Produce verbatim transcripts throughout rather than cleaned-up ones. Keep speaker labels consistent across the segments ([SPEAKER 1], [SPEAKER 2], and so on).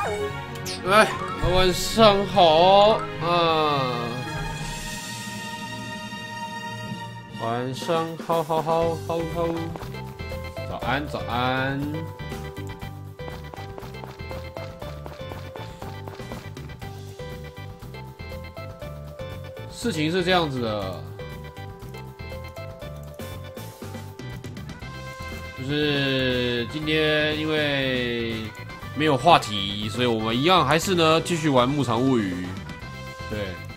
[SPEAKER 1] 哎，晚上好啊！晚上好，好，好，好，好。早安，早安。事情是这样子的，就是今天因为没有话题，所以我们一样还是呢继续玩《牧场物语》。对，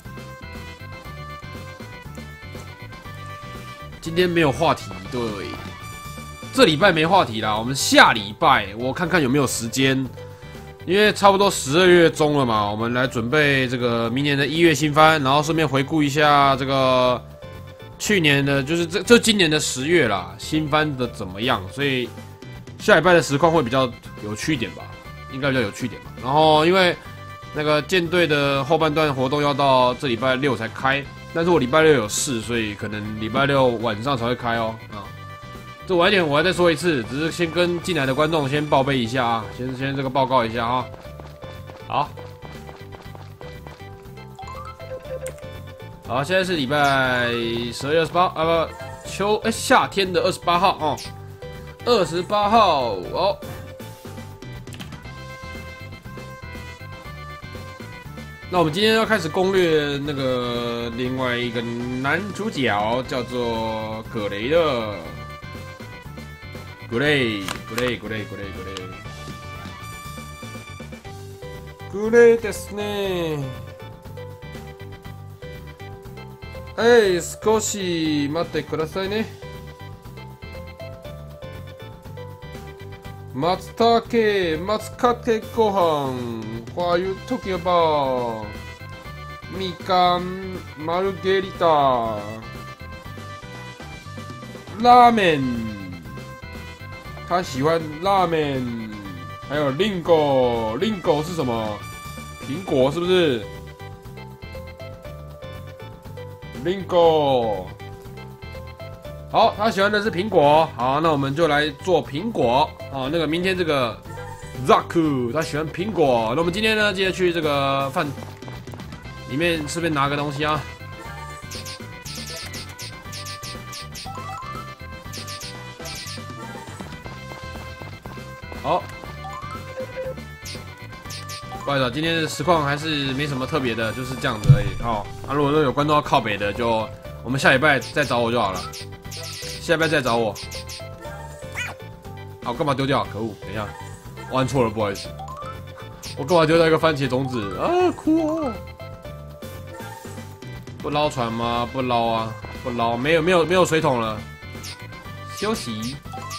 [SPEAKER 1] 今天没有话题，对，这礼拜没话题啦。我们下礼拜我看看有没有时间，因为差不多十二月中了嘛，我们来准备这个明年的一月新番，然后顺便回顾一下这个去年的，就是这这今年的十月啦，新番的怎么样？所以下礼拜的实况会比较有趣一点吧，应该比较有趣一点吧。然后因为那个舰队的后半段活动要到这礼拜六才开，但是我礼拜六有事，所以可能礼拜六晚上才会开哦。啊，这晚一点我还再说一次，只是先跟进来的观众先报备一下啊，先先这个报告一下啊。好，好，现在是礼拜十二月二十八啊，不，秋哎夏天的二十八号哦，二十八号哦。那我们今天要开始攻略那个另外一个男主角，叫做葛雷的。グレイ、グレイ、グレイ、グレイ、グレイ。グレイですね。はい、少し待ってくださいね。松茸、松茸ご飯。What are you talking about? みかん、マルゲリタ。ラーメン。他喜欢拉面，还有 lingo，lingo 是什么？苹果是不是 ？lingo， 好，他喜欢的是苹果。好，那我们就来做苹果。好，那个明天这个 Zaku 他喜欢苹果，那我们今天呢，记得去这个饭里面顺便拿个东西啊。好，不好意思，今天的实况还是没什么特别的，就是这样子而已。哦，啊，如果说有观众要靠北的，就我们下礼拜再找我就好了。下礼拜再找我。好，干嘛丢掉？可恶！等一下，我按错了，不好意思。我干嘛丢掉一个番茄种子啊？哭哦！不捞船吗？不捞啊，不捞，没有没有没有水桶了。休息。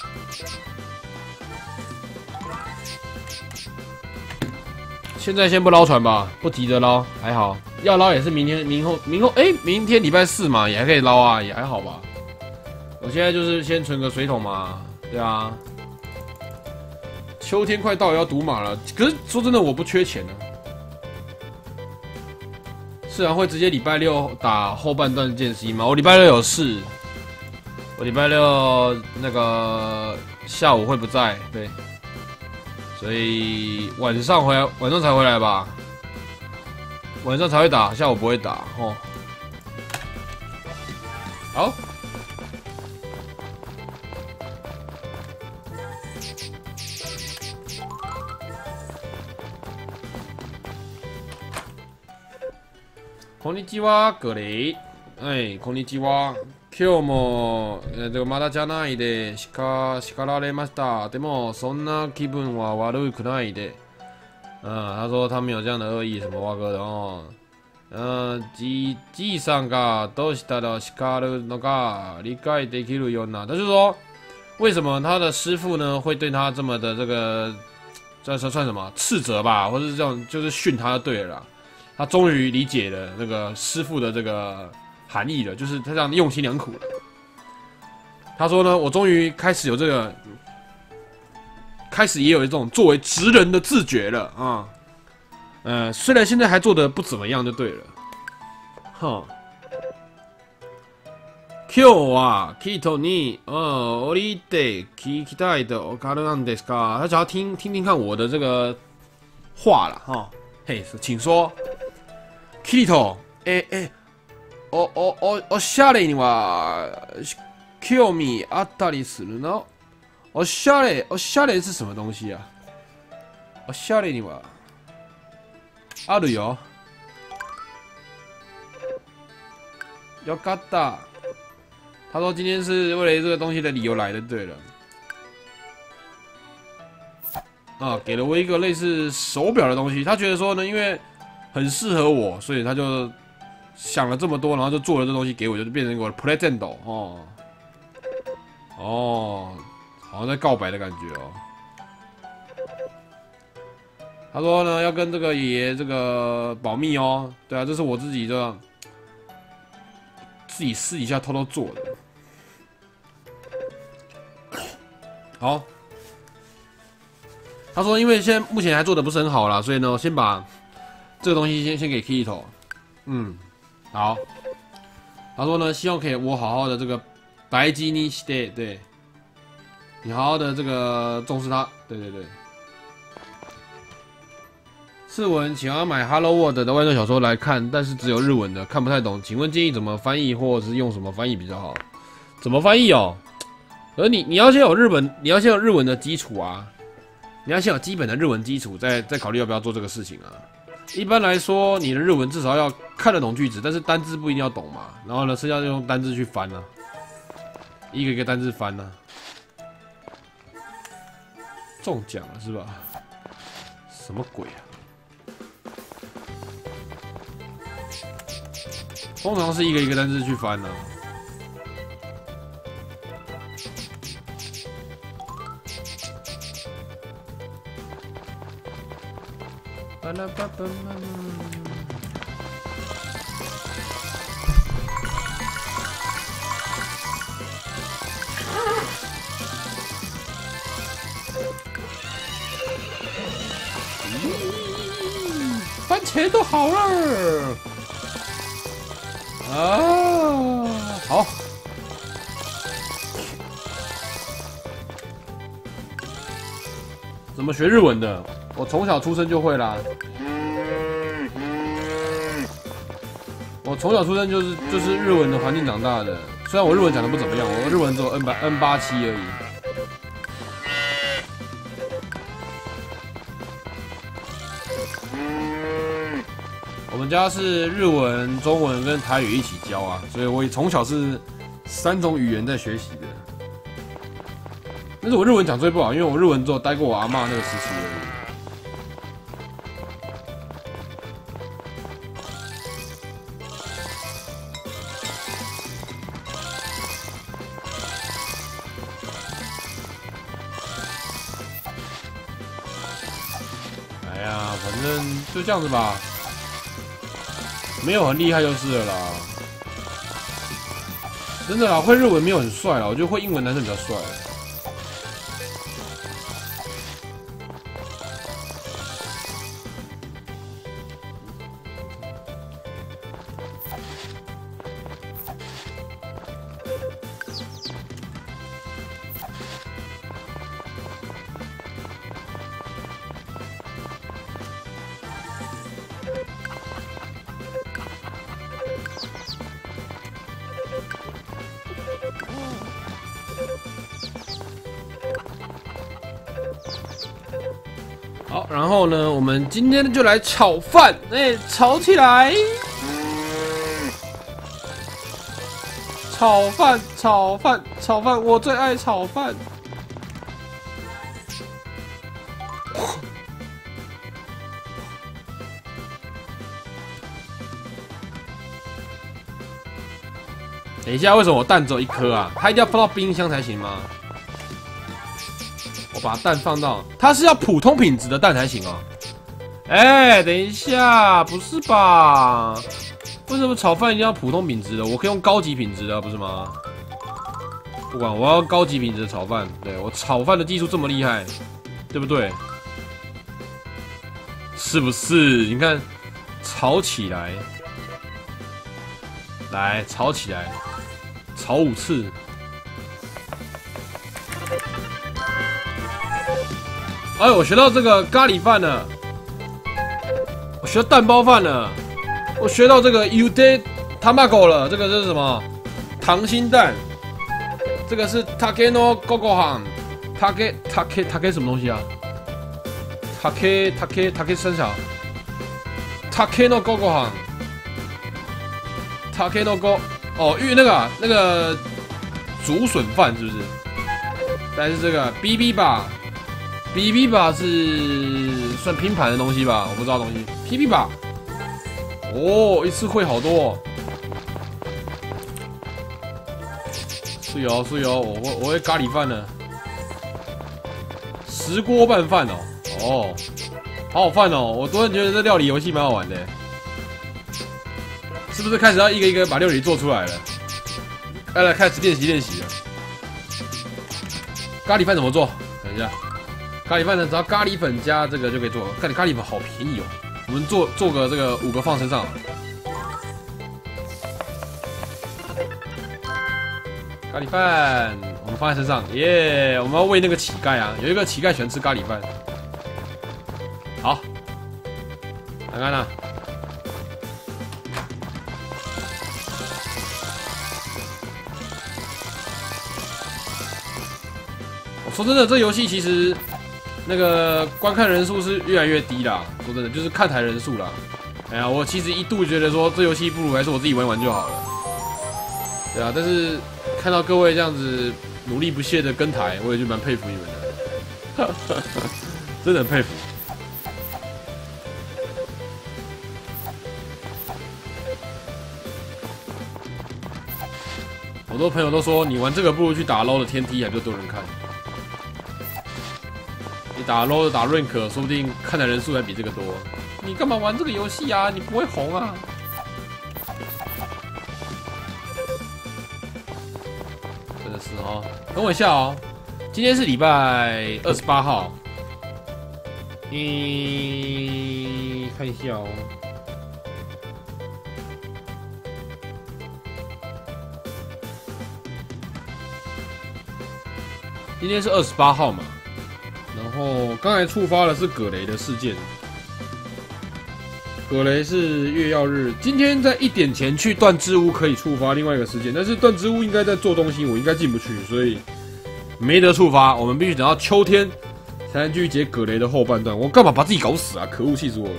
[SPEAKER 1] 现在先不捞船吧，不急着捞，还好。要捞也是明天、明后、明后，哎、欸，明天礼拜四嘛，也还可以捞啊，也还好吧。我现在就是先存个水桶嘛，对啊。秋天快到，也要赌马了。可是说真的，我不缺钱啊。是啊，会直接礼拜六打后半段间隙吗？我礼拜六有事，我礼拜六那个下午会不在，对。所以晚上回来，晚上才回来吧。晚上才会打，下午不会打哦。好。こんにちは、格雷。はい、こんにちは。今日も、えー、まだじゃないで、しか、叱られました。でも、そんな気分は悪くないで。嗯，他说他没有这样的恶意，什么蛙哥的哦。嗯，じじいさんがどうしたら叱るのか理解できるような。他就说，为什么他的师傅呢会对他这么的这个，这算算什么斥责吧，或者是这种就是训他就对了啦。他终于理解了那个师傅的这个含义了，就是他这样用心良苦了。他说呢，我终于开始有这个，开始也有这种作为职人的自觉了啊。呃，虽然现在还做的不怎么样，就对了。哼。今日はキトに呃降りて聞きたいとわかるなんですか？他想要听听听看我的这个话了哈。嘿，请说。Kirito， 哎哎，おおおおしゃれには興味あったりするの？おしゃれおしゃれ是什么东西啊？おしゃれにはあるよ。よかった。他说今天是为了这个东西的理由来的，对了。啊，给了我一个类似手表的东西。他觉得说呢，因为很适合我，所以他就想了这么多，然后就做了这东西给我，就变成我的 present 哦。哦，好像在告白的感觉哦。他说呢，要跟这个爷爷这个保密哦。对啊，这是我自己的，自己私底下偷偷做的。好。他说，因为现在目前还做的不是很好啦，所以呢，先把这个东西先先给 Kirito。嗯，好。他说呢，希望可以我好好的这个白基尼西对对，你好好的这个重视它，对对对。次文，请要买 Hello World 的外传小说来看，但是只有日文的，看不太懂，请问建议怎么翻译，或者是用什么翻译比较好？怎么翻译哦？而你你要先有日本，你要先有日文的基础啊。你要先有基本的日文基础，再再考虑要不要做这个事情啊。一般来说，你的日文至少要看得懂句子，但是单字不一定要懂嘛。然后呢，剩下就用单字去翻啊，一个一个单字翻啊。中奖了是吧？什么鬼啊？通常是一个一个单字去翻啊。巴拉巴巴妈妈。番茄都好了。啊，好。怎么学日文的？我从小出生就会啦。我从小出生就是就是日文的环境长大的，虽然我日文讲的不怎么样，我日文只有 N 八 N 八七而已。我们家是日文、中文跟台语一起教啊，所以我从小是三种语言在学习的。但是我日文讲最不好，因为我日文只有待过我阿嬷那个时期而已。哎呀，反正就这样子吧，没有很厉害就是了啦。真的啦，会日文没有很帅啦，我觉得会英文男生比较帅。好，然后呢，我们今天就来炒饭，哎、欸，炒起来！炒饭，炒饭，炒饭，我最爱炒饭。等一下，为什么我蛋只有一颗啊？它一定要放到冰箱才行吗？我把蛋放到，它是要普通品质的蛋才行哦。哎、欸，等一下，不是吧？为什么炒饭一定要普通品质的？我可以用高级品质的，不是吗？不管，我要高级品质的炒饭。对，我炒饭的技术这么厉害，对不对？是不是？你看，炒起来，来炒起来，炒五次。哎，我学到这个咖喱饭了。 学蛋包饭了，我学到这个 u d tamago 了，这个是什么？溏心蛋。这个是 take no gogohan，take take take 什么东西啊 ？take take take 三小 ，take no gogohan，take no go 哦，因为那个、啊、那个竹笋饭是不是？但是这个 B B 吧 ，B B 吧是算拼盘的东西吧？我不知道东西 ，P B 吧。哦，一次会好多、哦。是有是有，我我我会咖喱饭呢，石锅拌饭哦，哦，好好饭哦！我突然觉得这料理游戏蛮好玩的，是不是开始要一个一个把料理做出来了？来来，开始练习练习了。咖喱饭怎么做？等一下，咖喱饭呢，只要咖喱粉加这个就可以做。咖喱咖喱粉好便宜哦，我们做做个这个五个放身上。咖喱饭，我们放在身上，耶、yeah ！我们要喂那个乞丐啊，有一个乞丐喜欢吃咖喱饭。好，看看啦。我说真的，这游戏其实那个观看人数是越来越低啦。说真的，就是看台人数啦。哎呀，我其实一度觉得说这游戏不如还是我自己玩玩就好了。对啊，但是。看到各位这样子努力不懈的跟台，我也就蛮佩服你们的，真的很佩服。好多朋友都说，你玩这个不如去打 L O 的天梯，还比较多人看。你打 L O 的打 rank， 说不定看的人数还比这个多。你干嘛玩这个游戏啊？你不会红啊！是哦，等我一下哦。今天是礼拜二十八号，你看一下哦。今天是二十八号嘛，然后刚才触发的是葛雷的事件。葛雷是月曜日，今天在一点前去断之屋可以触发另外一个事件，但是断之屋应该在做东西，我应该进不去，所以没得触发。我们必须等到秋天才能去解葛雷的后半段。我干嘛把自己搞死啊？可恶，气死我了！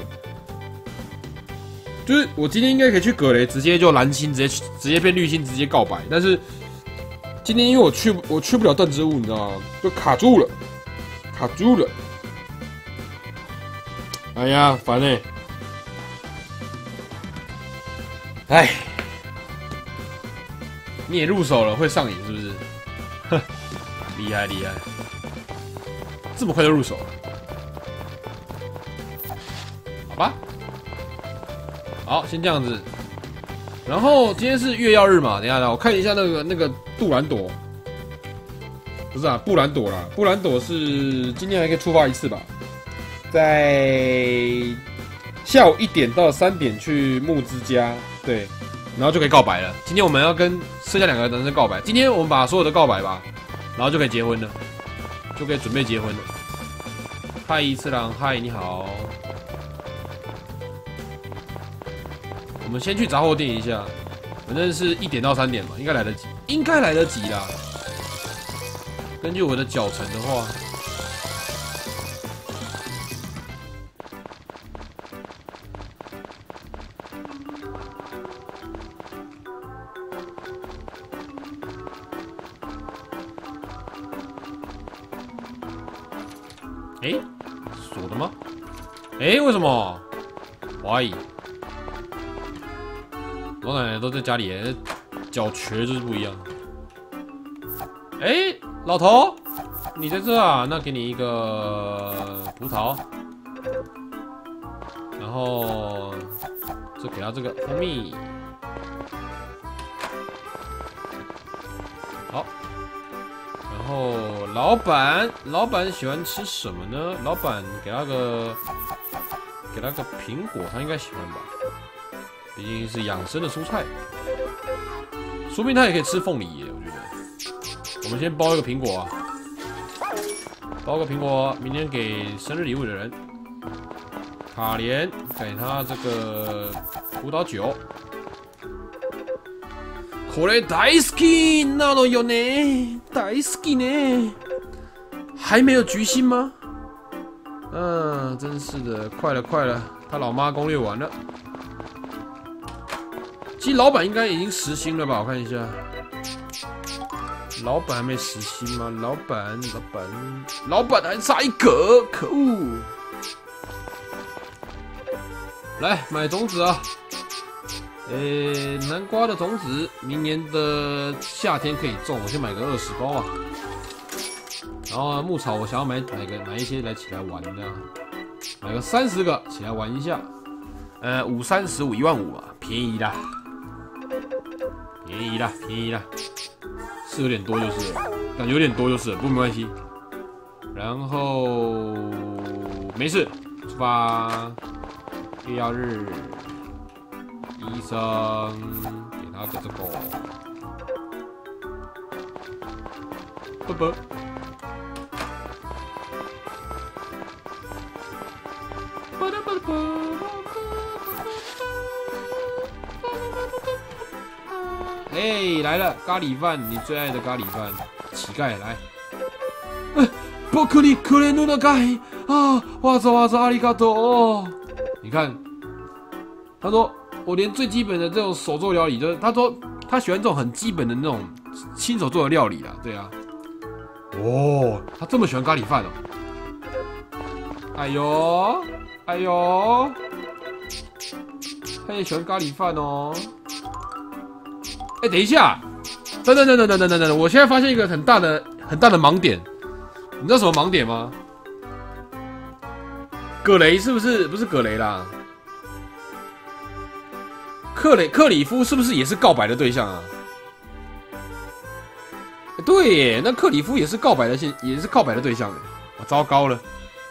[SPEAKER 1] 就是我今天应该可以去葛雷，直接就蓝星，直接直接变绿星，直接告白。但是今天因为我去我去不了断之屋，你知道吗？就卡住了，卡住了。哎呀，烦欸！哎，你也入手了，会上瘾是不是？哼，厉害厉害，这么快就入手了，好吧？好，先这样子。然后今天是月曜日嘛，等一下，我看一下那个那个杜兰朵，不是啊，布兰朵啦，布兰朵是今天还可以触发一次吧，在下午一点到三点去木之家。对，然后就可以告白了。今天我们要跟剩下两个男生告白。今天我们把所有的告白吧，然后就可以结婚了，就可以准备结婚了。嗨，一次郎，嗨，你好。我们先去杂货店一下，反正是一点到三点嘛，应该来得及，应该来得及啦。根据我的脚程的话。哎，锁的吗？哎，为什么 ？Why？ 老奶奶都在家里，脚瘸就是不一样。哎，老头，你在这啊？那给你一个葡萄，然后这给他这个蜂蜜。好。然后老板，老板喜欢吃什么呢？老板给他个给他个苹果，他应该喜欢吧？毕竟是养生的蔬菜，说不定他也可以吃凤梨耶。我觉得，我们先包一个苹果啊，包个苹果，明天给生日礼物的人。卡莲给他这个葡萄酒。これ大好きなのよね，大好き呢。还没有菊心吗？嗯，真是的，快了快了，他老妈攻略完了。其实老板应该已经实心了吧？我看一下，老板还没实心吗？老板，老板，老板还差一格，可恶！来买种子啊！呃，南瓜的种子，明年的夏天可以种，我先买个二十包啊。然后牧草，我想要买买个买一些来起来玩的，买个三十个起来玩一下。呃，五三十五一万五啊，便宜啦，便宜啦，便宜啦，是有点多就是了，感觉有点多就是了，不过没关系。然后没事，出发。月曜日。医生给他的这个，啵啵，哎，来了咖喱饭，你最爱的咖喱饭，乞丐来。僕にくれぬのかい啊！わざわざありがとう。你看，他说。我连最基本的这种手做料理，就是他说他喜欢这种很基本的那种亲手做的料理啦，对啊。哦，他这么喜欢咖喱饭哦。哎呦，哎呦，他也喜欢咖喱饭哦。哎，等一下，等等等等等等等等，我现在发现一个很大的很大的盲点，你知道什么盲点吗？葛雷是不是不是葛雷啦？克雷克里夫是不是也是告白的对象啊？对耶，那克里夫也是告白的现，也是告白的对象耶。我糟糕了，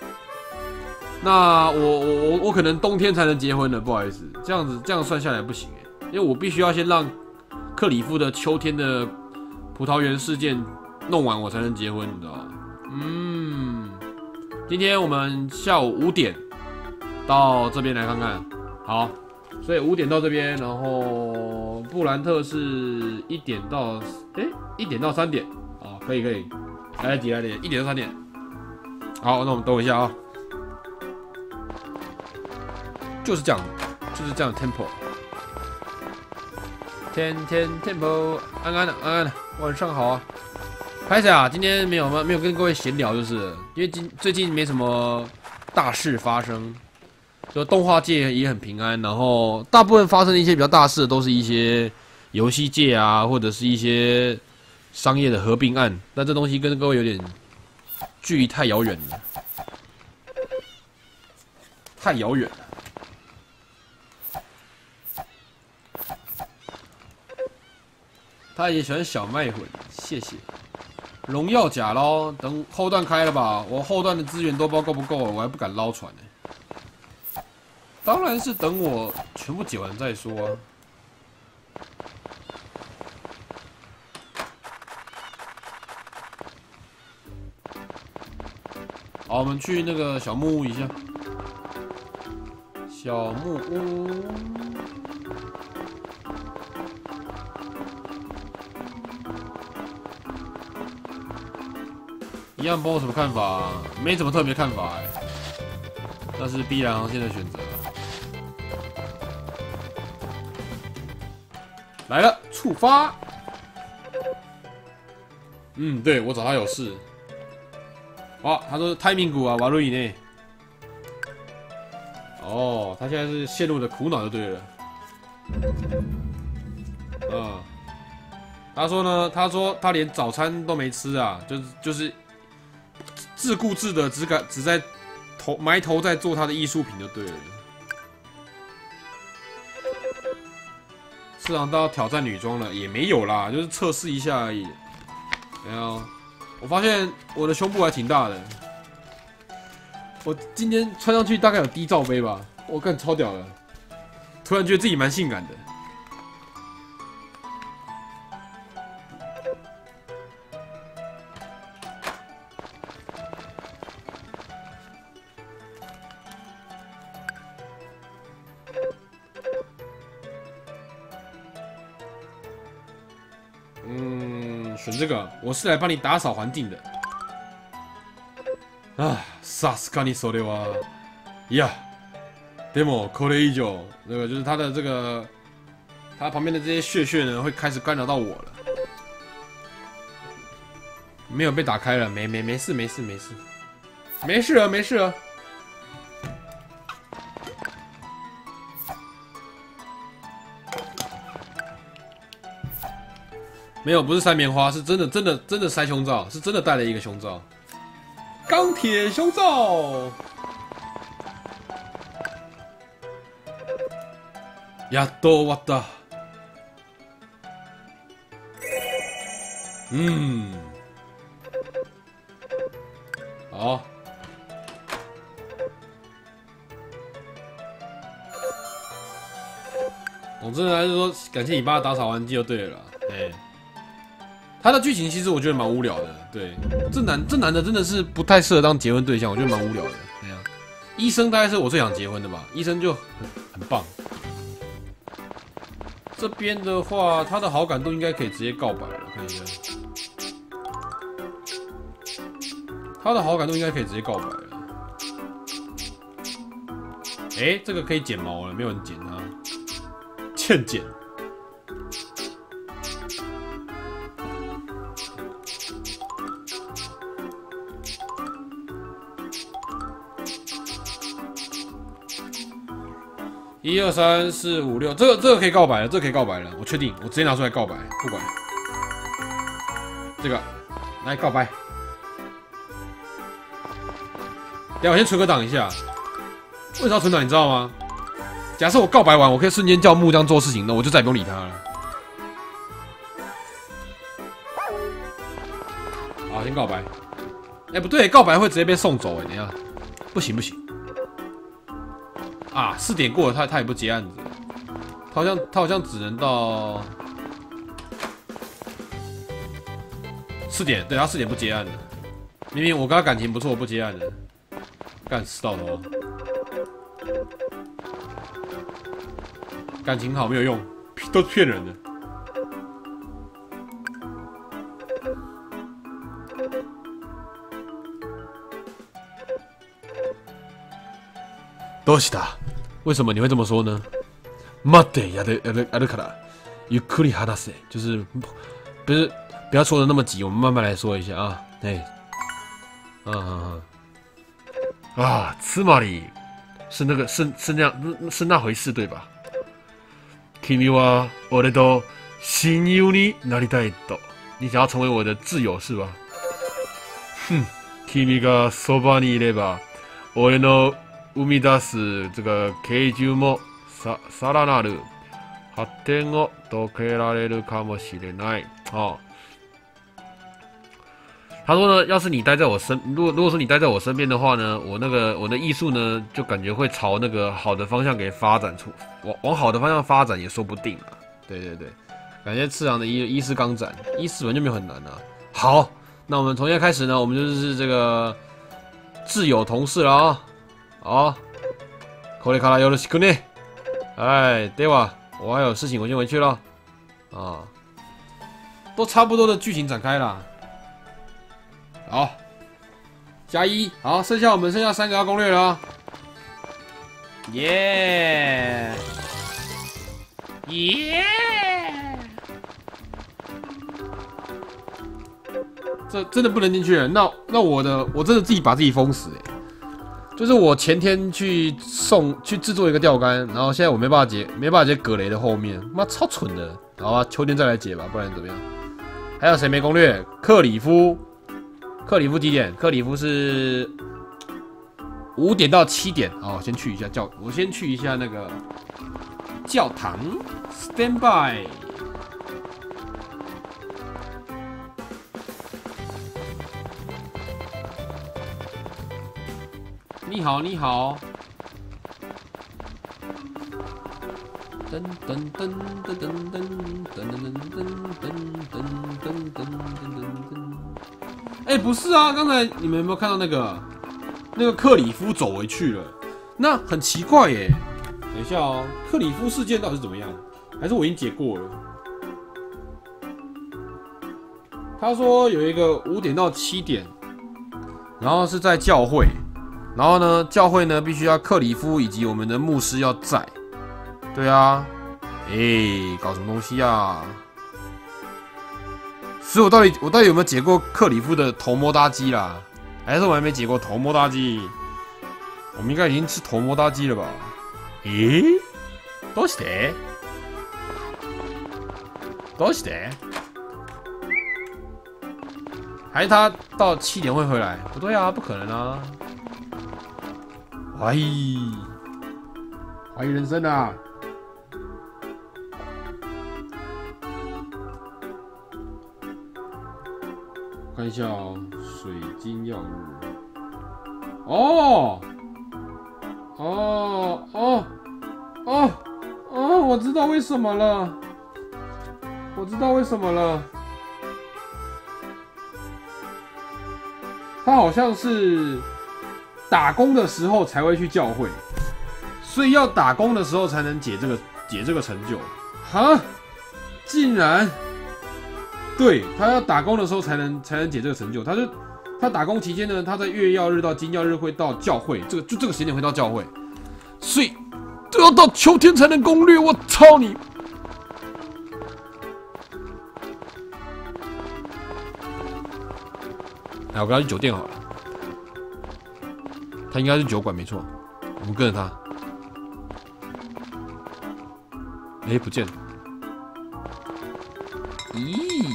[SPEAKER 1] 那我我我我可能冬天才能结婚了，不好意思，这样子这样算下来不行耶，因为我必须要先让克里夫的秋天的葡萄园事件弄完，我才能结婚，你知道吗？嗯，今天我们下午五点到这边来看看，好。所以五点到这边，然后布兰特是一点到哎一点到三点啊，可以可以，来得及来得及，一点到三点。好，那我们等我一下啊，就是这样，就是这样的 tempo， 天天 tempo， 安安的安安的，晚上好啊。拍谁啊？今天没有吗？没有跟各位闲聊，就是因为今最近没什么大事发生。就动画界也很平安，然后大部分发生的一些比较大事，都是一些游戏界啊，或者是一些商业的合并案。但这东西跟各位有点距离太遥远了，太遥远了。他也喜欢小麦混，谢谢。荣耀甲捞，等后段开了吧，我后段的资源都不知道够不够，我还不敢捞船呢、欸。当然是等我全部解完再说啊。好，我们去那个小木屋一下。小木屋。一样，帮我什么看法？没什么特别看法哎、欸，那是必然航线的选择。来了，触发。嗯，对我找他有事。哇，他说 timing 股啊，瓦路以内。哦，他现在是陷入的苦恼就对了。嗯，他说呢，他说他连早餐都没吃啊，就是就是自顾自的只敢只在头埋头在做他的艺术品就对了。市场到挑战女装了，也没有啦，就是测试一下而已。没有，我发现我的胸部还挺大的。我今天穿上去大概有 D 罩杯吧，我干超屌的，突然觉得自己蛮性感的。 选这个，我是来帮你打扫环境的。啊，さすがにそれは、いや、でもこれ以上，那个就是他的这个，他旁边的这些穴穴呢，会开始干扰到我了。没有被打开了，没没没事没事没事，没事了没事了。没有，不是塞棉花，是真的真的真的塞胸罩，是真的戴了一个胸罩，钢铁胸罩。やっと終わった。嗯。好，总之呢，就是说感谢你帮他打扫完就对了啦。哎、欸，他的剧情其实我觉得蛮无聊的。对，这男这男的真的是不太适合当结婚对象，我觉得蛮无聊的。对啊，医生大概是我最想结婚的吧，医生就很很棒。这边的话，他的好感度应该可以直接告白了，看一下。他的好感度应该可以直接告白了。哎、欸，这个可以剪毛了，没有人剪它，欠剪。一二三四五六，这个这个可以告白了，这个可以告白了，我确定，我直接拿出来告白，不管。这个来告白。等一下我先存个档一下，为什么要存档？你知道吗？假设我告白完，我可以瞬间叫木匠做事情，那我就再也不用理他了。好，先告白。哎、欸，不对，告白会直接被送走哎、欸，等一下，不行不行。啊，四点过了，他他也不接案子，他好像他好像只能到四点，对他四点不接案的。明明我跟他感情不错，我不接案的。干死到头，感情好没有用，都是骗人的。どうした？为什么你会这么说呢？待ってやるやるやるから、ゆっくり話せ，就是不是不要说的那么急，我们慢慢来说一下啊。哎，嗯嗯嗯。啊，つまり是那个是是那样是那回事对吧？君は俺と親友になりたいと，你想要成为我的挚友是吧？哼，君がそばにいれば、俺の生み出す这个形状もささらなる発展を遂げられるかもしれない。哦。他说呢，要是你待在我身，如果如果说你待在我身边的话呢，我那个我的艺术呢，就感觉会朝那个好的方向给发展出，往往好的方向发展也说不定啊。对对对，感谢次郎的医医师刚展，医师本就没有很难啊。好，那我们从现在开始呢，我们就是这个挚友同事了啊。好，これからよろしくね。哎，对吧？我还有事情，我先回去了。啊，都差不多的剧情展开了。好，加一，好，剩下我们剩下三个要攻略了、啊，耶耶，这真的不能进去了，那那我的我真的自己把自己封死哎、欸，就是我前天去送去制作一个钓竿，然后现在我没办法解没办法解葛雷的后面，妈超蠢的，好吧，秋天再来解吧，不然怎么样？还有谁没攻略？克里夫。克里夫几点？克里夫是五点到七点。好，先去一下教，我先去一下那个教堂。Stand by。你好，你好。噔噔噔噔噔噔噔噔噔噔噔噔噔噔噔。哎、欸，不是啊，刚才你们有没有看到那个那个克里夫走回去了？那很奇怪耶。等一下哦，克里夫事件到底是怎么样？还是我已经解过了？ 他说有一个五点到七点，然后是在教会，然后呢，教会呢必须要克里夫以及我们的牧师要在。对啊，哎、欸，搞什么东西啊？所以我到底我到底有没有解过克里夫的头摸搭机啦？还是我还没解过头摸搭机？我们应该已经是头摸搭机了吧？诶、欸，どうして？どうして？还是他到七点会回来？不对啊，不可能啊！怀疑，怀疑人生啊！看一下哦，水晶耀日。哦，哦，哦，哦，哦，我知道为什么了，我知道为什么了。他好像是打工的时候才会去教会，所以要打工的时候才能解这个解这个成就。哈，竟然，对他要打工的时候才能才能解这个成就。他就他打工期间呢，他在月曜日到金曜日会到教会，这个就这个时间点会到教会，所以都要到秋天才能攻略。我操你！哎，我跟他去酒店好了。他应该是酒馆没错，我们跟着他。哎、欸，不见了。咦？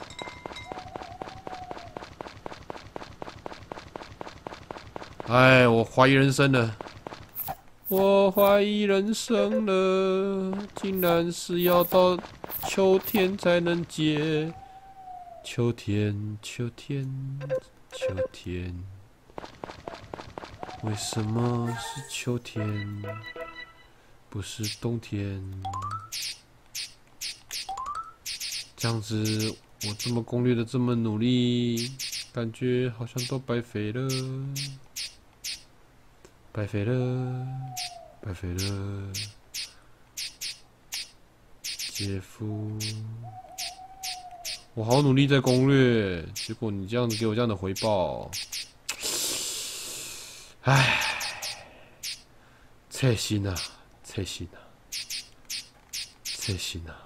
[SPEAKER 1] 哎，我怀疑人生了。我怀疑人生了，竟然是要到秋天才能解。秋天，秋天，秋天，为什么是秋天，不是冬天？这样子，我这么攻略的这么努力，感觉好像都白费了，白费了，白费了，姐夫。我好努力在攻略，结果你这样子给我这样的回报，唉，切心啊，切心啊，切心啊！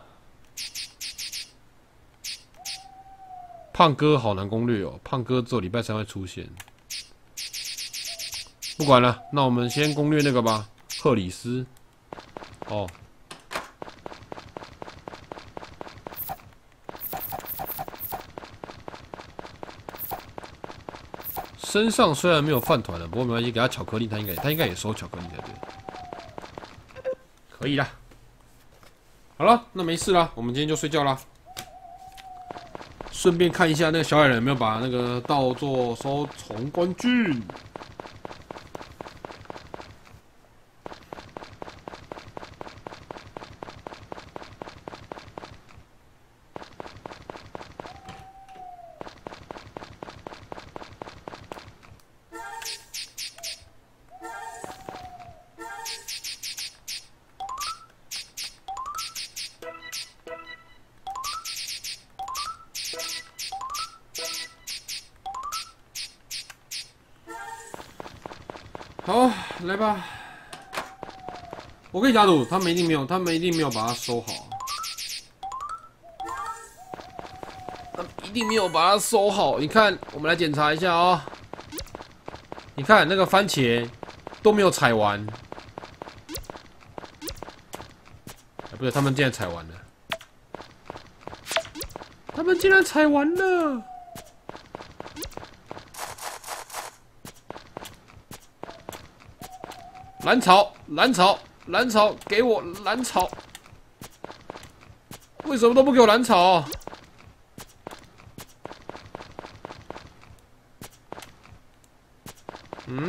[SPEAKER 1] 胖哥好难攻略哦，胖哥只有礼拜三会出现。不管了，那我们先攻略那个吧，赫里斯。哦。身上虽然没有饭团了，不过没关系，给他巧克力，他应该他应该也收巧克力才对。可以啦。好了，那没事啦，我们今天就睡觉啦。顺便看一下那个小矮人有没有把那个稻作收从冠军。好，来吧。我跟你打赌，他们一定没有，他们一定没有把它收好。他们一定没有把它收好。你看，我们来检查一下哦。你看那个番茄都没有采完，不对，他们竟然采完了。他们竟然采完了。蓝草，蓝草，蓝草，给我蓝草！为什么都不给我蓝草？嗯？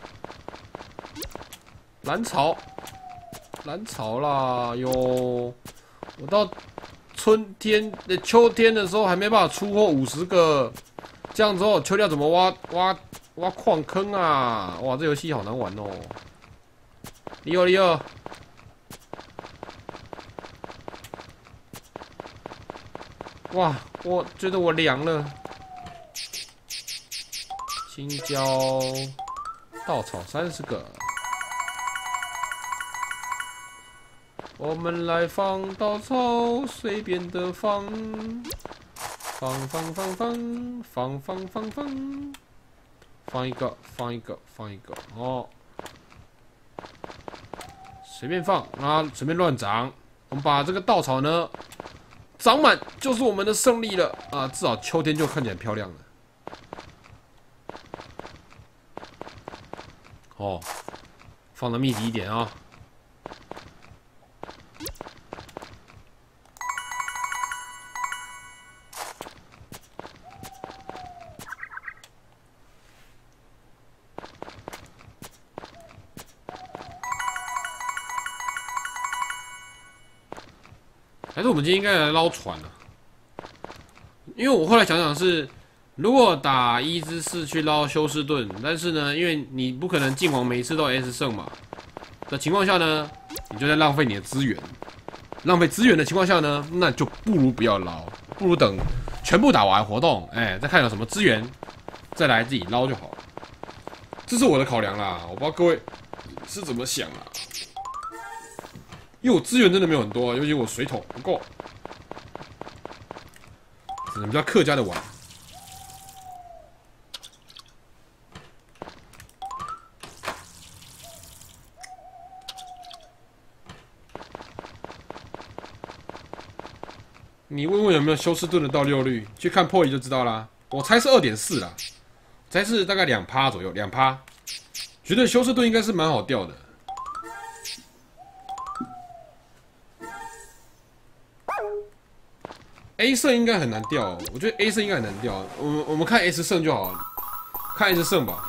[SPEAKER 1] 蓝草，蓝草啦哟！我到春天、的秋天的时候还没办法出货五十个，这样之后秋天要怎么挖挖挖矿坑啊？哇，这游戏好难玩哦！利奥利奥，哇我觉得我凉了。青椒、稻草三十个。我们来放稻草，随便的放，放放放放放放放放，放一个，放一个，放一个哦。随便放啊，随便乱长。我们把这个稻草呢长满，就是我们的胜利了啊！至少秋天就看起来漂亮了。哦，放的密集一点啊。还是我们今天应该来捞船啊？因为我后来想想是，如果打一之四去捞休斯顿，但是呢，因为你不可能进王每一次都 S 胜嘛的情况下呢，你就在浪费你的资源。浪费资源的情况下呢，那就不如不要捞，不如等全部打完活动，哎、欸，再看有什么资源，再来自己捞就好了。这是我的考量啦，我不知道各位是怎么想啊。因为我资源真的没有很多，尤其我水桶不够，只能比较客家的玩。你问问有没有休斯顿的到六率，去看破译就知道啦。我猜是二点四啦，猜是大概两趴左右，两趴。觉得休斯顿应该是蛮好钓的。A 胜应该很难钓，我觉得 A 胜应该很难钓。我们我们看 S 胜就好了，看 S 胜吧。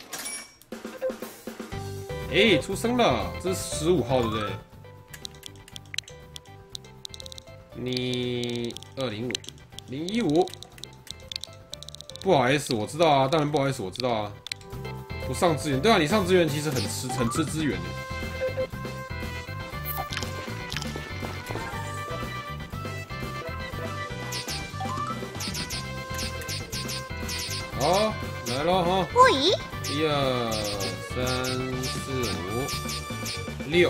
[SPEAKER 1] 哎、欸，出生了，这是十五号对不对？你二零五零一五，不好意思，我知道啊，当然不好意思，我知道啊。不上资源，对啊，你上资源其实很吃很吃资源的。好，来了哈！喂，一二三四五六，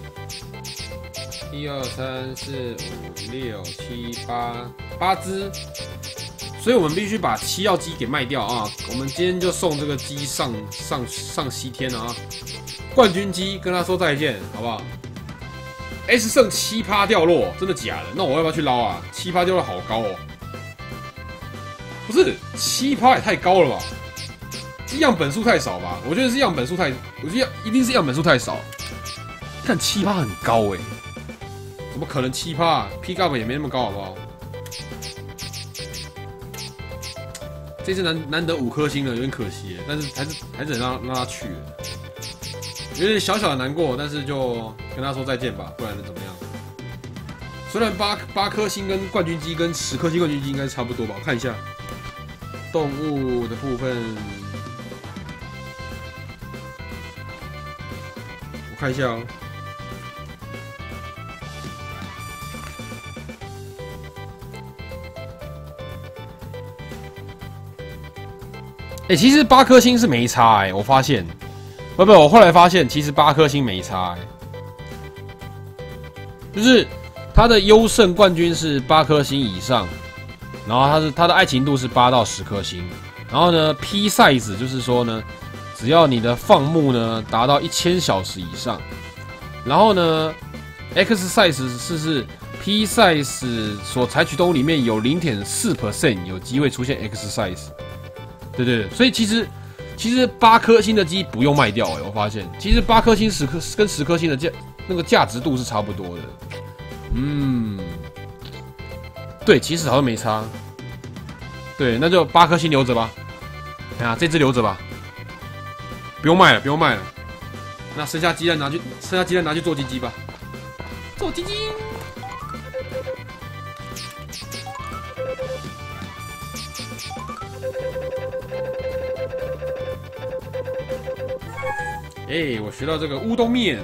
[SPEAKER 1] 一二三四五六七八，八只，所以我们必须把七药鸡给卖掉啊！我们今天就送这个鸡上上上西天了啊！冠军鸡跟他说再见，好不好 ？S 剩七趴掉落，真的假的？那我要不要去捞啊？七趴掉落好高哦！不是七趴也太高了吧？是样本数太少吧？我觉得是样本数太，我觉得一定是样本数太少。看七趴很高哎、欸，怎么可能七趴 ？Pick up 也没那么高，好不好？这次难难得五颗星了，有点可惜，但是还是还是得让让他去了，有点小小的难过，但是就跟他说再见吧，不然能怎么样？虽然八八颗星跟冠军鸡跟十颗星冠军鸡应该是差不多吧，我看一下。动物的部分，我看一下哦。哎、欸，其实八颗星是没差哎、欸，我发现，不不，我后来发现其实八颗星没差哎、欸，就是他的优胜冠军是八颗星以上。然后它是它的爱情度是八到十颗星，然后呢 P size 就是说呢，只要你的放牧呢达到一千小时以上，然后呢 X size 是是 P size 所采取动物里面有 零点四 percent 有机会出现 X size， 对对对，所以其实其实八颗星的鸡不用卖掉哎、欸，我发现其实八颗星十颗跟十颗星的价那个价值度是差不多的，嗯。对，其实好像没差。对，那就八颗星留着吧。哎呀，这只留着吧，不用卖了，不用卖了。那剩下鸡蛋拿去，剩下鸡蛋拿去做鸡鸡吧。做鸡鸡。哎、欸，我学到这个乌冬面，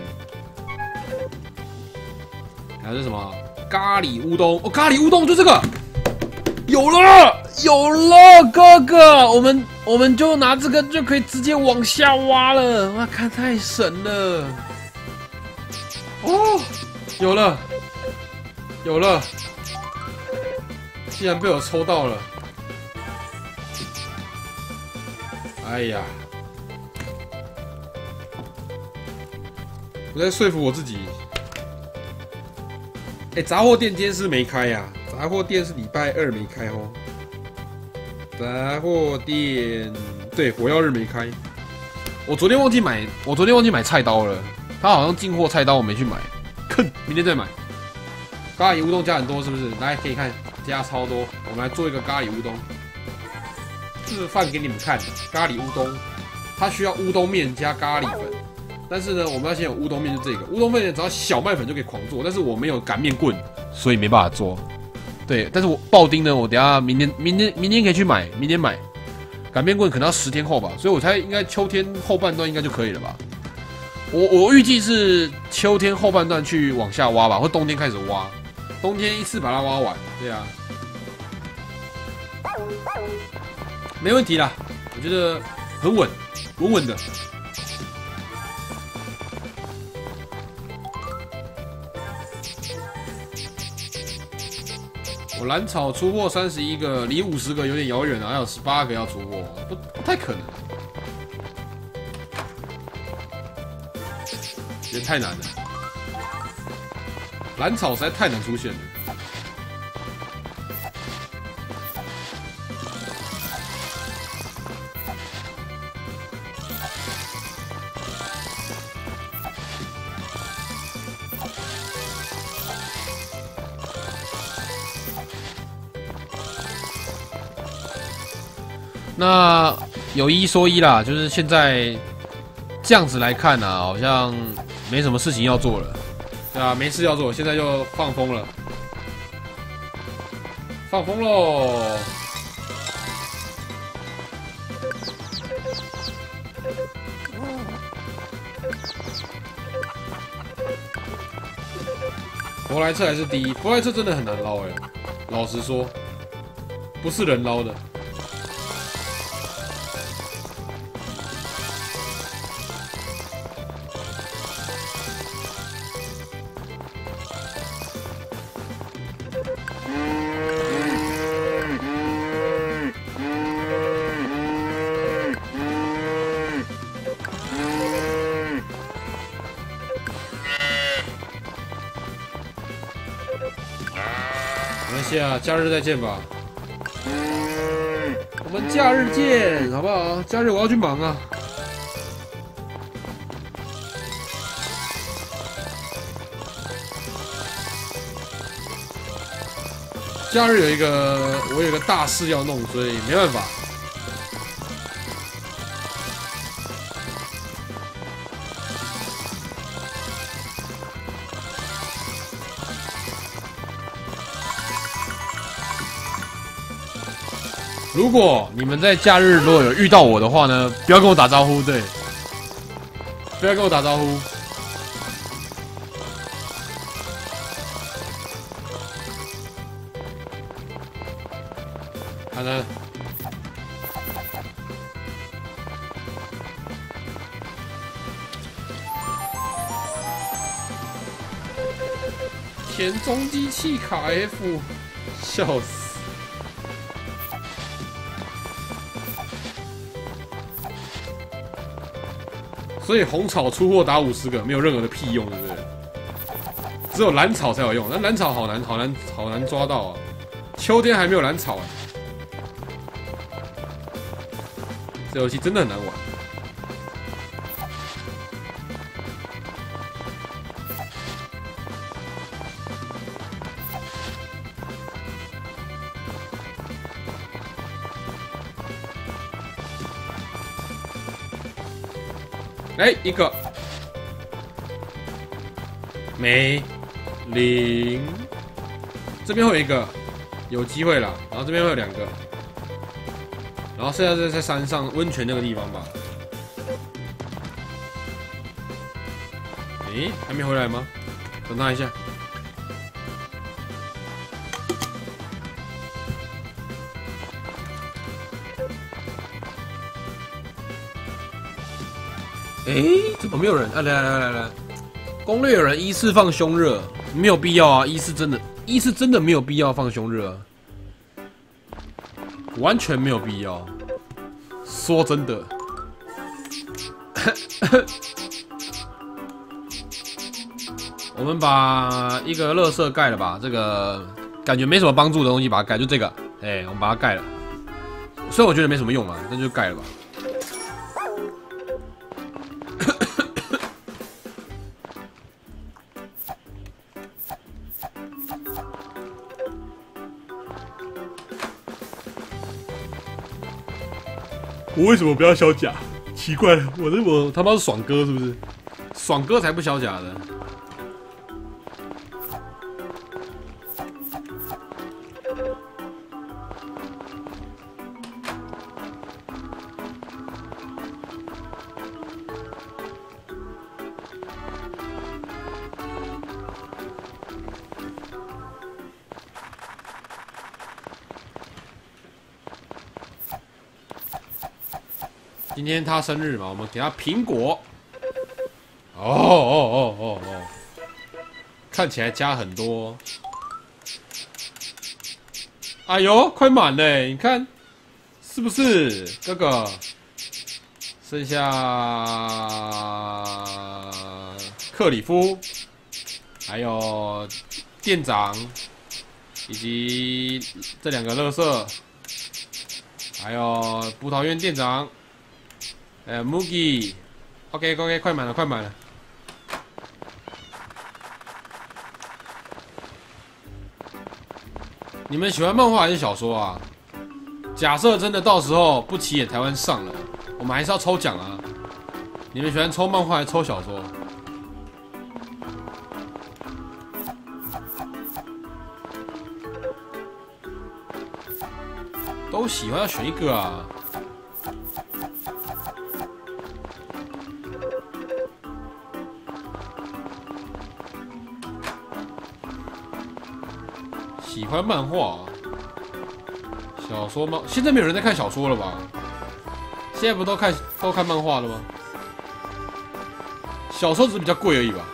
[SPEAKER 1] 还有这什么？咖喱乌冬哦，咖喱乌冬就这个， 有了，有了，哥哥，我们我们就拿这个就可以直接往下挖了。哇，看太神了！哦，有了，有了，竟然被我抽到了！哎呀，我在说服我自己。哎、欸，杂货店今天是没开呀、啊？杂货店是礼拜二没开哦。杂货店对火曜日没开。我昨天忘记买，我昨天忘记买菜刀了。他好像进货菜刀，我没去买。坑，明天再买。咖喱乌冬加很多是不是？来，可以看加超多。我们来做一个咖喱乌冬，示范给你们看。咖喱乌冬，它需要乌冬面加咖喱粉。但是呢，我们要先有乌冬面，就这个乌冬面，只要小麦粉就可以狂做。但是我没有擀面棍，所以没办法做。对，但是我爆丁呢，我等一下明天、明天、明天可以去买，明天买。擀面棍可能要十天后吧，所以我猜应该秋天后半段应该就可以了吧。我我预计是秋天后半段去往下挖吧，或冬天开始挖，冬天一次把它挖完。对啊，没问题啦，我觉得很稳，稳稳的。我蓝草出货三十一个，离五十个有点遥远啊，还有十八个要出货，不不太可能，也太难了。蓝草实在太难出现了。那有一说一啦，就是现在这样子来看啊，好像没什么事情要做了，对啊，没事要做，现在就放风了，放风喽！佛莱彻还是第一，佛莱彻真的很难捞哎，老实说，不是人捞的。没关系啊，假日再见吧。我们假日见，好不好？假日我要去忙啊。假日有一个，我有一个大事要弄，所以没办法。如果你们在假日如果有遇到我的话呢，不要跟我打招呼，对，不要跟我打招呼。好的。田中机器卡 F， 笑死。所以红草出货打五十个，没有任何的屁用，对不对？只有蓝草才有用，那蓝草好难，好难，好难抓到啊！秋天还没有蓝草啊，这游戏真的很难玩。哎、欸，一个没零，这边会有一个，有机会了。然后这边会有两个，然后现在是在山上温泉那个地方吧？哎、欸，还没回来吗？等他一下。 哎，怎么没有人？啊，来来来来来，攻略有人一次放凶热，没有必要啊！一是真的，一是真的没有必要放凶热、啊，完全没有必要。说真的，我们把一个垃圾盖了吧，这个感觉没什么帮助的东西把它盖，就这个，哎、欸，我们把它盖了。虽然我觉得没什么用啊，那就盖了吧。我为什么不要消甲？奇怪了，我这我他妈是爽哥是不是？爽哥才不消甲的。今天他生日嘛，我们给他苹果。哦哦哦哦哦，看起来加很多。哎呦，快满了，你看是不是，哥哥？剩下克里夫，还有店长，以及这两个垃圾，还有葡萄园店长。呃 ，Mugi，OK OK， 快满了，快满了。你们喜欢漫画还是小说啊？假设真的到时候不起眼台湾上了，我们还是要抽奖啊。你们喜欢抽漫画还是抽小说？都喜欢，要选一个啊。喜欢漫画、啊，小说吗？现在没有人在看小说了吧？现在不都看都看漫画了吗？小说只是比较贵而已吧。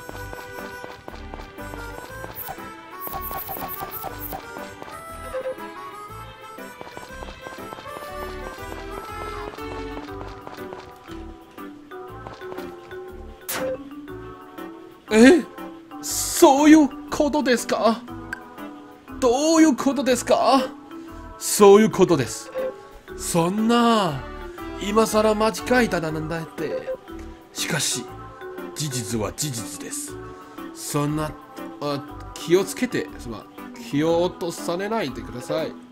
[SPEAKER 1] え、そういうことですか？どういうことですか？そういうことです。そんな、今さら間違えたなんだって。しかし、事実は事実です。そんな、あ、気をつけて、すま、気を落とされないでください。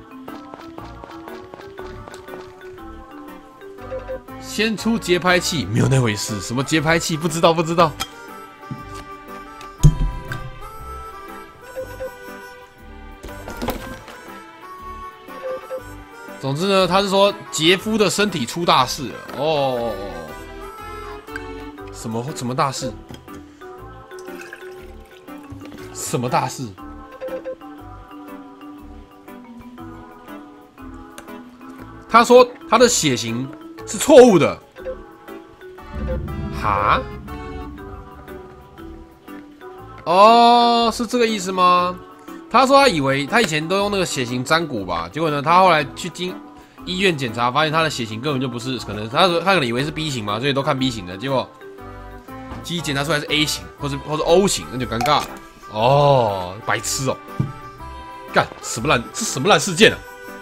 [SPEAKER 1] 先出节拍器，没有那回事。什么节拍器？不知道，不知道。总之呢，他是说杰夫的身体出大事了哦。什么什么大事？什么大事？他说他的血型是错误的。哈？哦，是这个意思吗？他说他以为他以前都用那个血型占卜吧，结果呢，他后来去经医院检查，发现他的血型根本就不是，可能他说他可能以为是 B 型嘛，所以都看 B 型的，结果机检查出来是 A 型或者或者 O 型，那就尴尬了。哦，白痴哦，干什么烂？这什么烂事件啊？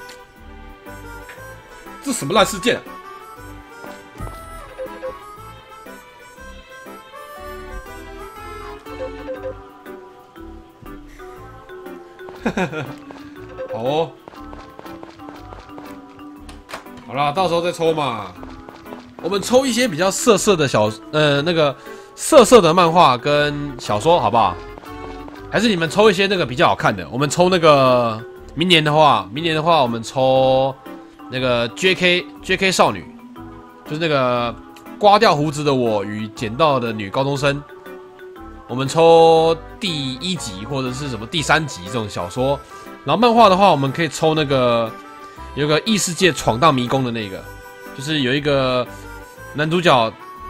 [SPEAKER 1] 这什么烂事件啊？好哦，好啦，到时候再抽嘛。我们抽一些比较色色的小呃那个色色的漫画跟小说，好不好？还是你们抽一些那个比较好看的？我们抽那个明年的话，明年的话我们抽那个 J K J K 少女，就是那个刮掉胡子的我与捡到的女高中生。我们抽第一集或者是什么第三集这种小说，然后漫画的话，我们可以抽那个有个异世界闯荡迷宫的那个，就是有一个男主角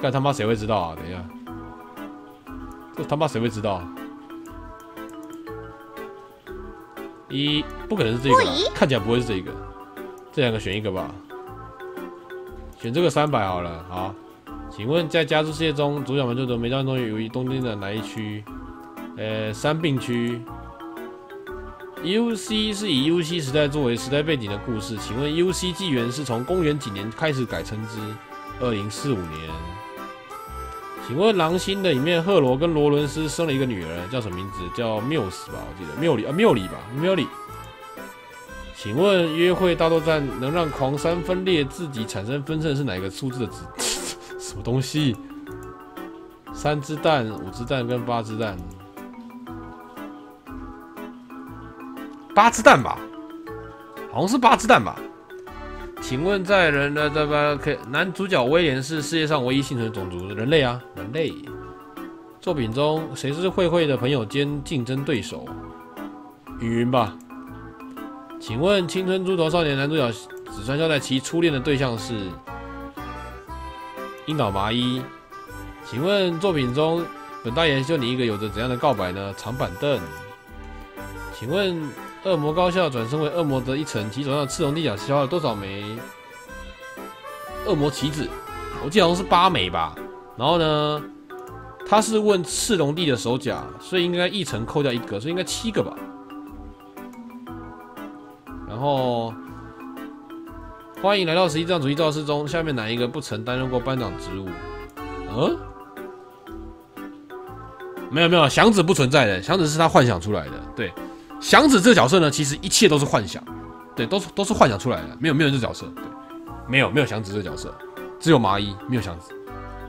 [SPEAKER 1] 干他妈谁会知道啊？等一下，这他妈谁会知道？一不可能是这个啦，看起来不会是这个，这两个选一个吧。选这个三百好了。好，请问在加速世界中，主角们就得每段东西由于东京的哪一区？呃，三并区。U C 是以 U C 时代作为时代背景的故事，请问 U C 纪元是从公元几年开始改称之？二零四五年。请问狼星的里面，赫罗跟罗伦斯生了一个女儿，叫什么名字？叫缪斯吧，我记得缪里啊，缪里吧，缪里。请问约会大作战能让狂三分裂自己产生分身是哪一个数字的子？什么东西？三只蛋、五只蛋跟八只蛋。八只蛋吧，好像是八只蛋吧。请问在人的这个男主角威廉是世界上唯一幸存的种族，人类啊，人类。作品中谁是慧慧的朋友兼竞争对手？雨云吧。请问青春猪头少年男主角紫川孝太其初恋的对象是樱岛麻衣。请问作品中本大爷就你一个有着怎样的告白呢？长板凳。请问恶魔高校转身为恶魔的一层，其手上的赤龙地甲消耗了多少枚恶魔棋子？我记得好像是八枚吧。然后呢，他是问赤龙地的手甲，所以应该一层扣掉一个，所以应该七个吧。然后欢迎来到实际上主义教室中，下面哪一个不曾担任过班长职务？嗯，没有没有，祥子不存在的，祥子是他幻想出来的，对。祥子这个角色呢，其实一切都是幻想，对，都是都是幻想出来的，没有没有这个角色，对，没有没有祥子这个角色，只有麻衣，没有祥子。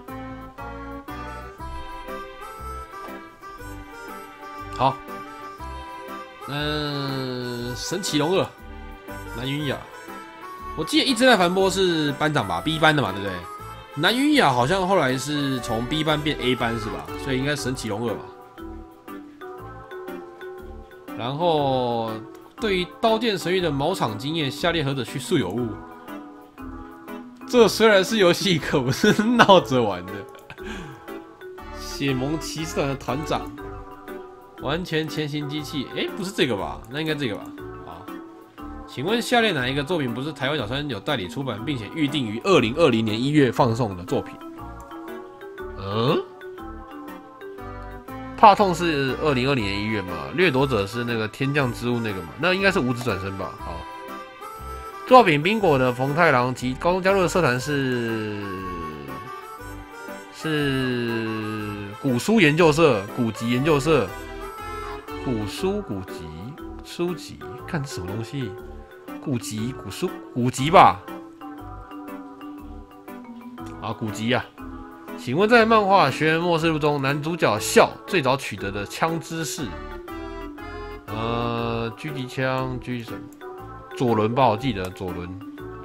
[SPEAKER 1] 好，嗯，神奇龙二，南云雅，我记得一直在传播是班长吧 ，B 班的嘛，对不对？南云雅好像后来是从 B 班变 A 班是吧？所以应该神奇龙二吧。然后，对于《刀剑神域》的某场经验，下列何者叙述有误？这虽然是游戏，可不是闹着玩的。血盟骑士团的团长，完全前行机器，哎，不是这个吧？那应该这个吧？好，请问下列哪一个作品不是台湾小川有代理出版，并且预定于二零二零年一月放送的作品？嗯？怕痛是二零二零年一月嘛？掠夺者是那个天降之物那个嘛？那应该是五指转身吧？好，作品冰果的冯太郎及高中加入的社团是是古书研究社、古籍研究社、古书古籍书籍，看这什么东西？古籍古书古籍吧？啊，古籍呀、啊。请问在漫画《学园末世录》中，男主角笑最早取得的枪姿是？呃，狙击枪、狙击什左轮吧，我记得左轮。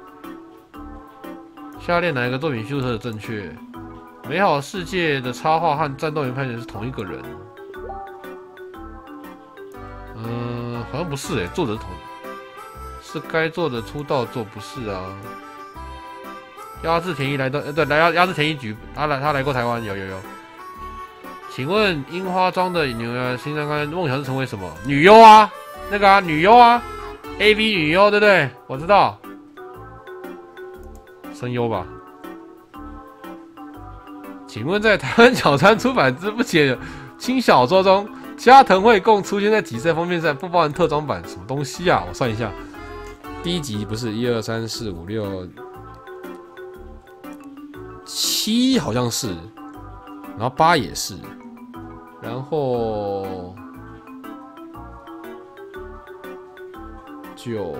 [SPEAKER 1] 下列哪一个作品叙述的正确？美好世界的插画和战斗员拍人是同一个人。嗯、呃，好像不是诶、欸，作者是同，是该作的出道作，不是啊。压制田一来到，呃，对，来压压制田一局，他来他来过台湾，有有有。请问樱花庄的女儿新三观梦想是成为什么？女优啊，那个啊，女优啊 ，A V 女优，对不对？我知道，声优吧。请问在台湾角川出版之不前轻小说中，加藤会共出现在几次封面上，不包含特装版？什么东西啊？我算一下，第一集不是一二三四五六。七好像是，然后八也是，然后九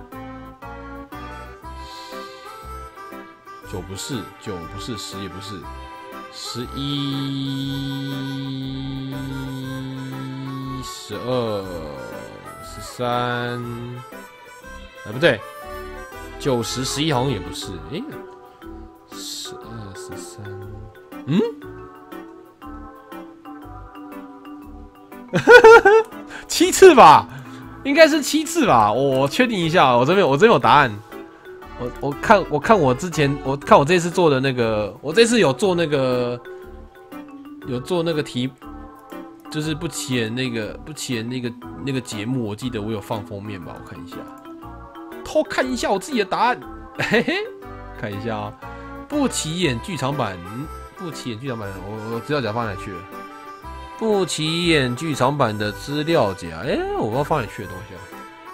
[SPEAKER 1] 九不是，九不是，十也不是，十一、十二、十三，哎不对，九十、十一好像也不是，哎。十二、十三，嗯，七次吧，应该是七次吧，我确定一下，我这边我这边有答案， 我我看我看我之前我看我这次做的那个，我这次有做那个有做那个题，就是不起眼那个不起眼那个那个节目，我记得我有放封面吧？我看一下，偷看一下我自己的答案，嘿嘿，看一下啊、哦，不起眼剧场版，不起眼剧场版，我我资料夹放哪去了？不起眼剧场版的资料夹，哎、欸，我不知道放哪去的东西啊。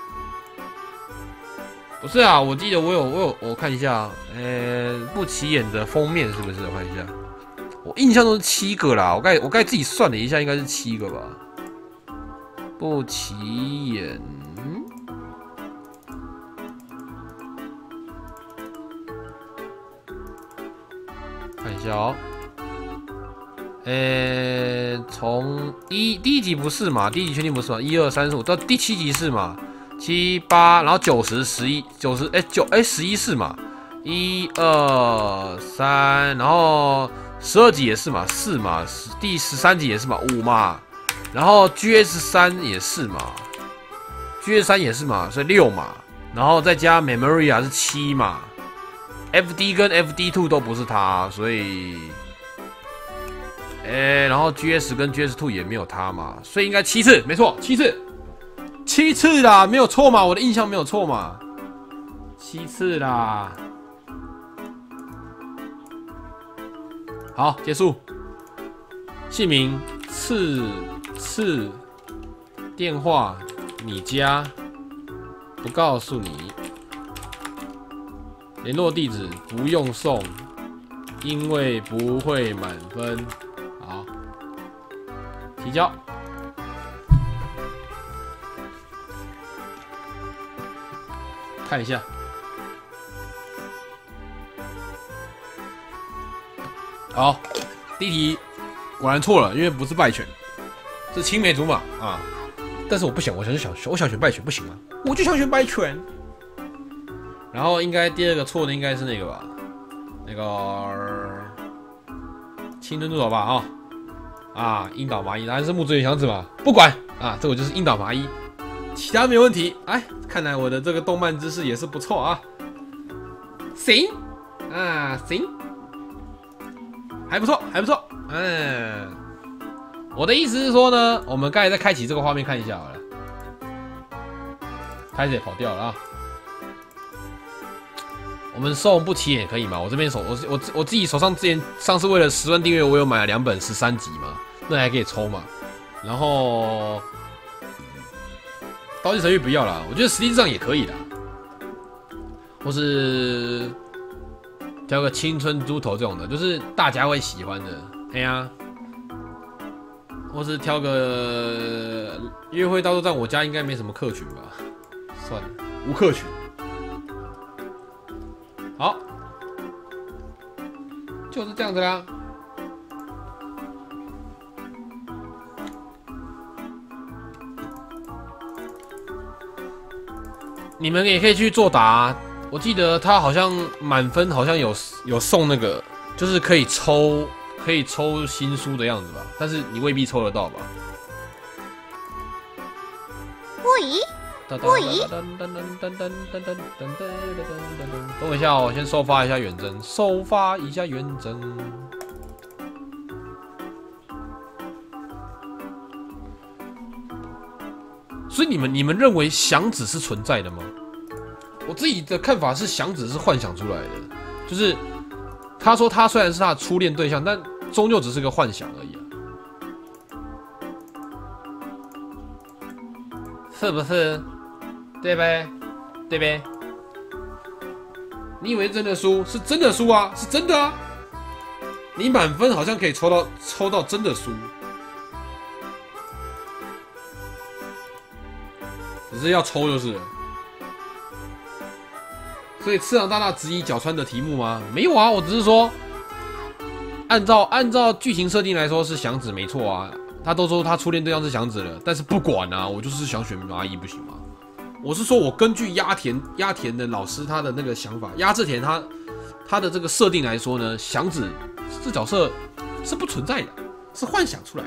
[SPEAKER 1] 不是啊，我记得我有我有我看一下，呃、欸，不起眼的封面是不是？我看一下，我印象中是七个啦，我刚我刚自己算了一下，应该是七个吧。不起眼，看一下哦。呃、欸，从一第一集不是嘛？第一集确定不是嘛？一二三四五到第七集是嘛？七八，然后九十、十一、九十，哎九哎十一是嘛？一二三，然后十二集也是嘛？四嘛？第十三集也是嘛？五嘛？然后 G S 三也是嘛 ？G S 三也是嘛？所以六嘛？然后再加 Memoria 是七嘛 ？F D 跟 F D 二 都不是他，所以，哎，然后 G S 跟 G S 二 也没有他嘛？所以应该七次，没错，七次。七次啦，没有错嘛，我的印象没有错嘛，七次啦。好，结束。姓名次次，电话你家，不告诉你。联络地址不用送，因为不会满分。好，提交。看一下，好，第一题果然错了，因为不是败犬，是青梅竹马啊。但是我不想，我想想选，我想选败犬，不行吗？我就想选败犬。然后应该第二个错的应该是那个吧，那个青春住手吧啊啊，樱岛麻衣，当然是木之原祥子嘛，不管啊，这个就是樱岛麻衣。其他没有问题，哎，看来我的这个动漫知识也是不错啊。行，啊行，还不错，还不错。嗯，我的意思是说呢，我们刚才再开启这个画面看一下好了。开始也跑掉了啊。我们送不起眼可以吗？我这边手我我我自己手上之前上次为了十万订阅，我有买了两本十三集嘛，那还可以抽嘛。然后。刀剑神域不要啦，我觉得实力上也可以的，或是挑个青春猪头这种的，就是大家会喜欢的，哎呀，或是挑个约会到处站，我家应该没什么客群吧，算了，无客群。好，就是这样子啦。你们也可以去作答，我记得他好像满分好像有有送那个，就是可以抽可以抽新书的样子吧，但是你未必抽得到吧？
[SPEAKER 2] 喂喂，
[SPEAKER 1] 等我一下哦，我先收发一下远征，收发一下远征。所以你们你们认为响指是存在的吗？我自己的看法是响指是幻想出来的，就是他说他虽然是他的初恋对象，但终究只是个幻想而已啊，是不是？对呗，对呗。你以为真的输是真的输啊，是真的啊。你满分好像可以抽到抽到真的输。只是要抽就是了，所以次郎大大质疑角川的题目吗？没有啊，我只是说，按照按照剧情设定来说是响指没错啊，他都说他初恋对象是响指了，但是不管啊，我就是想选麻衣不行吗？我是说我根据鸭田鸭田的老师他的那个想法，鸭志田他他的这个设定来说呢，响指这角色是不存在的，是幻想出来的。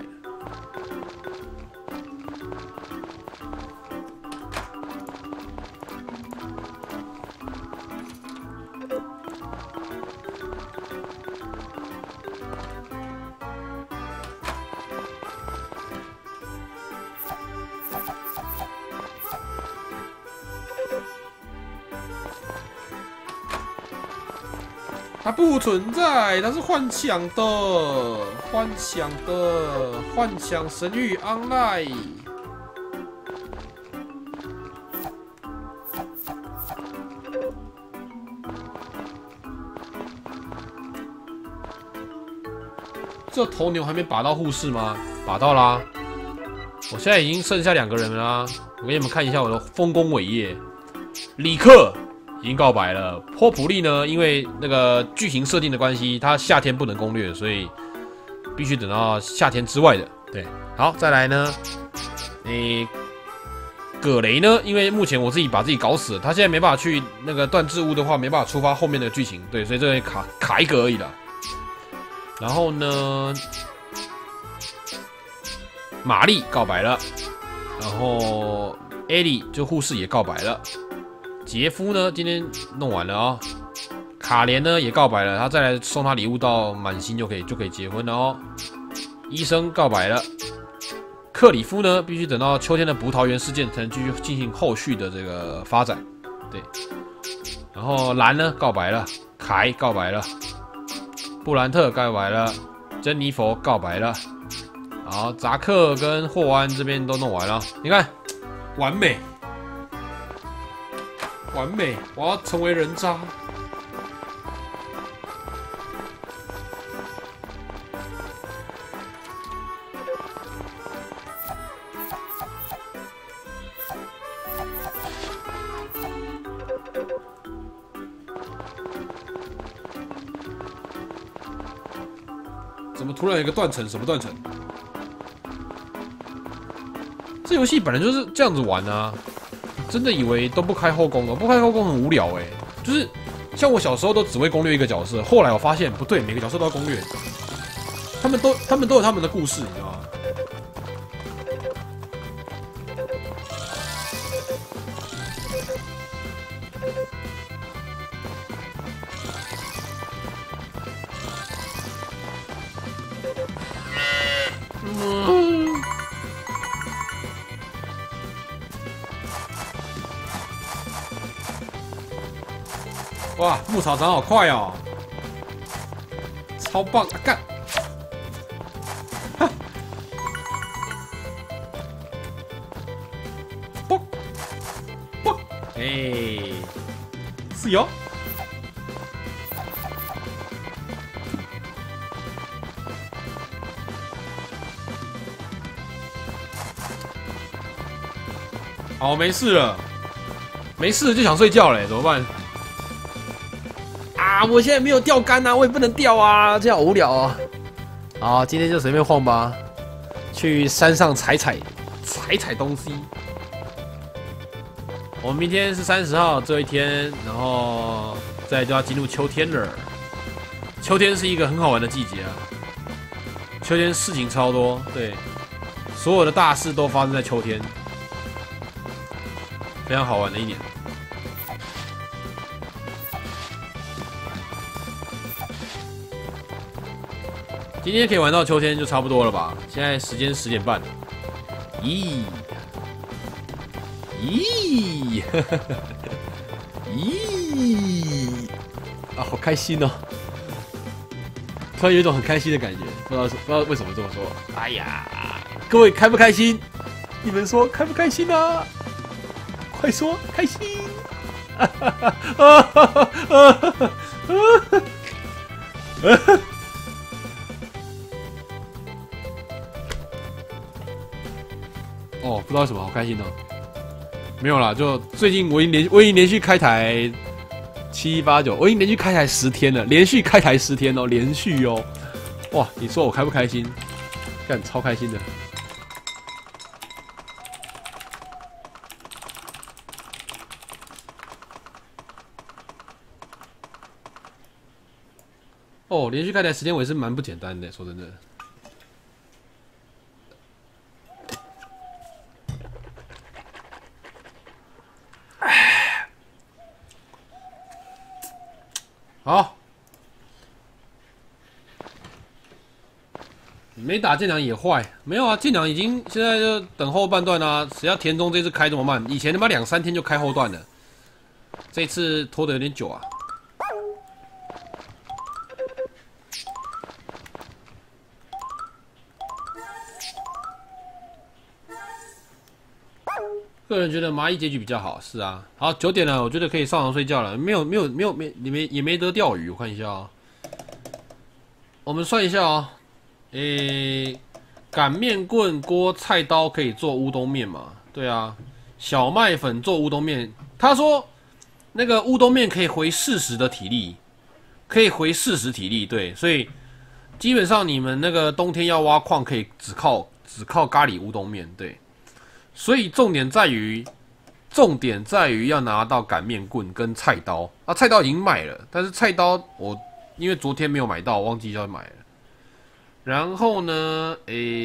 [SPEAKER 1] 它不存在，它是幻想的，幻想的，幻想神域 Online。这头牛还没把到护士吗？把到啦！我现在已经剩下两个人了啦。我给你们看一下我的丰功伟业。李克已经告白了，波普利呢，因为那个剧情设定的关系，他夏天不能攻略，所以必须等到夏天之外的。对，好，再来呢，诶、欸，葛雷呢，因为目前我自己把自己搞死了，他现在没办法去那个断置物的话，没办法触发后面的剧情，对，所以这个卡卡一格而已了。然后呢，玛丽告白了，然后艾莉就护士也告白了，杰夫呢今天弄完了哦，卡莲呢也告白了，他再来送他礼物到满星就可以就可以结婚了哦。医生告白了，克里夫呢必须等到秋天的葡萄园事件才能继续进行后续的这个发展，对。然后兰呢告白了，凯告白了。布兰特告白了，珍妮佛告白了，好，扎克跟霍安这边都弄完了，你看，完美，完美，我要成为人渣。怎么突然有一个断层？什么断层？这游戏本来就是这样子玩啊！真的以为都不开后宫了，不开后宫很无聊哎、欸。就是像我小时候都只会攻略一个角色，后来我发现不对，每个角色都要攻略。他们都他们都有他们的故事，你知道吗？嗯，哇，牧草长好快哦，超棒！啊、干，哈，嘣嘣，哎，是哟。好，没事了，没事就想睡觉嘞，怎么办？啊，我现在没有钓竿啊，我也不能钓啊，这样好无聊啊。好，今天就随便晃吧，去山上采采采采东西。我们明天是三十号这一天，然后再就要进入秋天了。秋天是一个很好玩的季节啊，秋天事情超多，对，所有的大事都发生在秋天。非常好玩的一年。今天可以玩到秋天就差不多了吧？现在时间十点半。咦咦咦啊，好开心哦！突然有一种很开心的感觉，不知道不知道为什么这么说。哎呀，各位开不开心？你们说开不开心啊？快说开心！啊哈哈啊哈哈啊哈哈！哦，不知道为什么好开心哦。没有啦，就最近我已经连我已经连续开台七八九，我已经连续开台十天了，连续开台十天哦，连续哦。哇，你说我开不开心？干，超开心的。哦，连续开台时间我也是蛮不简单的，说真的。好，没打舰长也坏，没有啊，舰长已经现在就等后半段啊，谁要田中这次开这么慢？以前他妈两三天就开后段了，这次拖得有点久啊。 个人觉得蚂蚁结局比较好，是啊。好，九点了，我觉得可以上床睡觉了。没有，没有，没有，没，也没也没得钓鱼。我看一下啊、哦，我们算一下哦。诶，擀面棍、锅、菜刀可以做乌冬面嘛？对啊，小麦粉做乌冬面。他说那个乌冬面可以回四十的体力，可以回四十体力。对，所以基本上你们那个冬天要挖矿，可以只靠只靠咖喱乌冬面。对。所以重点在于，重点在于要拿到擀面棍跟菜刀啊，菜刀已经买了，但是菜刀我因为昨天没有买到，忘记要买了。然后呢，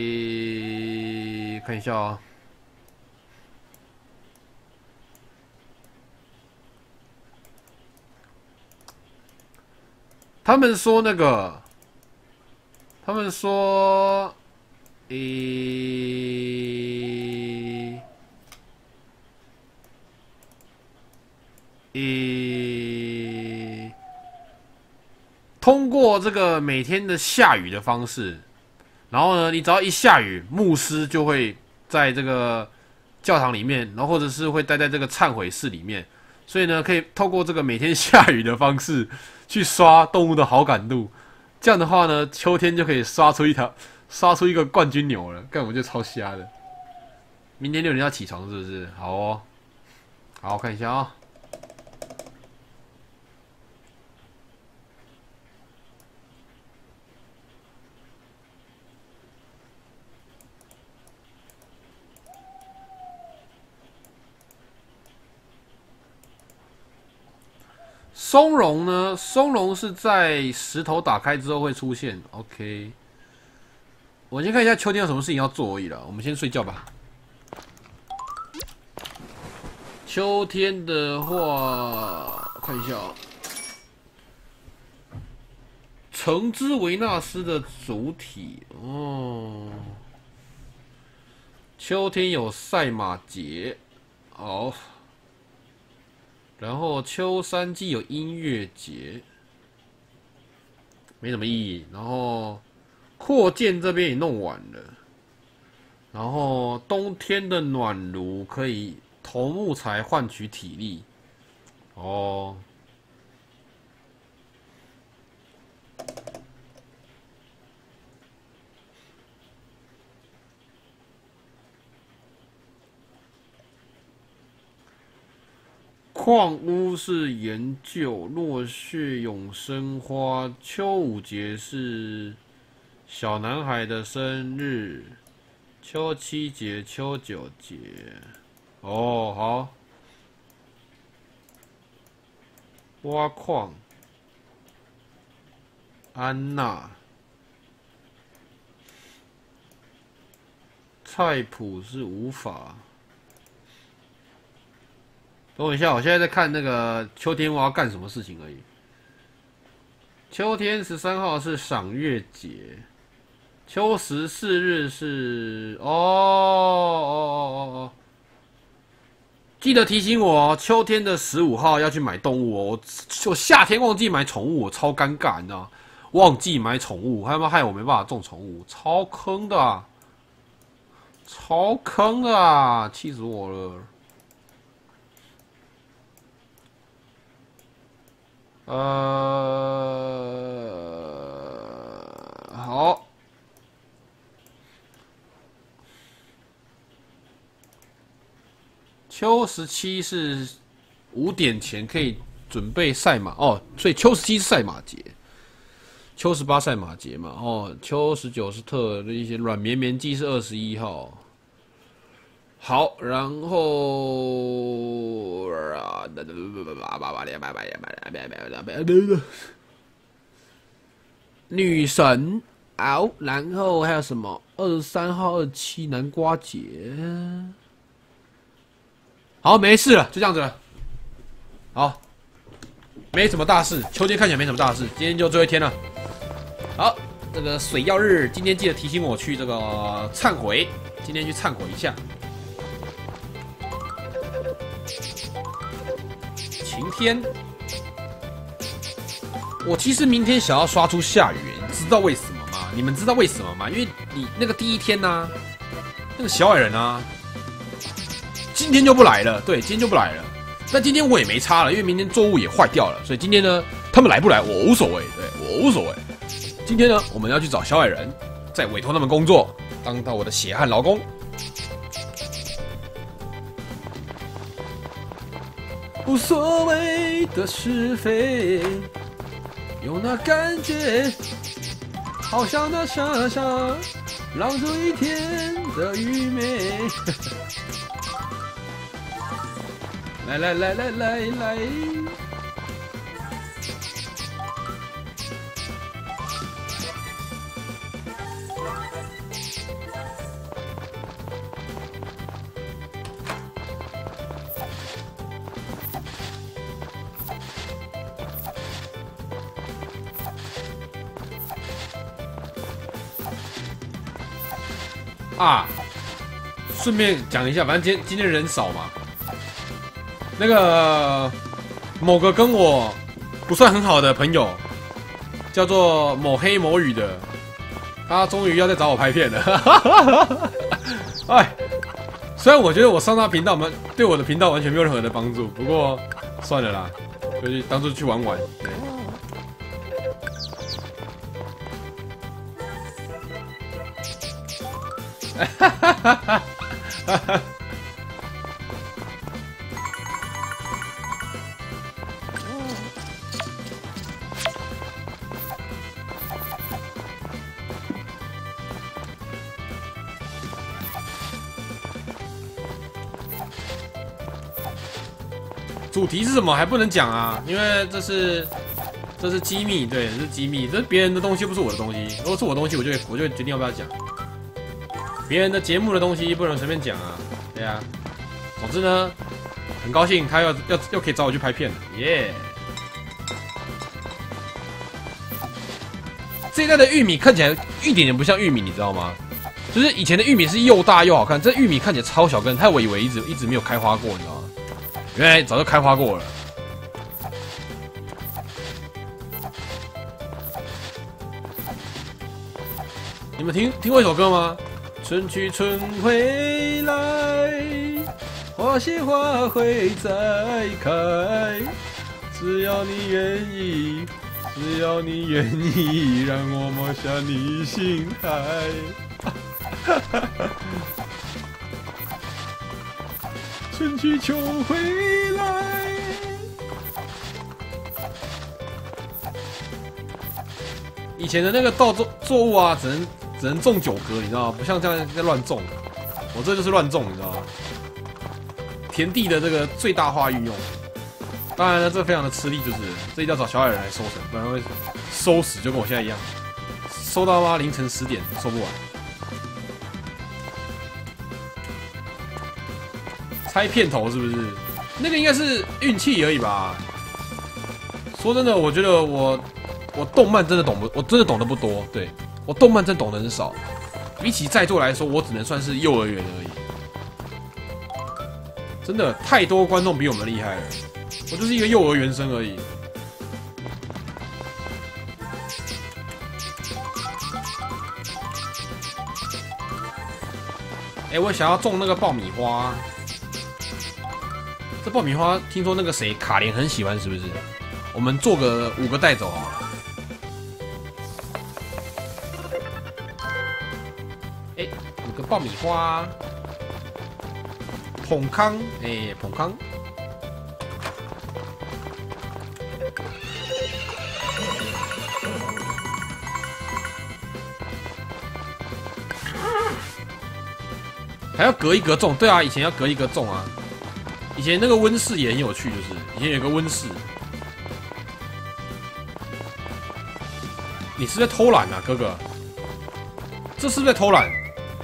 [SPEAKER 1] 诶，看一下啊、哦，他们说那个，他们说，诶。诶，通过这个每天的下雨的方式，然后呢，你只要一下雨，牧师就会在这个教堂里面，然后或者是会待在这个忏悔室里面，所以呢，可以透过这个每天下雨的方式去刷动物的好感度。这样的话呢，秋天就可以刷出一条，刷出一个冠军牛了。干，我觉得超瞎的。明天六点要起床是不是？好哦，好，我看一下啊、哦。松茸呢？松茸是在石头打开之后会出现。OK， 我先看一下秋天有什么事情要做而已啦。我们先睡觉吧。秋天的话，看一下啊、哦，橙汁维纳斯的主体哦。秋天有赛马节，好。然后秋山季有音乐节，没什么意义。然后扩建这边也弄完了。然后冬天的暖炉可以投木材换取体力。哦。矿屋是研究，落雪永生花，秋五节是小男孩的生日，秋七节、秋九节。哦，好。挖矿，安娜，菜谱是无法。等我一下，我现在在看那个秋天我要干什么事情而已。秋天十三号是赏月节，秋十四日是哦哦哦哦哦，记得提醒我哦，秋天的十五号要去买动物哦。我我夏天忘记买宠物，我超尴尬，你知道吗？忘记买宠物，还有没有害我没办法种宠物，超坑的啊，超坑的啊，气死我了。呃，好，秋十七是五点前可以准备赛马哦，所以秋十七是赛马节，秋十八赛马节嘛，哦，秋十九是特的一些软绵绵季是二十一号。好，然后啊，女神，好，然后还有什么？二十三号、二十七南瓜节。好，没事了，就这样子了。好，没什么大事，秋天看起来没什么大事，今天就最后一天了。好，这个水曜日，今天记得提醒我去这个忏悔，今天去忏悔一下。晴天，我其实明天想要刷出下雨，你知道为什么吗？你们知道为什么吗？因为你那个第一天呢、啊，那个小矮人啊，今今天就不来了。对，今天就不来了。但今天我也没差了，因为明天作物也坏掉了，所以今天呢，他们来不来我无所谓，对我无所谓。今天呢，我们要去找小矮人，再委托他们工作，当到我的血汗劳工。无所谓的是非，有那感觉，好像那沙沙浪着一天的愚昧。来来来来来来，啊！顺便讲一下，反正今天今天人少嘛。那个某个跟我不算很好的朋友，叫做某黑某雨的，他终于要再找我拍片了。哎，虽然我觉得我上他频道们对我的频道完全没有任何的帮助，不过算了啦，就是当做去玩玩。对。哈哈哈哈哈哈！主题是什么还不能讲啊，因为这是这是机密，对，这是机密，这是别人的东西，不是我的东西。如果是我的东西，我就我就决定要不要讲。别人的节目的东西不能随便讲啊，对啊。总之呢，很高兴他要要又可以找我去拍片了，耶、yeah ！这一代的玉米看起来一点也不像玉米，你知道吗？就是以前的玉米是又大又好看，这玉米看起来超小根，害我以为一直一直没有开花过，你知道吗？原来早就开花过了。你们听听过一首歌吗？春去春回来，花谢花会再开。只要你愿意，只要你愿意，让我抹下你心海。春去秋回来。以前的那个稻作作物啊，只能只能种九格，你知道吗？不像这样在乱种。我这就是乱种，你知道吗？田地的这个最大化运用。当然了，这非常的吃力，就是这一定要找小矮人来收成，不然会收死，就跟我现在一样，收到妈凌晨十点收不完。猜片头是不是？那个应该是运气而已吧。说真的，我觉得我我动漫真的懂不，我真的懂得不多。对我动漫真懂得很少，比起在座来说，我只能算是幼儿园而已。真的太多观众比我们厉害了，我就是一个幼儿园生而已。哎、欸，我想要种那个爆米花。这爆米花听说那个谁卡莲很喜欢，是不是？我们做个五个带走好了。哎、欸，五个爆米花，捧康，哎、欸，捧康。还要隔一格种，对啊，以前要隔一格种啊。以前那个温室也很有趣，就是以前有个温室。你是不是在偷懒啊，哥哥？这是不是在偷懒？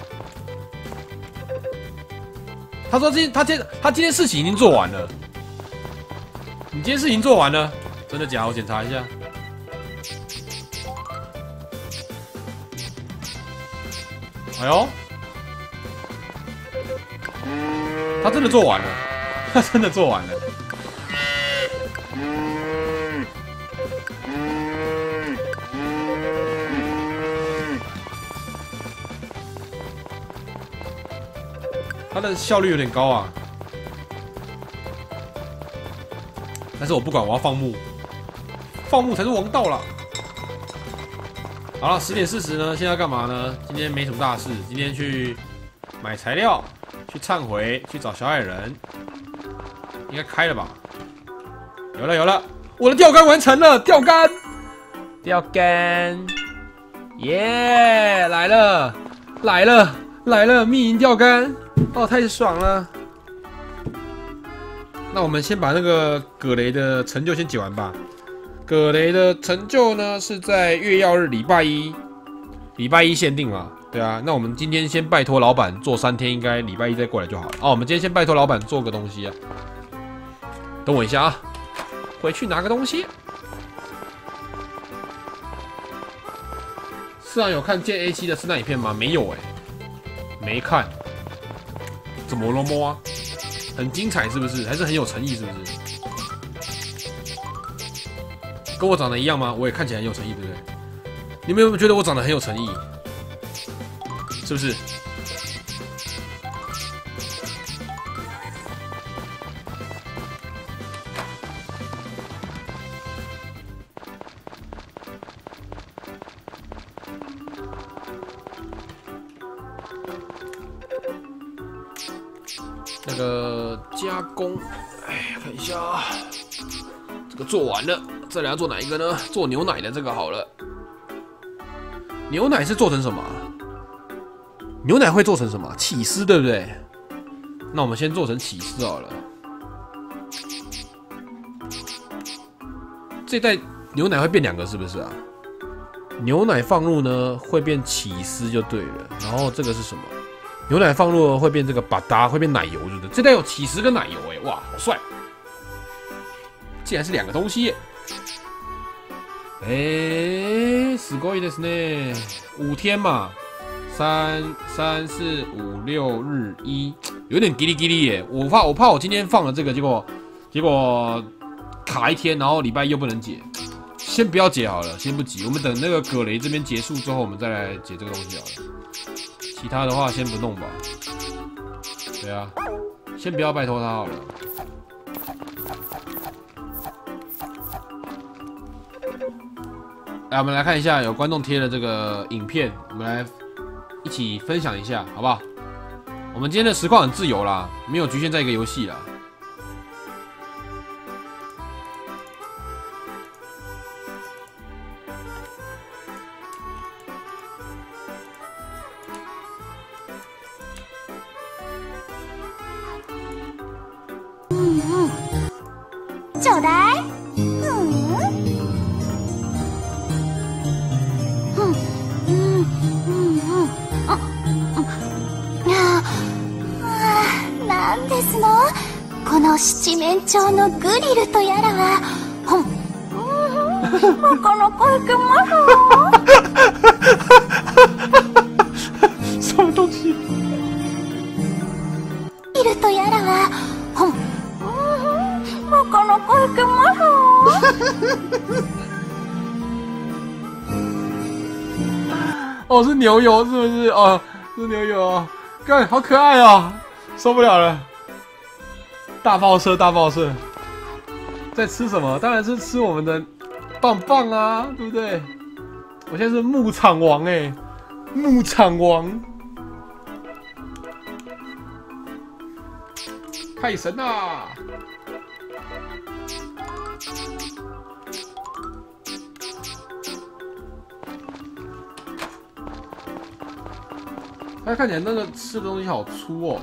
[SPEAKER 1] 他说今他今他今天事情已经做完了。你今天事情做完了，真的假的？我检查一下。哎呦，他真的做完了。他真的做完了。他的效率有点高啊。 但是我不管，我要放牧，放牧才是王道啦。好了，十点四十呢，现在要干嘛呢？今天没什么大事，今天去买材料，去忏悔，去找小矮人，应该开了吧？有了有了，我的钓竿完成了，钓竿，钓竿，耶，来了来了来了，密银钓竿，哦，太爽了。那我们先把那个葛雷的成就先解完吧。葛雷的成就呢是在月曜日礼拜一，礼拜一限定嘛，对啊。那我们今天先拜托老板做三天，应该礼拜一再过来就好了。哦，我们今天先拜托老板做个东西啊。等我一下啊，回去拿个东西。市长有看剑 A 七的试弹影片吗？没有哎、欸，没看。怎么了吗？很精彩是不是？还是很有诚意是不是？跟我长得一样吗？我也看起来很有诚意，对不对？你们有没有觉得我长得很有诚意？是不是？那个加工，哎，看一下啊，这个做完了。再来要做哪一个呢？做牛奶的这个好了。牛奶是做成什么？牛奶会做成什么？起司对不对？那我们先做成起司好了。这袋牛奶会变两个是不是啊？牛奶放入呢会变起司就对了。然后这个是什么？牛奶放入会变这个巴达，会变奶油，对不对？这袋有起司跟奶油哎，哇，好帅！竟然是两个东西耶！哎、欸，すごいですね。五天嘛，三三四五六日一，有点叽哩叽哩耶。我怕我怕我今天放了这个，结果结果卡一天，然后礼拜一又不能解。先不要解好了，先不急，我们等那个葛雷这边结束之后，我们再来解这个东西好了。其他的话先不弄吧。对啊，先不要拜托他好了。来，我们来看一下有观众贴的这个影片，我们来一起分享一下，好不好？我们今天的实况很自由啦，没有局限在一个游戏啦。
[SPEAKER 2] 嗯嗯，ちょうだい。なんですのこの七面鳥のグリルとやらは、ほん、うん、なかなかいけます。
[SPEAKER 1] 什么东西？
[SPEAKER 2] グリルとやらは、ほん、うん、なかなかいけます。
[SPEAKER 1] 哦，是牛油是不是？哦，是牛油哦，干，好可爱哦，受不了了！大爆射，大爆射！在吃什么？当然是吃我们的棒棒啊，对不对？我现在是牧场王哎，牧场王，太神啦！它看起来那个吃的东西好粗哦。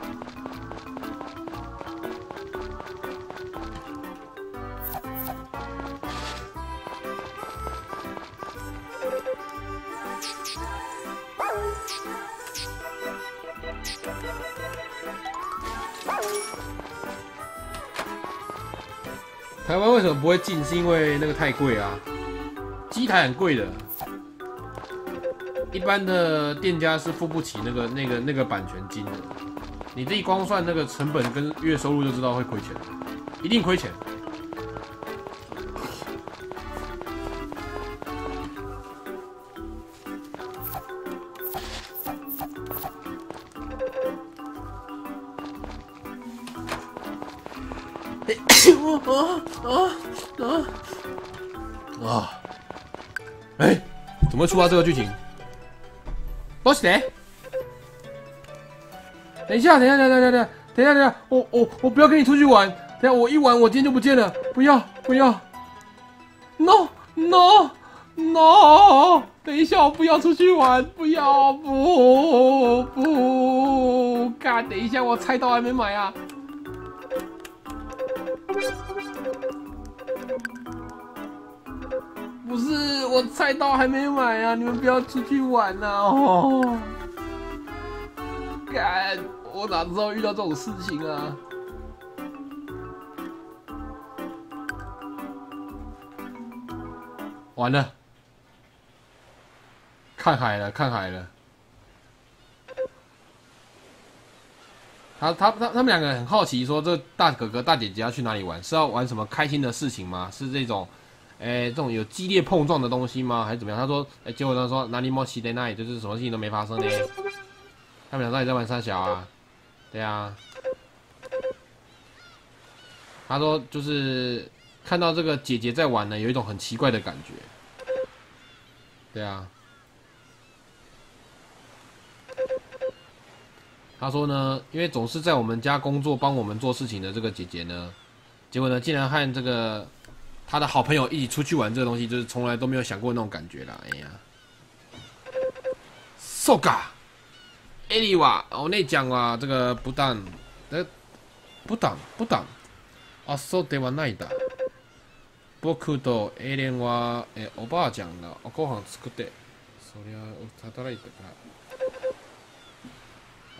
[SPEAKER 1] 台湾为什么不会进？是因为那个太贵啊，机台很贵的。一般的店家是付不起那个、那个、那个版权金的，你自己光算那个成本跟月收入就知道会亏钱，一定亏钱。 啊啊啊！啊！哎，怎么会触发这个剧情？都是谁？等一下，等一下，等一下，等一下，等一下，等一下，我我我不要跟你出去玩，等一下我一玩我今天就不见了，不要不要 ，no no no， 等一下我不要出去玩，不要不不，干，等一下我菜刀还没买啊。不是，我菜刀还没买啊！你们不要出去玩呐、啊！哦，干，我哪知道遇到这种事情啊！完了，看海了，看海了。他他他他们两个很好奇，说这大哥哥大姐姐要去哪里玩？是要玩什么开心的事情吗？是这种？哎、欸，这种有激烈碰撞的东西吗？还是怎么样？他说，哎、欸，结果他说哪里莫西的那里，就是什么事情都没发生呢。他们俩到底在玩三小啊？对啊。他说就是看到这个姐姐在玩呢，有一种很奇怪的感觉。对啊。他说呢，因为总是在我们家工作、帮我们做事情的这个姐姐呢，结果呢，竟然和这个。他的好朋友一起出去玩这个东西，就是从来都没有想过那种感觉啦。哎呀 ，so ga， 艾利瓦，我那讲啊，这个不但，呃，不但不但，あ、そうではないだ。僕とエレンはえおばあちゃんがご飯作って、そりゃ働いてから。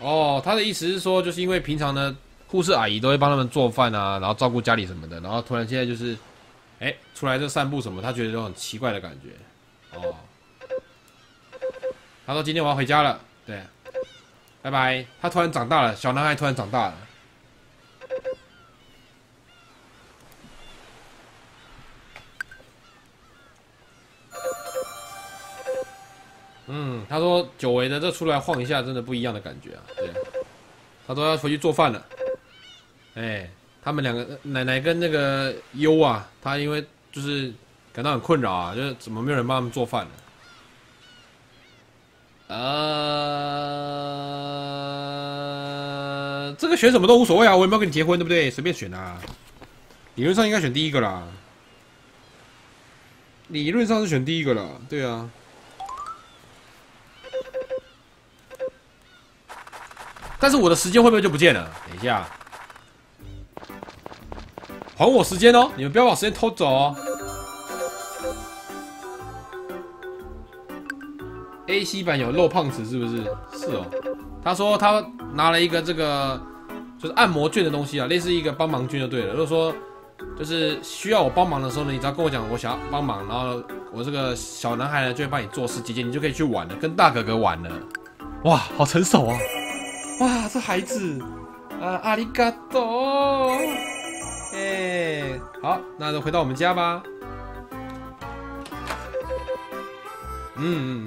[SPEAKER 1] 哦，他的意思是说，就是因为平常呢，护士阿姨都会帮他们做饭啊，然后照顾家里什么的，然后突然现在就是。哎、欸，出来这散步什么，他觉得都很奇怪的感觉。哦，他说今天我要回家了，对，拜拜。他突然长大了，小男孩突然长大了。嗯，他说久违的这出来晃一下，真的不一样的感觉啊。对，他说要回去做饭了。哎、欸。他们两个奶奶跟那个优啊，他因为就是感到很困扰啊，就是怎么没有人帮他们做饭呢？呃，这个选什么都无所谓啊，我有没有跟你结婚，对不对？随便选啊。理论上应该选第一个啦。理论上是选第一个啦，对啊。但是我的时间会不会就不见了？等一下。还我时间哦！你们不要把我时间偷走哦。A C 版有肉胖子是不是？是哦。他说他拿了一个这个就是按摩券的东西啊，类似一个帮忙券就对了。如果说就是需要我帮忙的时候呢，你只要跟我讲我想要帮忙，然后我这个小男孩呢就会帮你做事，姐姐你就可以去玩了，跟大哥哥玩了。哇，好成熟啊！哇，这孩子啊，阿里嘎多。哎、欸，好，那就回到我们家吧。嗯，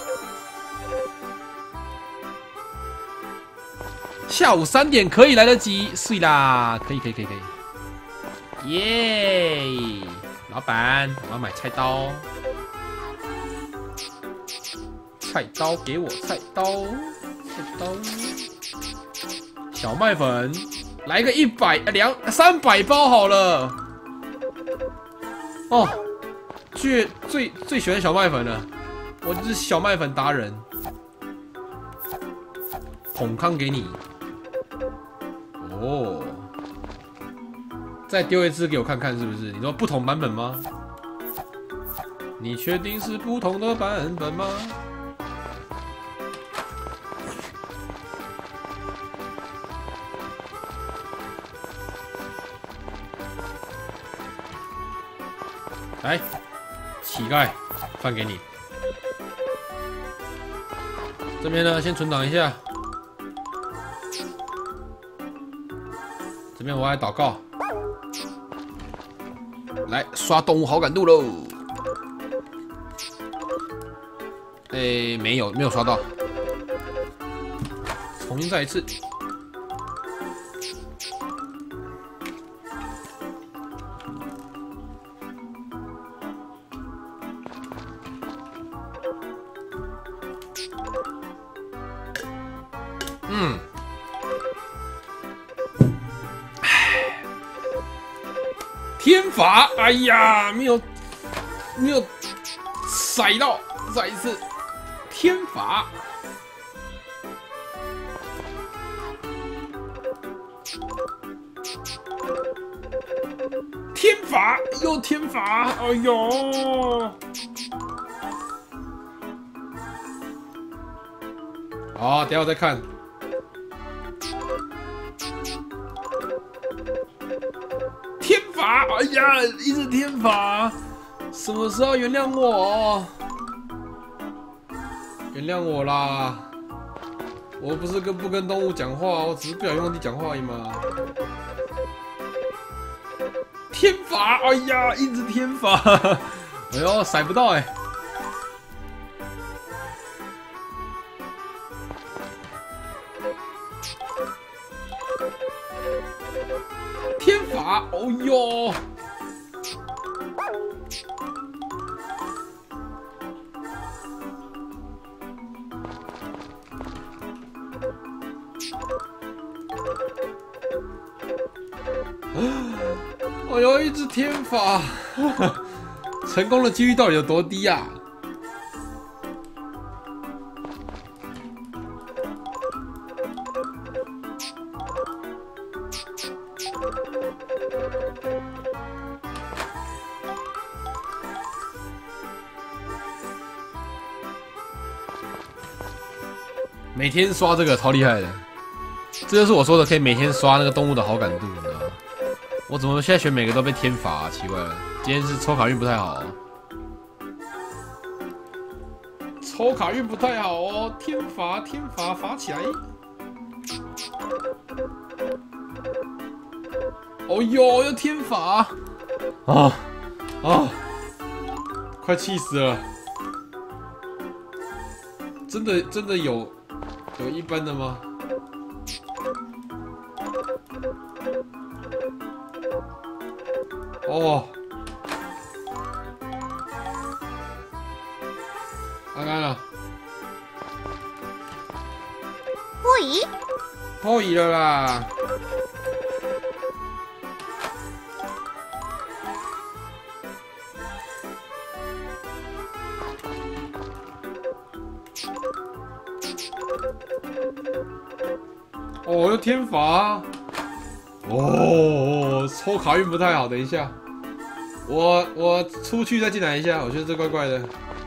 [SPEAKER 1] 下午三点可以来得及，睡啦，可以，可以，可以，可以。耶、yeah ，老板，我要买菜刀，菜刀给我菜刀，菜刀，小麦粉。来个一百两三百包好了。哦，最最最喜欢小麦粉了，我就是小麦粉达人。捧康给你。哦，再丢一次给我看看是不是？你说不同版本吗？你确定是不同的版本吗？来，乞丐，饭给你。这边呢，先存档一下。这边我来祷告。来刷动物好感度喽。哎、欸，没有，没有刷到。重新再一次。 嗯，天罚，哎呀，没有没有甩到，再一次天罚。天罚又天罚，哎呦！好，等一下我再看。天罚，哎呀，一直天罚，什么时候原谅我？原谅我啦！我不是跟不跟动物讲话，我只是不小心忘记讲话而已嘛。天罚，哎呀，一直天罚，哎呦，甩不到哎、欸。天罚，哦呦！哎呦，一直天罚，成功的几率到底有多低啊？每天刷这个超厉害的，这就是我说的可以每天刷那个动物的好感度，你知道吗？我怎么现在选每个都被天罚、啊？奇怪了，今天是抽卡运不太好、啊，抽卡运不太好哦，天罚天罚罚起来！哦呦，又天罚！啊啊！快气死了！真的真的有有一般的吗？哦，安安了，
[SPEAKER 2] 破译，
[SPEAKER 1] 破译了啦！哦，又天罚！哦，抽卡运不太好，等一下。我我出去再进来一下，我觉得这怪怪的。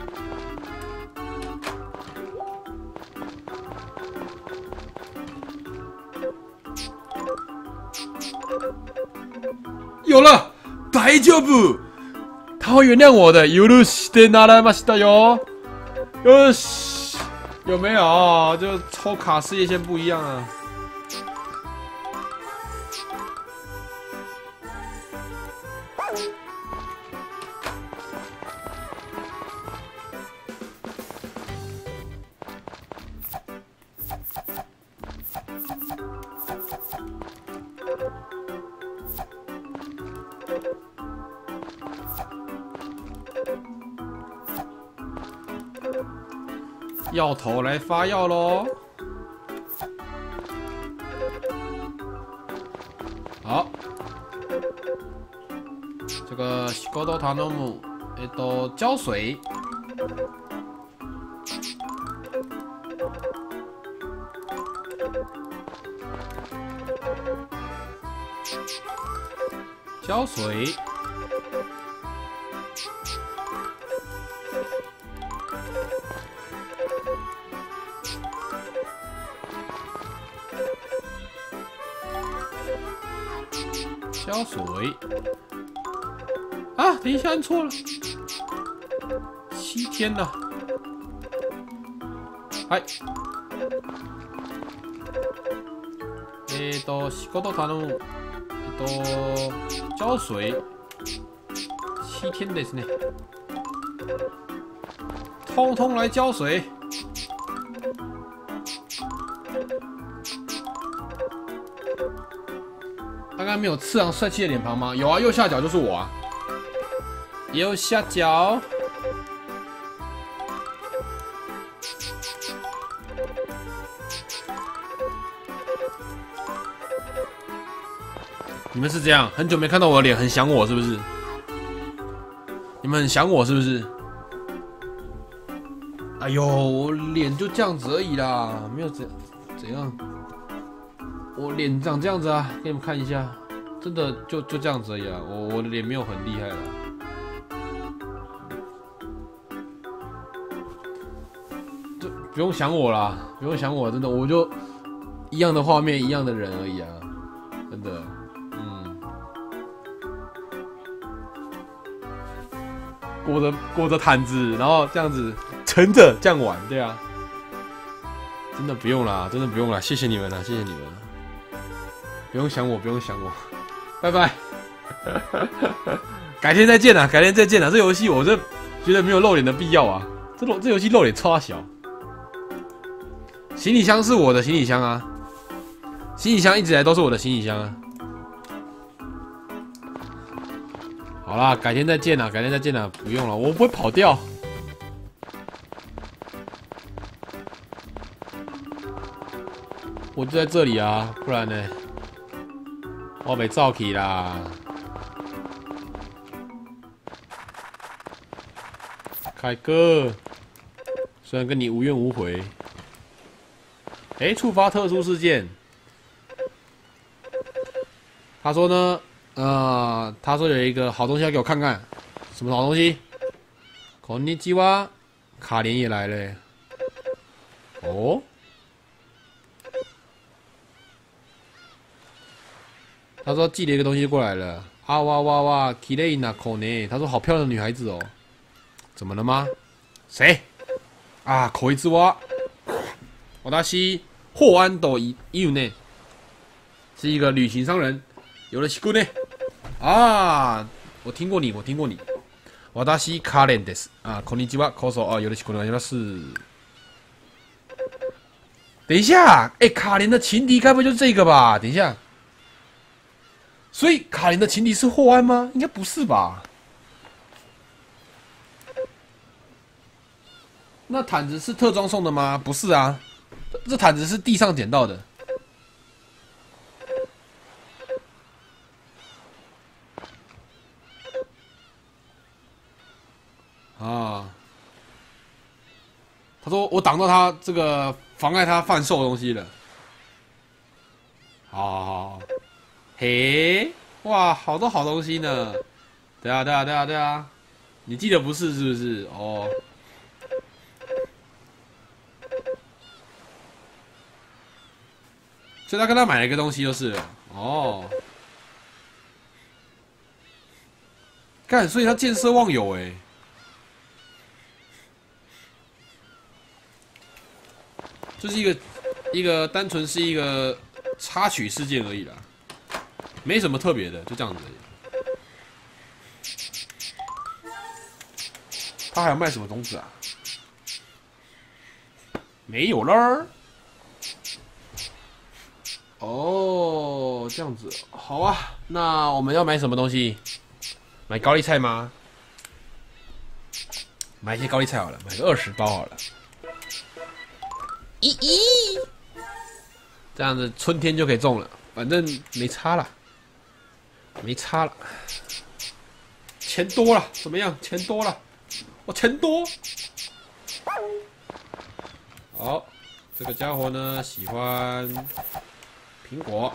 [SPEAKER 1] 有了，大丈夫，他会原谅我的。許してもらいましたよ。よし，有没有？就抽卡事业线不一样啊。药头来发药喽！好，这个仕事頼む，えっと胶水，胶水。胶水啊！等一下，按错了，七天了。はい。えっと、仕事頼む。えっと、胶水。七天ですね。通通来胶水。刚刚没有次郎帅气的脸庞吗？有啊，右下角就是我啊。右下角。 你们是这样，很久没看到我的脸，很想我是不是？你们很想我是不是？哎呦，我脸就这样子而已啦，没有怎怎样。我脸长这样子啊，给你们看一下，真的就就这样子而已啊。我我的脸没有很厉害啦。就不用想我啦，不用想我，真的，我就一样的画面，一样的人而已啊，真的，嗯。裹着裹着毯子，然后这样子撑着这样玩，对啊。真的不用啦，真的不用啦，谢谢你们啦，谢谢你们啦。不用想我，不用想我，拜拜。改天再见啦，改天再见啦。这游戏我这觉得没有露脸的必要啊，这这游戏露脸超小。行李箱是我的行李箱啊，行李箱一直以来都是我的行李箱啊。好啦，改天再见啦，改天再见啦，不用了，我不会跑掉。我就在这里啊，不然呢？我被造起啦！凯哥，虽然跟你无怨无悔。哎、欸，触发特殊事件。他说呢，呃，他说有一个好东西要给我看看，什么好东西？こんにちは，卡莲也来了、欸。哦。他说寄了一个东西过来了，啊哇哇哇，綺麗な子ね。他说好漂亮的女孩子哦，怎么了吗？谁？啊，口一之蛙。私霍安斗伊伊呢，是一个旅行商人。有了西姑呢？啊，我听过你，我听过你。私カレンです。啊，こんにちは、こそ啊，有了西姑呢，原来是。等一下，哎、欸，卡莲的情敌该不会就是这个吧？等一下。所以卡莲的情敌是霍安吗？应该不是吧？那毯子是特装送的吗？不是啊，这毯子是地上捡到的。啊，他说我挡到他这个妨碍他贩售的东西了。好好好。嘿，哇，好多好东西呢！对啊，对啊，对啊，对啊，你记得不是是不是？哦，所以他跟他买了一个东西就是了。哦，干，所以他见色忘友哎，就是一个一个单纯是一个插曲事件而已啦。没什么特别的，就这样子而已。他还要卖什么种子啊？没有了。哦，这样子，好啊。那我们要买什么东西？买高丽菜吗？买一些高丽菜好了，买个二十包好了。咦咦，这样子春天就可以种了，反正没差了。没差了，钱多了，怎么样？钱多了，我钱多。好，这个家伙呢喜欢苹果。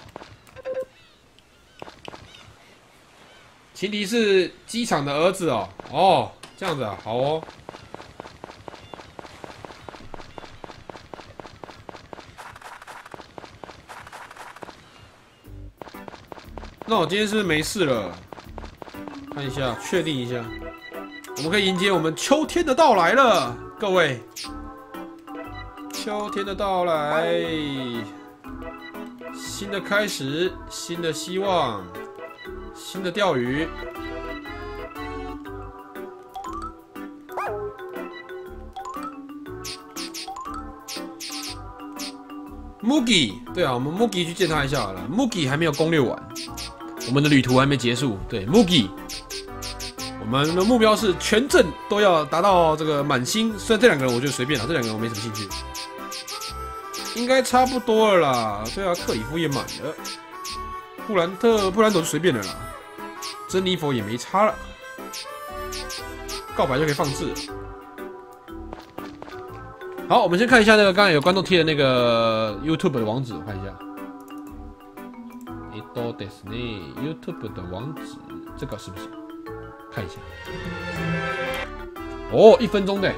[SPEAKER 1] 情敌是机场的儿子哦，哦，这样子啊，好哦。那我今天是不是没事了？看一下，确定一下，我们可以迎接我们秋天的到来了，各位。秋天的到来，新的开始，新的希望，新的钓鱼。Mugi， 对啊，我们 Mugi 去见他一下好了。Mugi 还没有攻略完。我们的旅途还没结束，对 ，Mugi， 我们的目标是全镇都要达到这个满星。虽然这两个人我觉得随便了，这两个人我没什么兴趣，应该差不多了啦。对啊，克里夫也满了。 布兰特布兰朵就随便了啦，珍妮佛也没差了，告白就可以放置了。好，我们先看一下那个刚才有观众贴的那个 YouTube 的网址，我看一下。えっとですね ，YouTube 的网址，这个是不是？看一下。哦，一分钟的。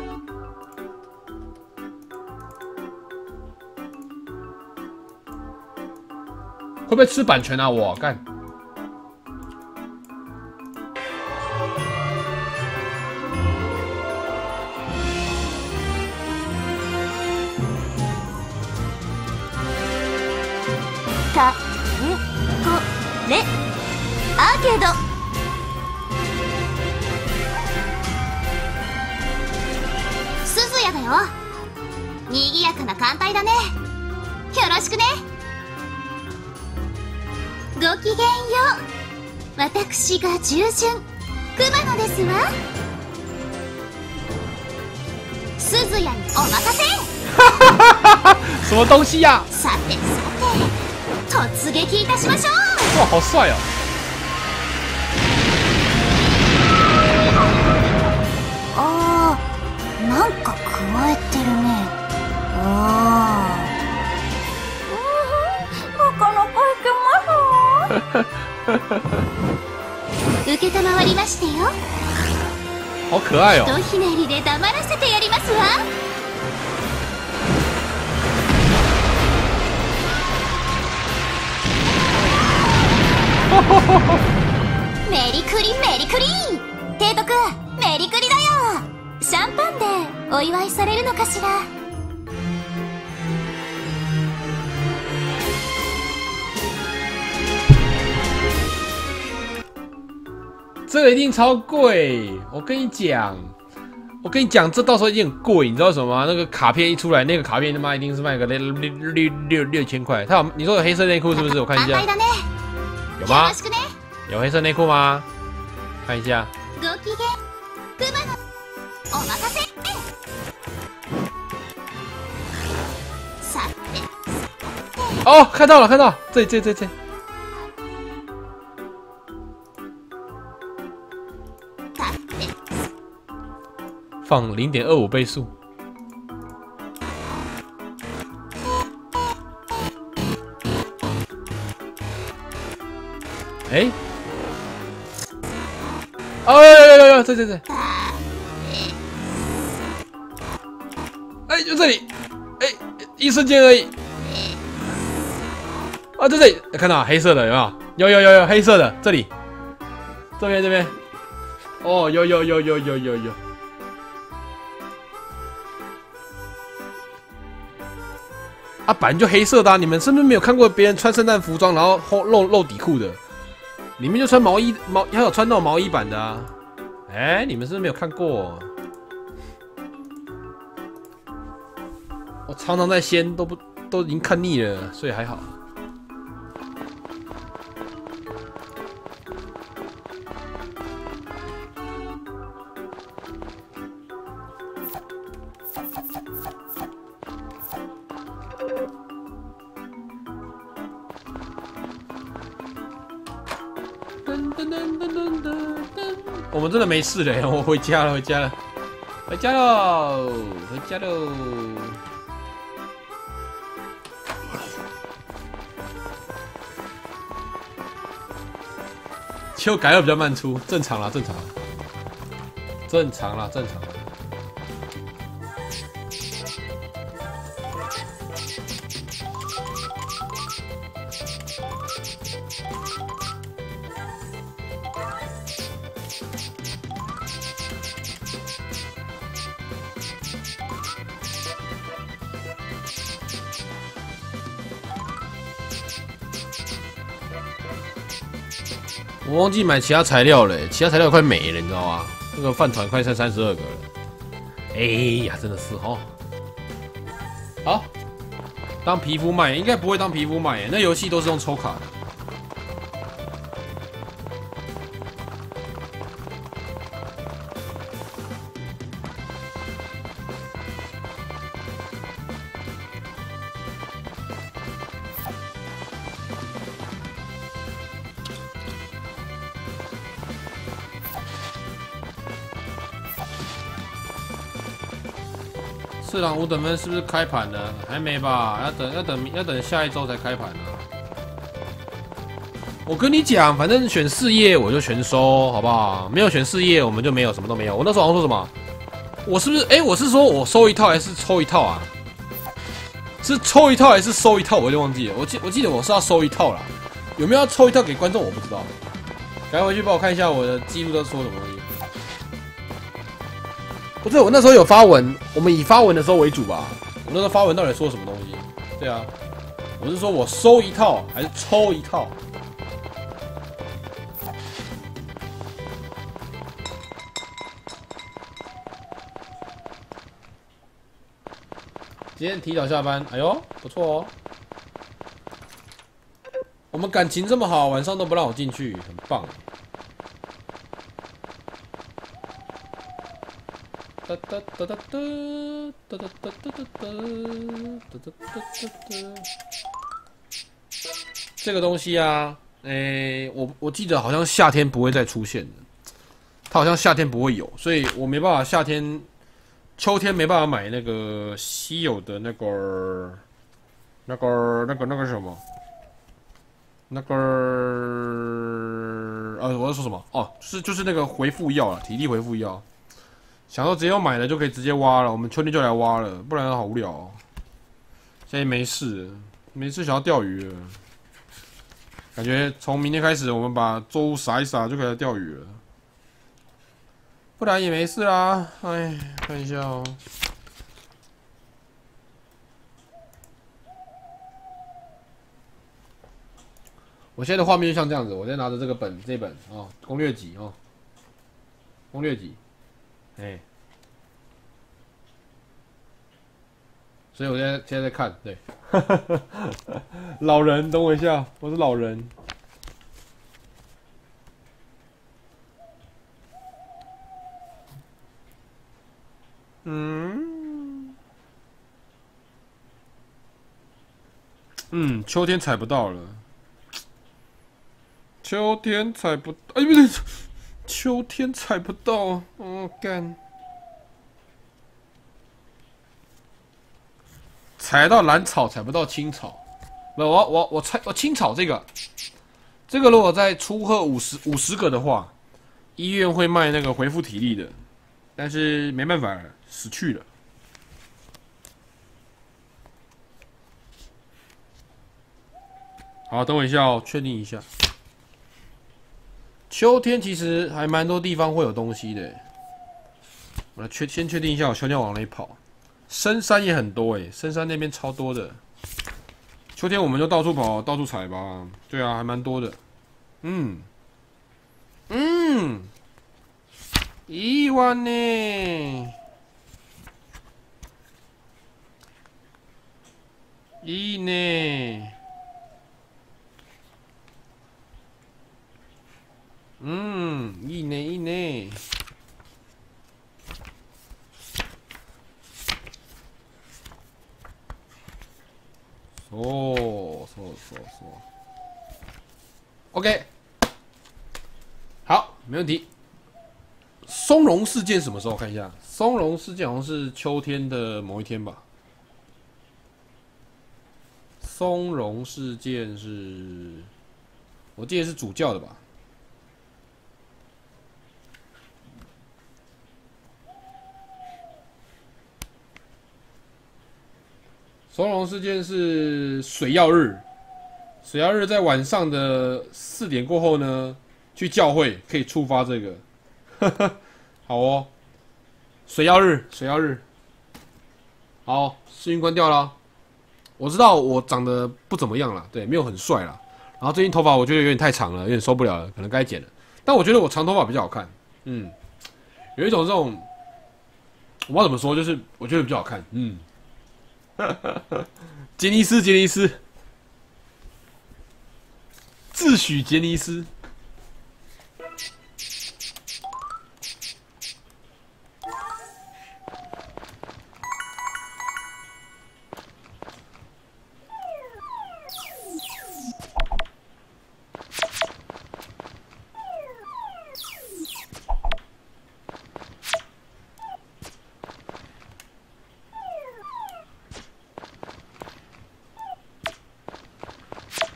[SPEAKER 1] 会不会吃版权啊？我干！
[SPEAKER 2] か、え、こ、れ、アーケード。鈴谷だよ。賑やかな艦隊だね。よろしくね。ごきげんよう。私が従順熊野ですわ。鈴谷にお任せ。
[SPEAKER 1] 什么东西呀、啊？
[SPEAKER 2] さてさて、突撃いたしましょう。
[SPEAKER 1] 哇，好帅哦！
[SPEAKER 2] あー、なんか加えてるね。あー、なかなかいけます。受けたまわりましてよ。
[SPEAKER 1] 好可愛哦！
[SPEAKER 2] ひとひねりで黙らせてやりますわ。メリクリメリクリ、提督メリクリだよ。シャンパンでお祝いされるのかしら。
[SPEAKER 1] 这个一定超贵，我跟你讲，我跟你讲，这到时候一定很贵，你知道什么吗？那个卡片一出来，那个卡片他妈一定是卖个六六六六六千块。他有你说有黑色内裤是不是？我看一下，有吗？有黑色内裤吗？看一下。哦，看到了，看到了，这里这里这里这里。放零点二五倍速。哎、欸，哦，有有有有，这这这，哎、欸，就这里，哎、欸，一瞬间而已。啊，在这里看到黑色的有没有？有有有有黑色的，这里，这边这边，哦，有有有有有有有。啊，本来就黑色的啊！你们是不是没有看过别人穿圣诞服装，然后后露露底裤的？里面就穿毛衣毛，还有穿那种毛衣版的啊！哎、欸，你们是不是没有看过？我常常在掀，都不都已经看腻了，所以还好。我们真的没事了，我回家了，回家了，回家喽，回家喽。就改的比较慢出，正常啦，正常啦，正常啦，正常啦。我忘记买其他材料了，其他材料快没了，你知道吗？那个饭团快剩三十二个了。哎呀，真的是哦。好，当皮肤卖应该不会当皮肤卖，那游戏都是用抽卡的。 次郎五等分是不是开盘了？还没吧？要等要等要等下一周才开盘啊。我跟你讲，反正选事业我就全收，好不好？没有选事业我们就没有什么都没有。我那时候好像说什么？我是不是？哎、欸，我是说我收一套还是抽一套啊？是抽一套还是收一套？我有点忘记了。我记我记得我是要收一套啦。有没有要抽一套给观众？我不知道。赶快回去帮我看一下我的记录都说什么东西。不是，我那时候有发文，我们以发文的时候为主吧。我那时候发文到底说什么东西？对啊，我是说我收一套还是抽一套？今天提早下班，哎呦，不错哦。我们感情这么好，晚上都不让我进去，很棒。哒哒哒哒哒哒哒哒哒哒哒哒哒哒。这个东西啊，诶，我我记得好像夏天不会再出现的，它好像夏天不会有，所以我没办法夏天、秋天没办法买那个稀有的那个、那个、那个、那个是什么？那个呃，我要说什么？哦，就是就是那个回复药了，体力回复药。想说直接要买了就可以直接挖了，我们秋天就来挖了，不然好无聊哦。现在没事，没事想要钓鱼了。感觉从明天开始，我们把作物撒一撒就可以来钓鱼了。不然也没事啦。哎，看一下哦。我现在的画面就像这样子，我在拿着这个本，这本啊、哦，攻略集哦，攻略集。哎、欸，所以我现在现在在看，对，老人，等我一下，我是老人。嗯，嗯，秋天采不到了，秋天采不，哎，不对，秋天采不到，哦干。采到蓝草，采不到青草。不，我我我采我青草这个，这个如果再出货五十五十个的话，医院会卖那个恢复体力的，但是没办法，死去了。好，等我一下哦，确定一下。秋天其实还蛮多地方会有东西的。我来确先确定一下，我秋天往哪里跑？深山也很多诶，深山那边超多的。秋天我们就到处跑，到处采吧。对啊，还蛮多的。嗯，嗯，いいわね。いいね。嗯，いいねいいね。哦，そうそうそう。OK， 好，没问题。松茸事件什么时候？看一下，松茸事件好像是秋天的某一天吧。松茸事件是，我记得是主教的吧。松茸事件是水曜日，水曜日在晚上的四点过后呢，去教会可以触发这个。好哦，水曜日，水曜日。好，视讯关掉了。我知道我长得不怎么样啦，对，没有很帅啦。然后最近头发我觉得有点太长了，有点受不了了，可能该剪了。但我觉得我长头发比较好看，嗯，有一种这种，我不知道怎么说，就是我觉得比较好看，嗯。杰尼斯，杰尼斯，自诩杰尼斯。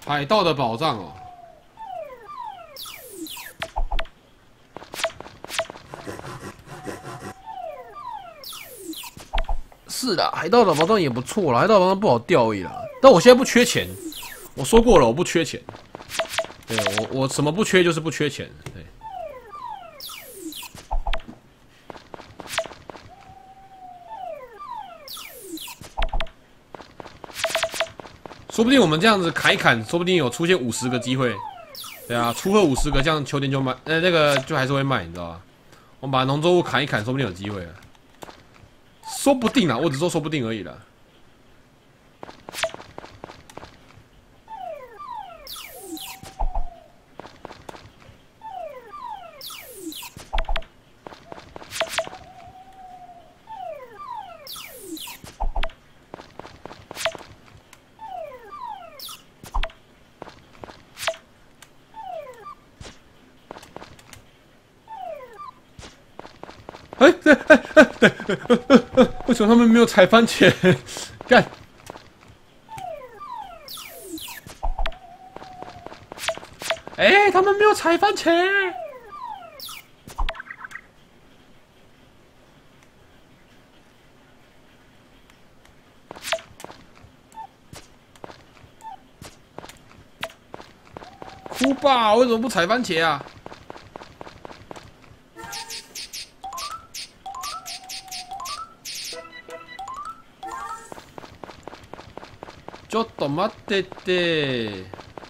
[SPEAKER 1] 海盗的宝藏哦。是的，海盗的宝藏也不错啦，海盗的宝藏不好钓而已啦。但我现在不缺钱，我说过了，我不缺钱。对我，我什么不缺就是不缺钱。对。说不定我们这样子砍一砍，说不定有出现五十个机会。对啊，出货五十个，这样秋天就卖，呃，那个就还是会卖，你知道吧？我们把农作物砍一砍，说不定有机会了。说不定啦，我只说说不定而已啦。哎哎哎哎对，为什么他们没有踩番茄？干！哎，他们没有踩番茄。哭吧！为什么不踩番茄啊？ちょっと待ってて，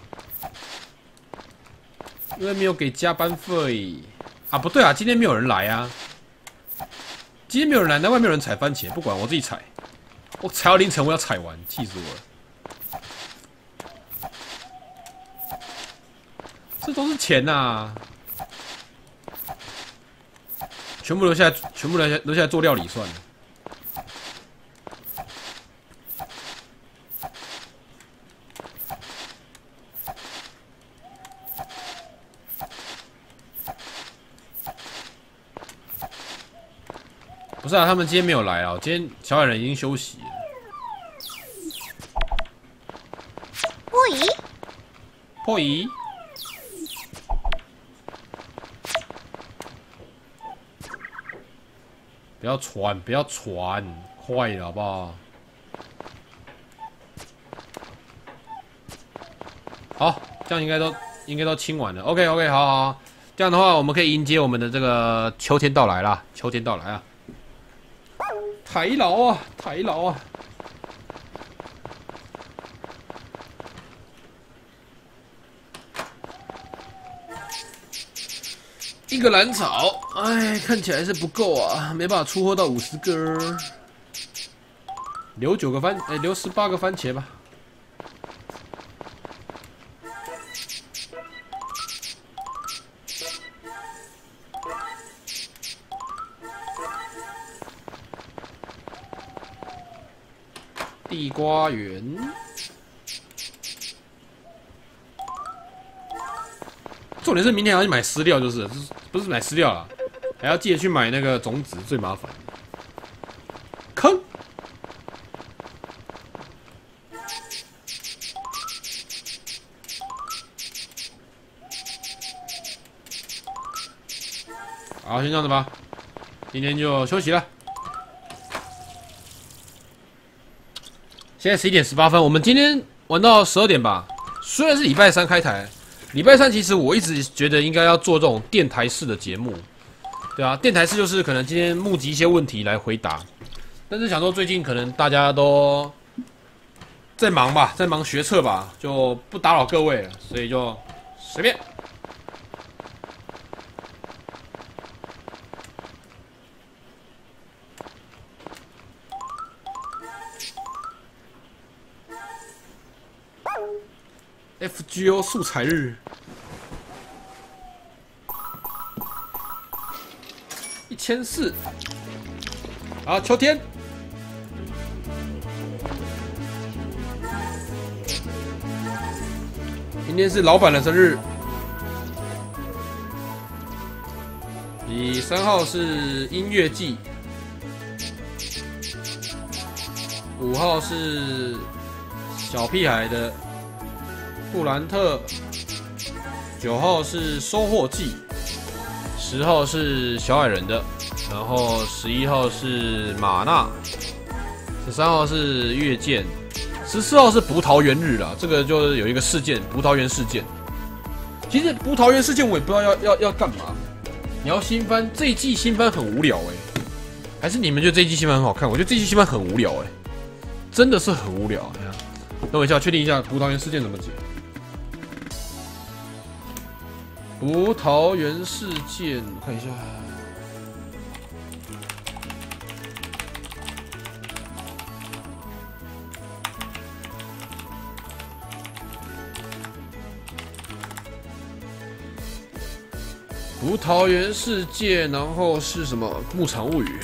[SPEAKER 1] 因为没有给加班费啊！不对啊，今天没有人来啊！今天没有人来，难怪没有人采番茄。不管，我自己采。我采到凌晨，我要采完，气死我了！这都是钱呐、啊，全部留下来，全部留下留下来做料理算了。不是啊，他们今天没有来啊。今天小矮人已经休息了。
[SPEAKER 2] 破译，
[SPEAKER 1] 破译，不要传，不要传，快了好不好？好，这样应该都应该都清完了。OK OK， 好好好，这样的话我们可以迎接我们的这个秋天到来啦。秋天到来啊！太老啊，太老啊！一个蓝草，哎，看起来是不够啊，没办法出货到五十个。留九个番，哎，留十八个番茄吧。地瓜园，重点是明天还要去买饲料，就是不是买饲料啦，还要记得去买那个种子，最麻烦。坑，好，先这样子吧，今天就休息了。现在十一点十八分，我们今天玩到十二点吧。虽然是礼拜三开台，礼拜三其实我一直觉得应该要做这种电台式的节目，对啊，电台式就是可能今天募集一些问题来回答，但是想说最近可能大家都在忙吧，在忙学测吧，就不打扰各位了，所以就随便。F G O 素材日，一千四。好，秋天。今天是老板的生日。第三号是音乐季，五号是小屁孩的布兰特，九号是收获季，十号是小矮人的，然后十一号是马纳，十三号是月见，十四号是葡萄园日啦。这个就是有一个事件，葡萄园事件。其实葡萄园事件我也不知道要要要干嘛。你要新番，这一季新番很无聊哎、欸，还是你们觉得这一季新番很好看？我觉得这一季新番很无聊哎、欸，真的是很无聊。等我一下，确定一下葡萄园事件怎么解。葡萄园事件，我看一下。葡萄园事件，然后是什么？牧场物语。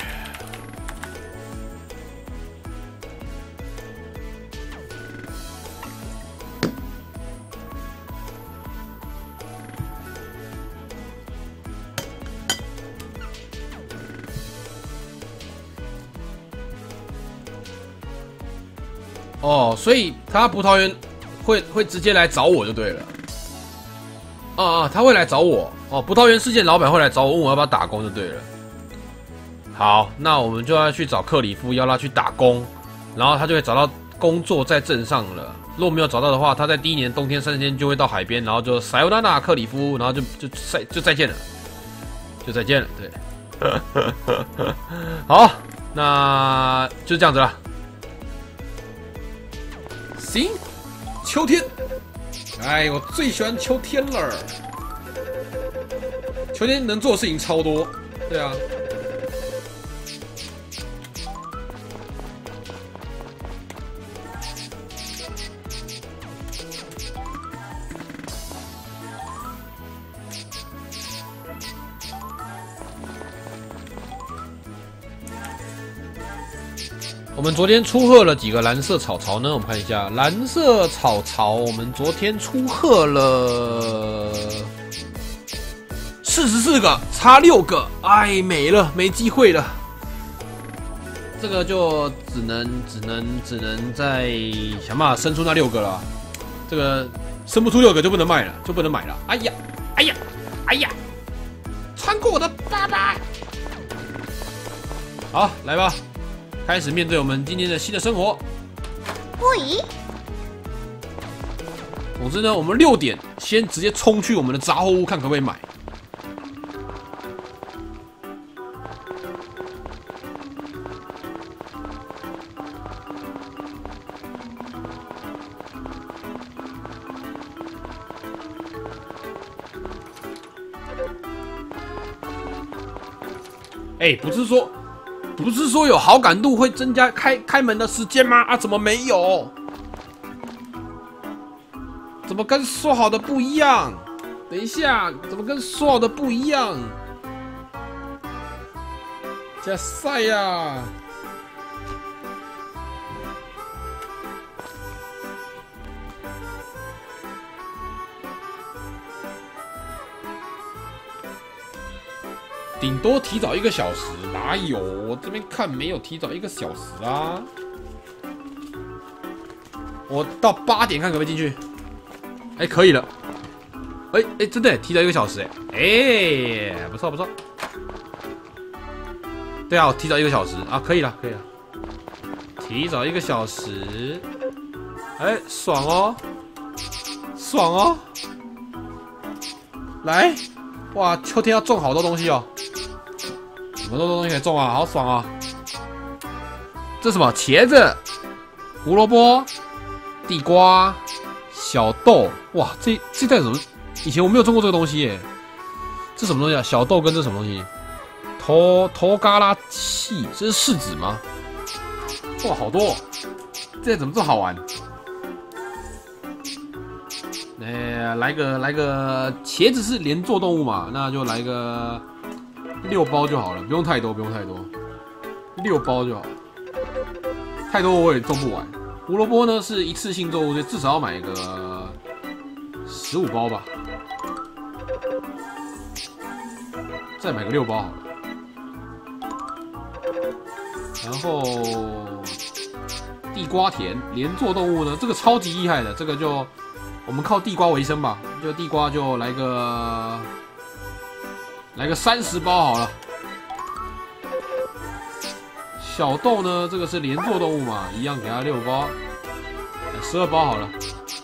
[SPEAKER 1] 哦，所以他葡萄园会会直接来找我就对了。啊啊，他会来找我哦。葡萄园事件老板会来找我，问我要不要打工就对了。好，那我们就要去找克里夫，要他去打工，然后他就会找到工作在镇上了。如果没有找到的话，他在第一年冬天三十天就会到海边，然后就塞尤娜娜克里夫，然后就就再就再见了，就再见了。对，好，那就这样子了。行，秋天，哎，我最喜欢秋天了。秋天能做的事情超多，对啊。我们昨天出贺了几个蓝色草草呢？我们看一下，蓝色草草，我们昨天出贺了四十四个，差六个，哎，没了，没机会了。这个就只能只能只能再想办法生出那六个了。这个生不出六个就不能卖了，就不能买了。哎呀，哎呀，哎呀，穿过我的爸爸。好，来吧。开始面对我们今天的新的生活。
[SPEAKER 2] 喂，
[SPEAKER 1] 总之呢，我们六点先直接冲去我们的杂货屋，看可不可以买。哎、欸，不是说。不是说有好感度会增加开开门的时间吗？啊，怎么没有？怎么跟说好的不一样？等一下，怎么跟说好的不一样？加赛呀！顶多提早一个小时，哪有？我这边看没有提早一个小时啊。我到八点看可不可以进去？哎、欸，可以了。哎、欸、哎、欸，真的提早一个小时哎、欸，哎、欸，不错不错。对啊，我提早一个小时啊，可以了可以了。提早一个小时，哎、欸，爽哦，爽哦。来，哇，秋天要种好多东西哦。很多东西可以种啊，好爽啊！这是什么？茄子、胡萝卜、地瓜、小豆，哇，这这代什么？以前我没有种过这个东西耶。这什么东西啊？小豆跟这什么东西？头头嘎拉气，这是柿子吗？哇，好多、哦！这怎么这么好玩？哎、欸，来个来个，茄子是连作动物嘛？那就来个。六包就好了，不用太多，不用太多，六包就好。太多我也种不完。胡萝卜呢是一次性作物，所以至少要买个十五包吧。再买个六包好了。然后地瓜田连作动物呢，这个超级厉害的，这个就我们靠地瓜为生吧，就地瓜就来个来个三十包好了。小豆呢，这个是连坐动物嘛，一样给它六包，十二包好了。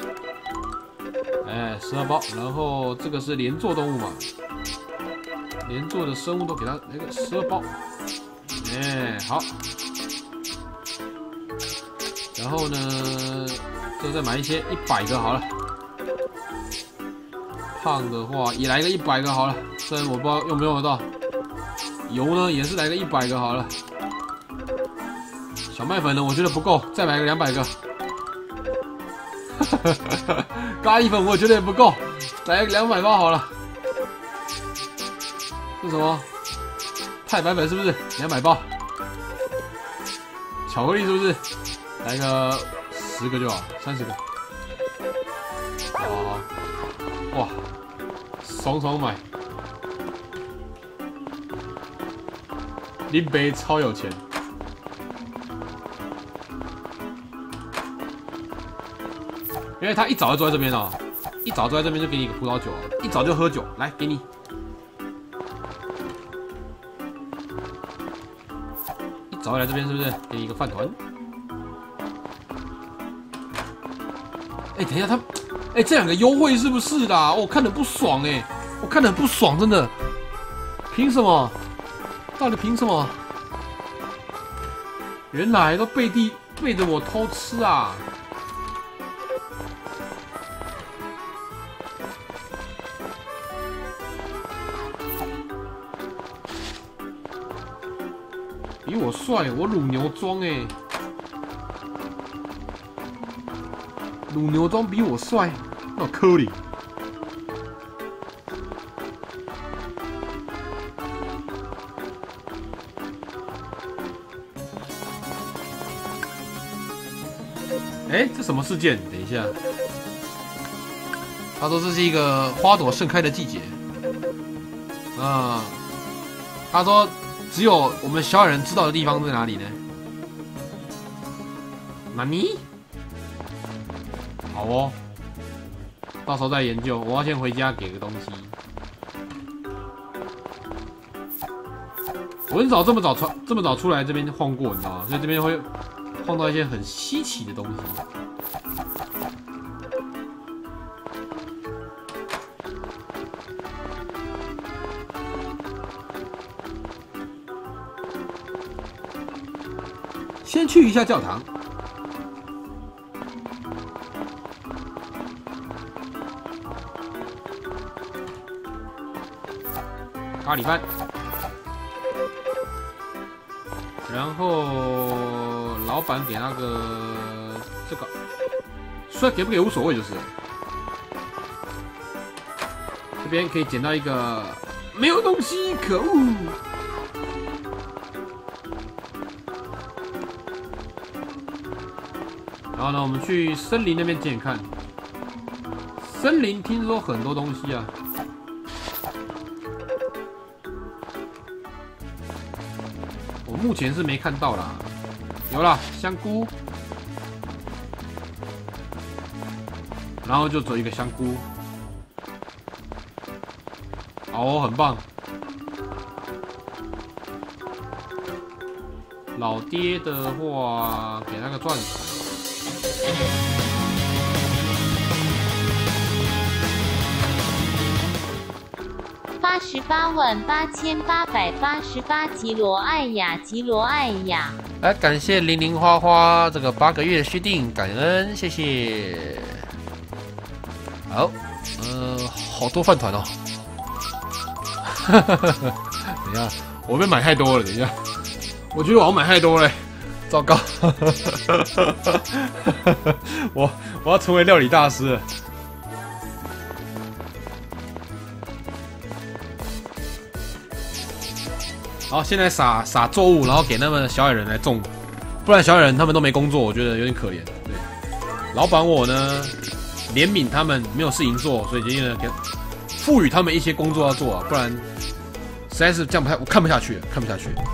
[SPEAKER 1] 哎，十二包，然后这个是连坐动物嘛，连坐的生物都给它来个十二包。哎，好。然后呢，这再买一些一百个好了。胖的话也来个一百个好了，虽然我不知道用不用得到。油呢也是来个一百个好了。小麦粉呢，我觉得不够，再来个两百个。咖喱粉我觉得也不够，来个两百包好了。这什么？太白粉是不是？两百包。巧克力是不是？来个十个就好，三十个。好，哇，爽爽买。林北超有钱。因为他一早就坐在这边了，一早坐在这边就给你一个葡萄酒，一早就喝酒，来给你。一早来这边是不是给你一个饭团？哎、欸，等一下他，哎、欸，这两个优惠是不是啦？我、哦、看得不爽哎、欸，我看得很不爽，真的。凭什么？到底凭什么？原来都背地背着我偷吃啊！比我帅，我乳牛装哎，乳牛装比我帅，那可怜。哎，这什么事件？等一下，他说这是一个花朵盛开的季节。啊，他说。只有我们小矮人知道的地方在哪里呢？哪尼？好哦，到时候再研究。我要先回家给个东西。我很少这么早出这么早出来这边晃过，你知道吗？所以这边会晃到一些很稀奇的东西。先去一下教堂。咖喱饭，然后老板给那个这个，虽然给不给无所谓，就是这边可以捡到一个没有东西，可恶！然后呢，我们去森林那边捡捡看。森林听说很多东西啊。我目前是没看到啦。有啦，香菇。然后就走一个香菇。好哦，很棒。老爹的话，给那个钻石。
[SPEAKER 3] 八十八万八千八百八十八吉罗艾雅，吉罗艾雅。
[SPEAKER 1] 来，感谢零零花花这个八个月的续订，感恩，谢谢。好，呃，好多饭团哦。等一下，我被买太多了，等一下，我觉得我要买太多了。糟糕，我我要成为料理大师了。好，现在撒撒作物，然后给他们小矮人来种，不然小矮人他们都没工作，我觉得有点可怜。对，老板我呢怜悯他们没有事情做，所以决定呢给赋予他们一些工作要做啊，不然实在是这样不太，我看不下去了，看不下去了。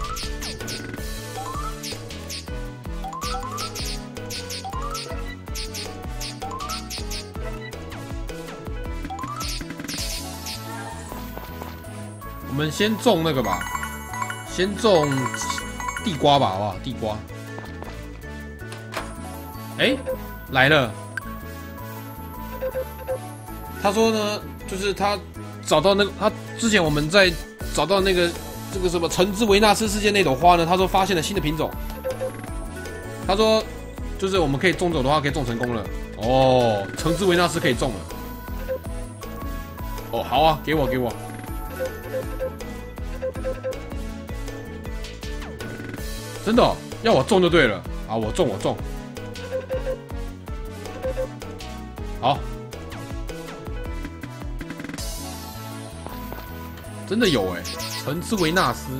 [SPEAKER 1] 们先种那个吧，先种地瓜吧，好不好？地瓜。哎、欸，来了。他说呢，就是他找到那个，他之前我们在找到那个这个什么橙之维纳斯世界那朵花呢，他说发现了新的品种。他说，就是我们可以种走的话，可以种成功了。哦，橙之维纳斯可以种了。哦，好啊，给我给我。真的、哦、要我种就对了啊！我种我种。好，真的有哎、欸，橙之维纳斯。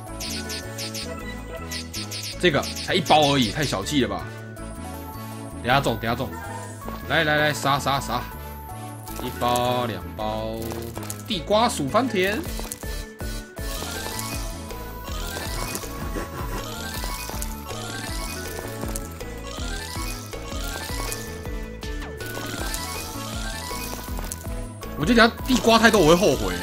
[SPEAKER 1] 这个才一包而已，太小气了吧！等下种，等下种。来来来，撒撒撒，一包两包，地瓜薯翻田。我觉得等下地瓜太多我会后悔。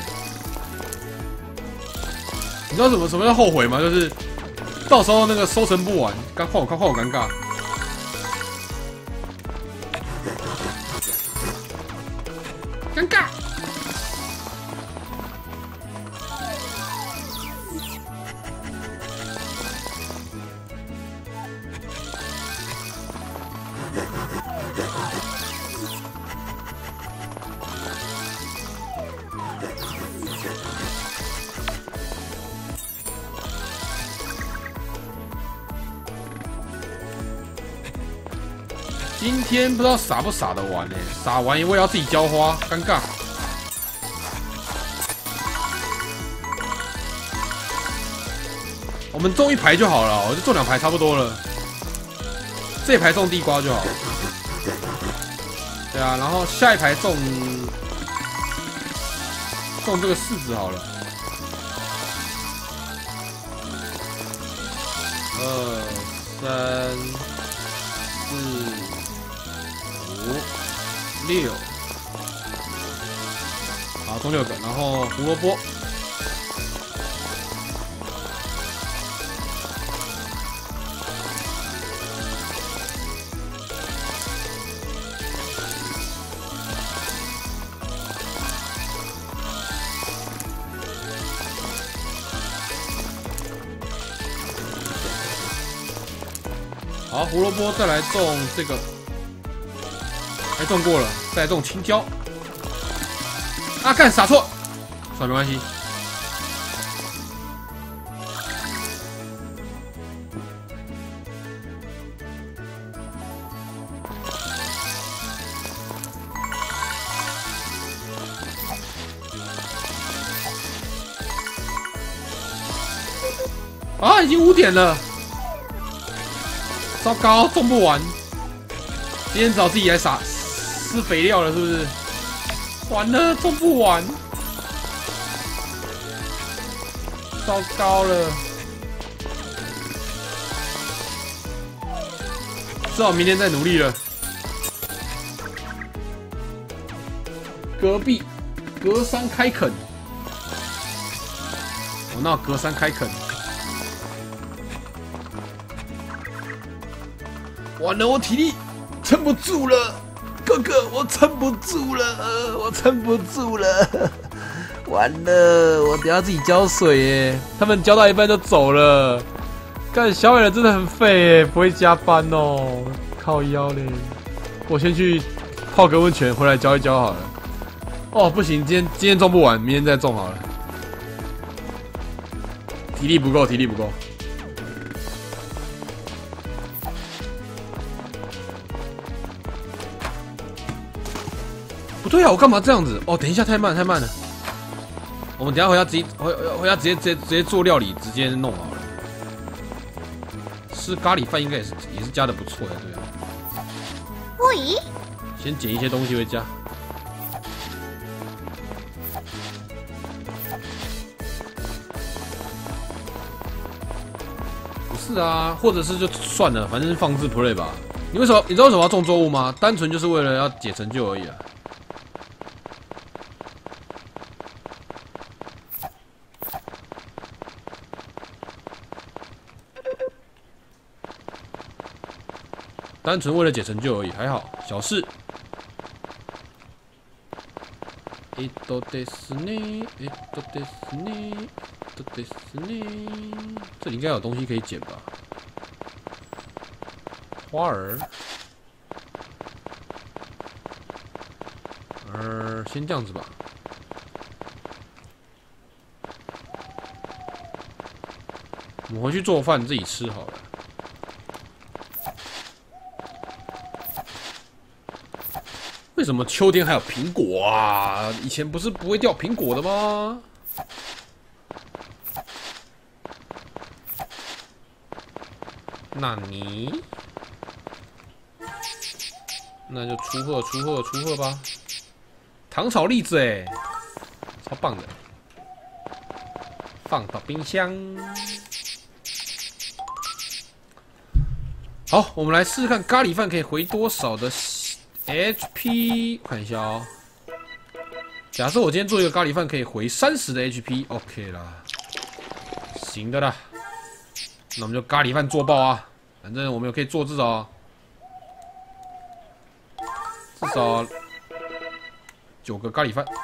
[SPEAKER 1] 你知道什么什么叫后悔吗？就是到时候那个收成不完，刚换我换我尴尬。尴尬。今天不知道撒不撒得完呢、欸？撒完我也要自己浇花，尴尬。我们种一排就好了，我就种两排差不多了。这一排种地瓜就好。对啊，然后下一排种种这个柿子好了。二三四。五六，好，种六个，然后胡萝卜，好，胡萝卜再来种这个。还种过了，再来种青椒。啊，干撒错，算没关系。啊，已经五点了，糟糕，种不完。今天只好自己来撒。施肥料了是不是？完了，种不完，糟糕了，只好明天再努力了。隔壁隔山开垦，我那隔山开垦，完了，我体力撑不住了。哥哥，我撑不住了，呃、我撑不住了，完了，我等下自己浇水耶。他们浇到一半就走了，干小矮人真的很废耶，不会加班哦，靠腰嘞。我先去泡个温泉，回来浇一浇好了。哦，不行，今天今天种不完，明天再种好了。体力不够，体力不够。不对啊，我干嘛这样子？哦，等一下，太慢太慢了。我们等一下回家直接回回家直接直接直接做料理，直接弄好了。吃咖喱饭应该也是也是加的不错的，对啊。
[SPEAKER 2] 喂，
[SPEAKER 1] 先捡一些东西回家。不是啊，或者是就算了，反正是放置 play 吧。你为什么？你知道为什么要种作物吗？单纯就是为了要解成就而已啊。 单纯为了解成就而已，还好，小事。えっとですね，えっとですね，えっとですね，这里应该有东西可以捡吧？花儿，呃，先这样子吧。我们回去做饭自己吃好了。为什么秋天还有苹果啊？以前不是不会掉苹果的吗？那你，那就出货出货出货吧！糖炒栗子哎，超棒的，放到冰箱。好，我们来试试看咖喱饭可以回多少的 H P， 看一下哦。假设我今天做一个咖喱饭可以回三十的 H P，OK 啦，行的啦。那我们就咖喱饭做爆啊！反正我们也可以做至少至少九个咖喱饭。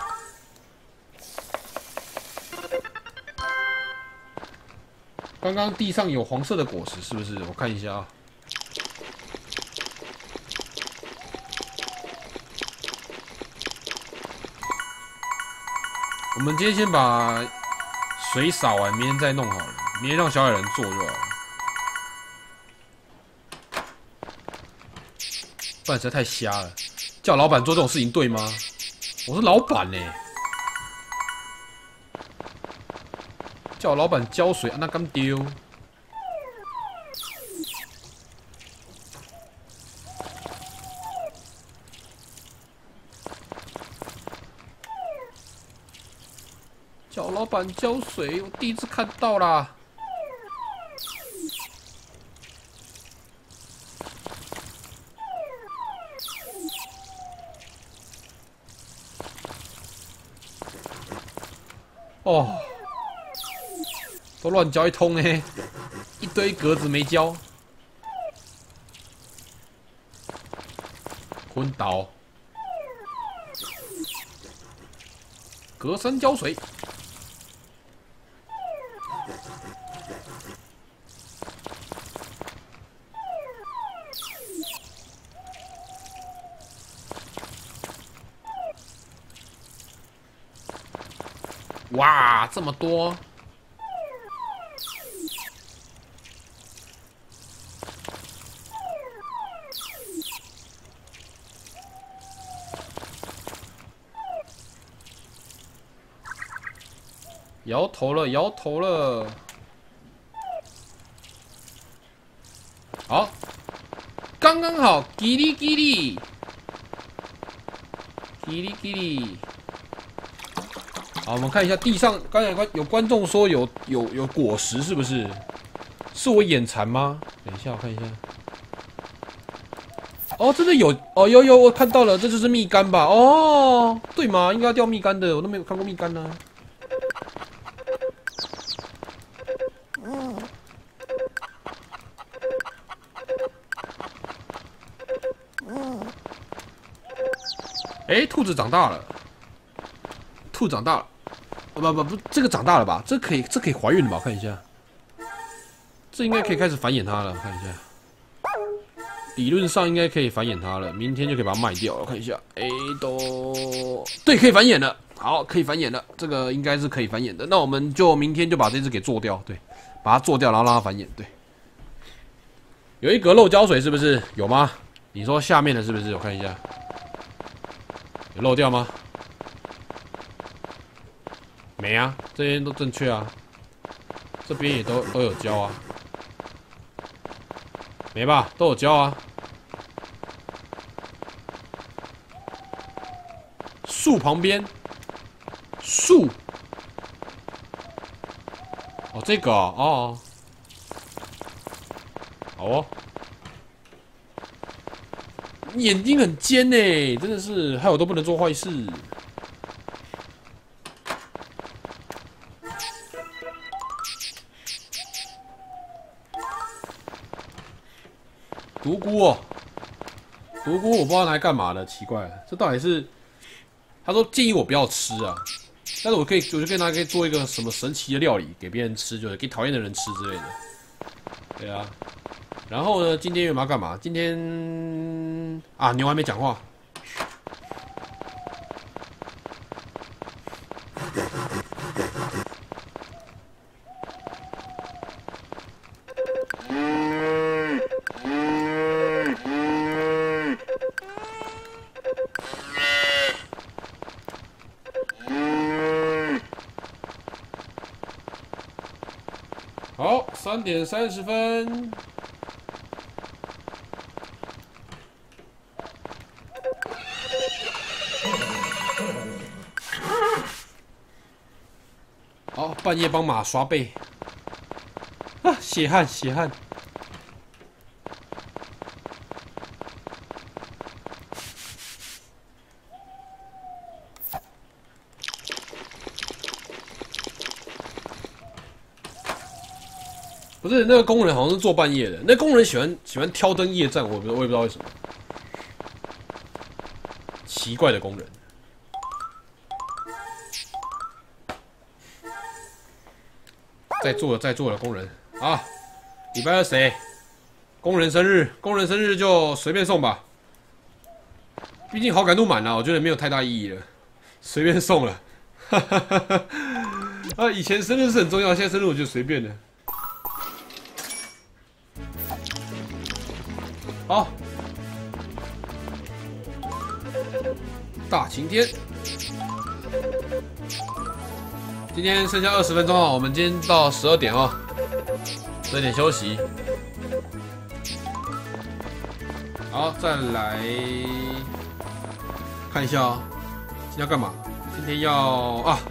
[SPEAKER 1] 刚刚地上有黄色的果实，是不是？我看一下啊。我们今天先把水洒完，明天再弄好了。明天让小矮人做就好了。不然实在太瞎了。叫老板做这种事情对吗？我是老板呢、欸。叫老板浇水，啊、那干丢。叫老板浇水，我第一次看到啦。哦，都乱浇一通呢，一堆格子没浇，昏倒。隔山浇水。哇，这么多！摇头了，摇头了。好，刚刚好，叽哩叽哩，叽哩叽哩。好，我们看一下地上，刚才有观众说有有有果实，是不是？是我眼馋吗？等一下，我看一下。哦，真的有哦，有有，我看到了，这就是蜜柑吧？哦，对嘛，应该要掉蜜柑的，我都没有看过蜜柑呢、啊。哎，兔子长大了，兔长大了。不不不，这个长大了吧？这可以，这可以怀孕了吧？我看一下，这应该可以开始繁衍它了。我看一下，理论上应该可以繁衍它了，明天就可以把它卖掉了。我看一下，哎，都对，可以繁衍了。好，可以繁衍了，这个应该是可以繁衍的。那我们就明天就把这只给做掉，对，把它做掉，然后让它繁衍。对，有一格漏胶水是不是？有吗？你说下面的是不是？我看一下，有漏掉吗？没啊，这边都正确啊，这边也都都有胶啊，没吧？都有胶啊。树旁边，树，哦，这个哦，哦好哦，眼睛很尖呢，真的是，害我都不能做坏事。独孤哦， 独孤我不知道拿来干嘛的，奇怪了，这到底是？他说建议我不要吃啊，但是我可以，我就可以拿可以做一个什么神奇的料理给别人吃，就是给讨厌的人吃之类的。对啊，然后呢，今天有没有干嘛？今天啊，牛还没讲话。好，三点三十分。好，半夜帮马刷背。啊，血汗，血汗。不是那个工人好像是做半夜的，那工人喜欢喜欢挑灯夜战，我不我也不知道为什么，奇怪的工人。在座的在座的工人啊，礼拜二谁？工人生日，工人生日就随便送吧，毕竟好感度满了，我觉得没有太大意义了，随便送了。哈哈哈哈啊，以前生日是很重要，现在生日我就随便了。好，大晴天，今天剩下二十分钟啊，我们今天到十二点啊，十二点休息。好，再来看一下啊，今天要干嘛？今天要啊。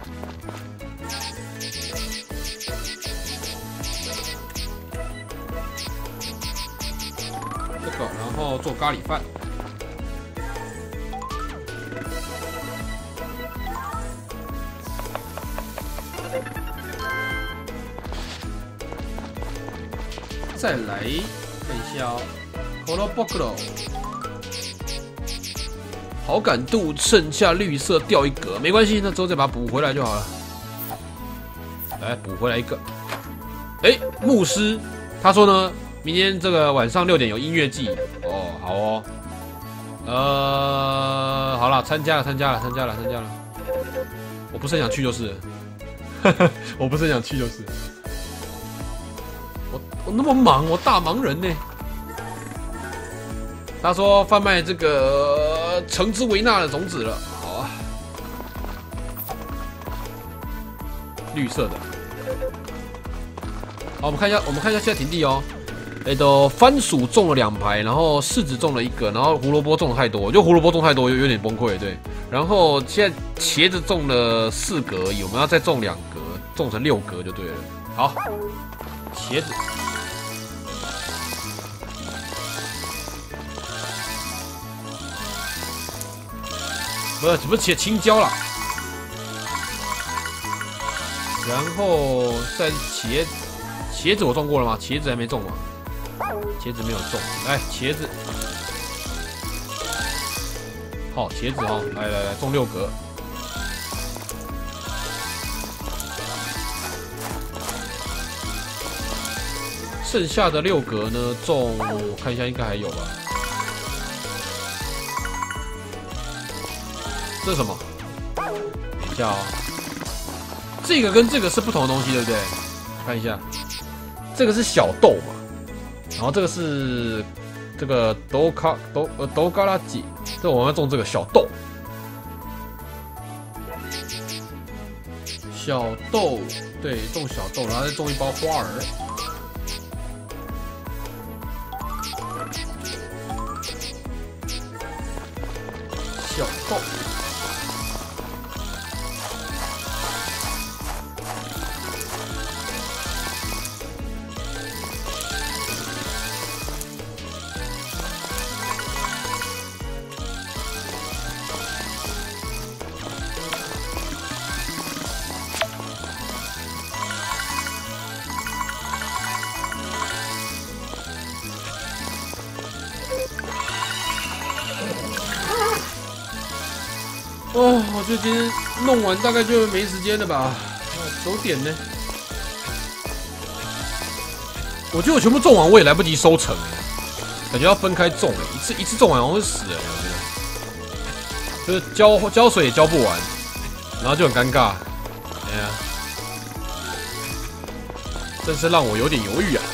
[SPEAKER 1] 然后做咖喱饭，再来看一下哦 c o l o b o c o 好感度剩下绿色掉一格，没关系，那之后再把它补回来就好了。来补回来一个，哎、欸，牧师他说呢。明天这个晚上六点有音乐季哦，好哦，呃，好了，参加了，参加了，参加了，参加了。我不是很想去就是了，我不是很想去就是。我我那么忙，我大忙人呢。他说贩卖这个橙之维纳的种子了，好啊，绿色的。好，我们看一下，我们看一下现在停地哦。哎，都番薯种了两排，然后柿子种了一个，然后胡萝卜种了太多，我觉得胡萝卜种太多有有点崩溃，对。然后现在茄子种了四格，我们要再种两格，种成六格就对了。好，茄子，不是不是茄青椒啦，然后再茄茄子我种过了吗？茄子还没种吗？茄子没有种，来茄子，好茄子哦，来来来种六格，剩下的六格呢种，我看一下应该还有吧。这是什么？等一下哦，这个跟这个是不同的东西，对不对？看一下，这个是小豆嘛。然后这个是这个豆卡豆呃豆嘎拉吉，这我们要种这个小豆，小豆对，种小豆，然后再种一包花儿，小豆。 哦，我就今天弄完大概就没时间了吧？哦，九点呢。我觉得我全部种完，我也来不及收成哎，感觉要分开种哎，一次一次种完我会死哎，我觉得，就是浇浇水也浇不完，然后就很尴尬，哎呀，真是让我有点犹豫啊。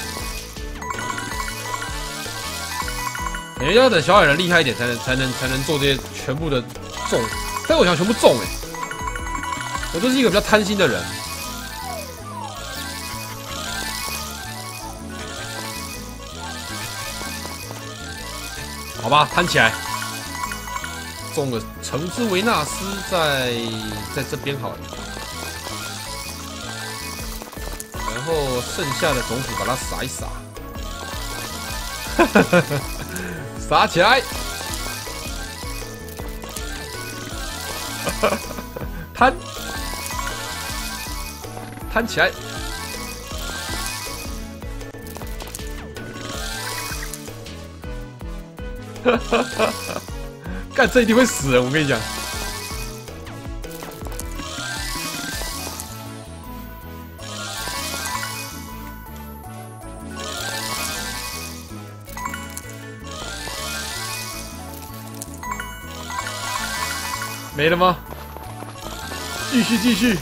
[SPEAKER 1] 感觉要等小矮人厉害一点，才能才能才能做这些全部的种，但我想全部种哎，我就是一个比较贪心的人。好吧，摊起来，种个橙之维纳斯在在这边好了，然后剩下的种子把它撒一撒，撒起来，摊摊起来。干，这一定会死人！我跟你讲，没了吗？继续，继续。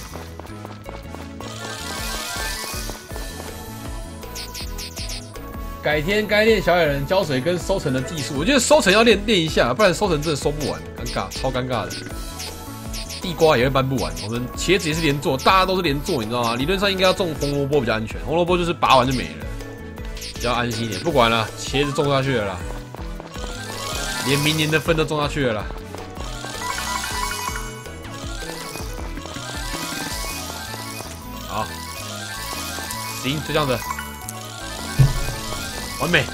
[SPEAKER 1] 改天该练小矮人浇水跟收成的技术，我觉得收成要练练一下，不然收成真的收不完，尴尬，超尴尬的。地瓜也会搬不完，我们茄子也是连做，大家都是连做，你知道吗？理论上应该要种红萝卜比较安全，红萝卜就是拔完就没了，比较安心一点。不管了，茄子种下去了啦，连明年的分都种下去了啦。好，行，就这样子。完美，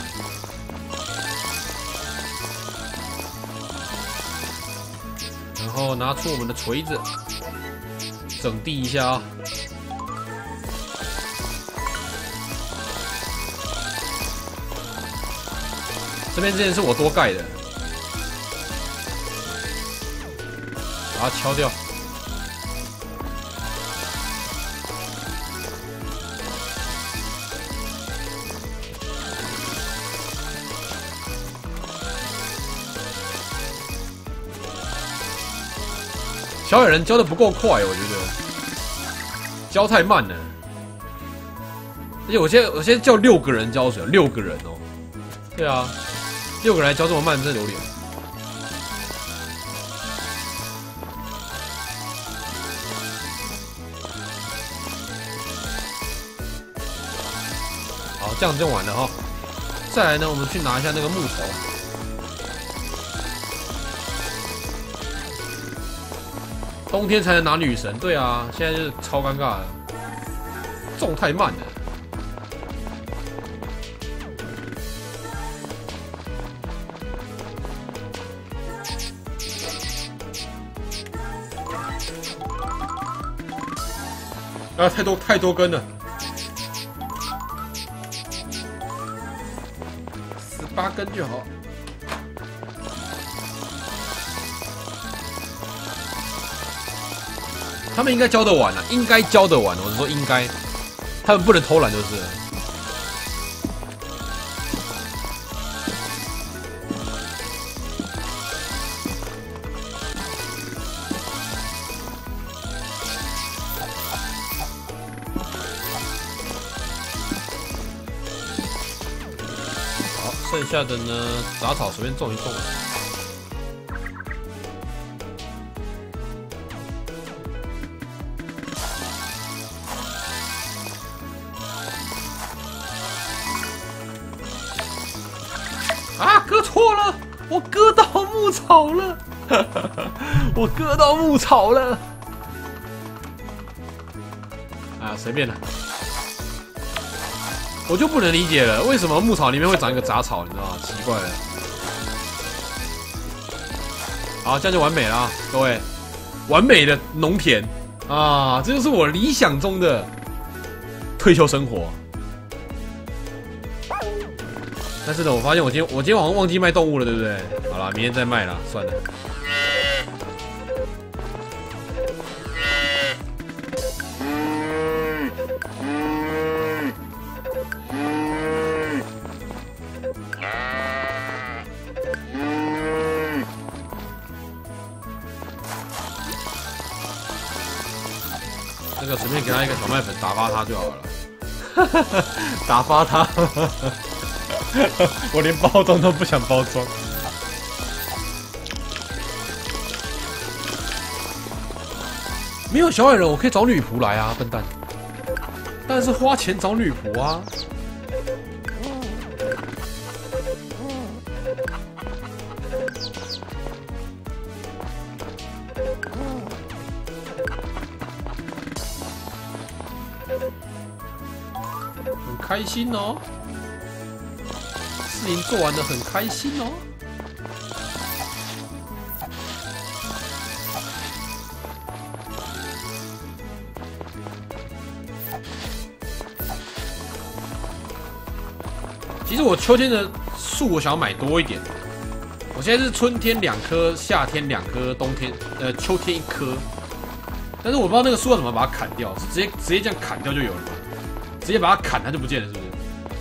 [SPEAKER 1] 然后拿出我们的锤子，整地一下啊。这边之前是我多盖的，把它敲掉。小矮人教的不够快，我觉得教太慢了。而且我现在我现在叫六个人浇水，六个人哦。对啊，六个人来教这么慢，真的有点。好，这样就完了哈。再来呢，我们去拿一下那个木头。冬天才能拿女神，对啊，现在就是超尴尬的，种太慢了。啊，太多太多根了，十八根就好。他们应该教得完啊，应该教得完。我是说应该，他们不能偷懒就是了。好，剩下的呢，杂草随便种一种。啊！割错了，我割到牧草了，我割到牧草了。啊，随便了。我就不能理解了，为什么牧草里面会长一个杂草？你知道吗？奇怪了。好，这样就完美了啊，各位，完美的农田啊，这就是我理想中的退休生活。但是呢，我发现我今天我今天晚上忘记卖动物了，对不对？好了，明天再卖了，算了。 随便给他一个小麦粉，打发他就好了。打发他，我连包装都不想包装。没有小矮人，我可以找女仆来啊，笨蛋！但是花钱找女仆啊。很开心哦，事情做完的很开心哦。其实我秋天的树我想要买多一点，我现在是春天两棵，夏天两棵，冬天呃秋天一棵。但是我不知道那个树要怎么把它砍掉，是直接直接这样砍掉就有了吗？直接把它砍，它就不见了，是不是？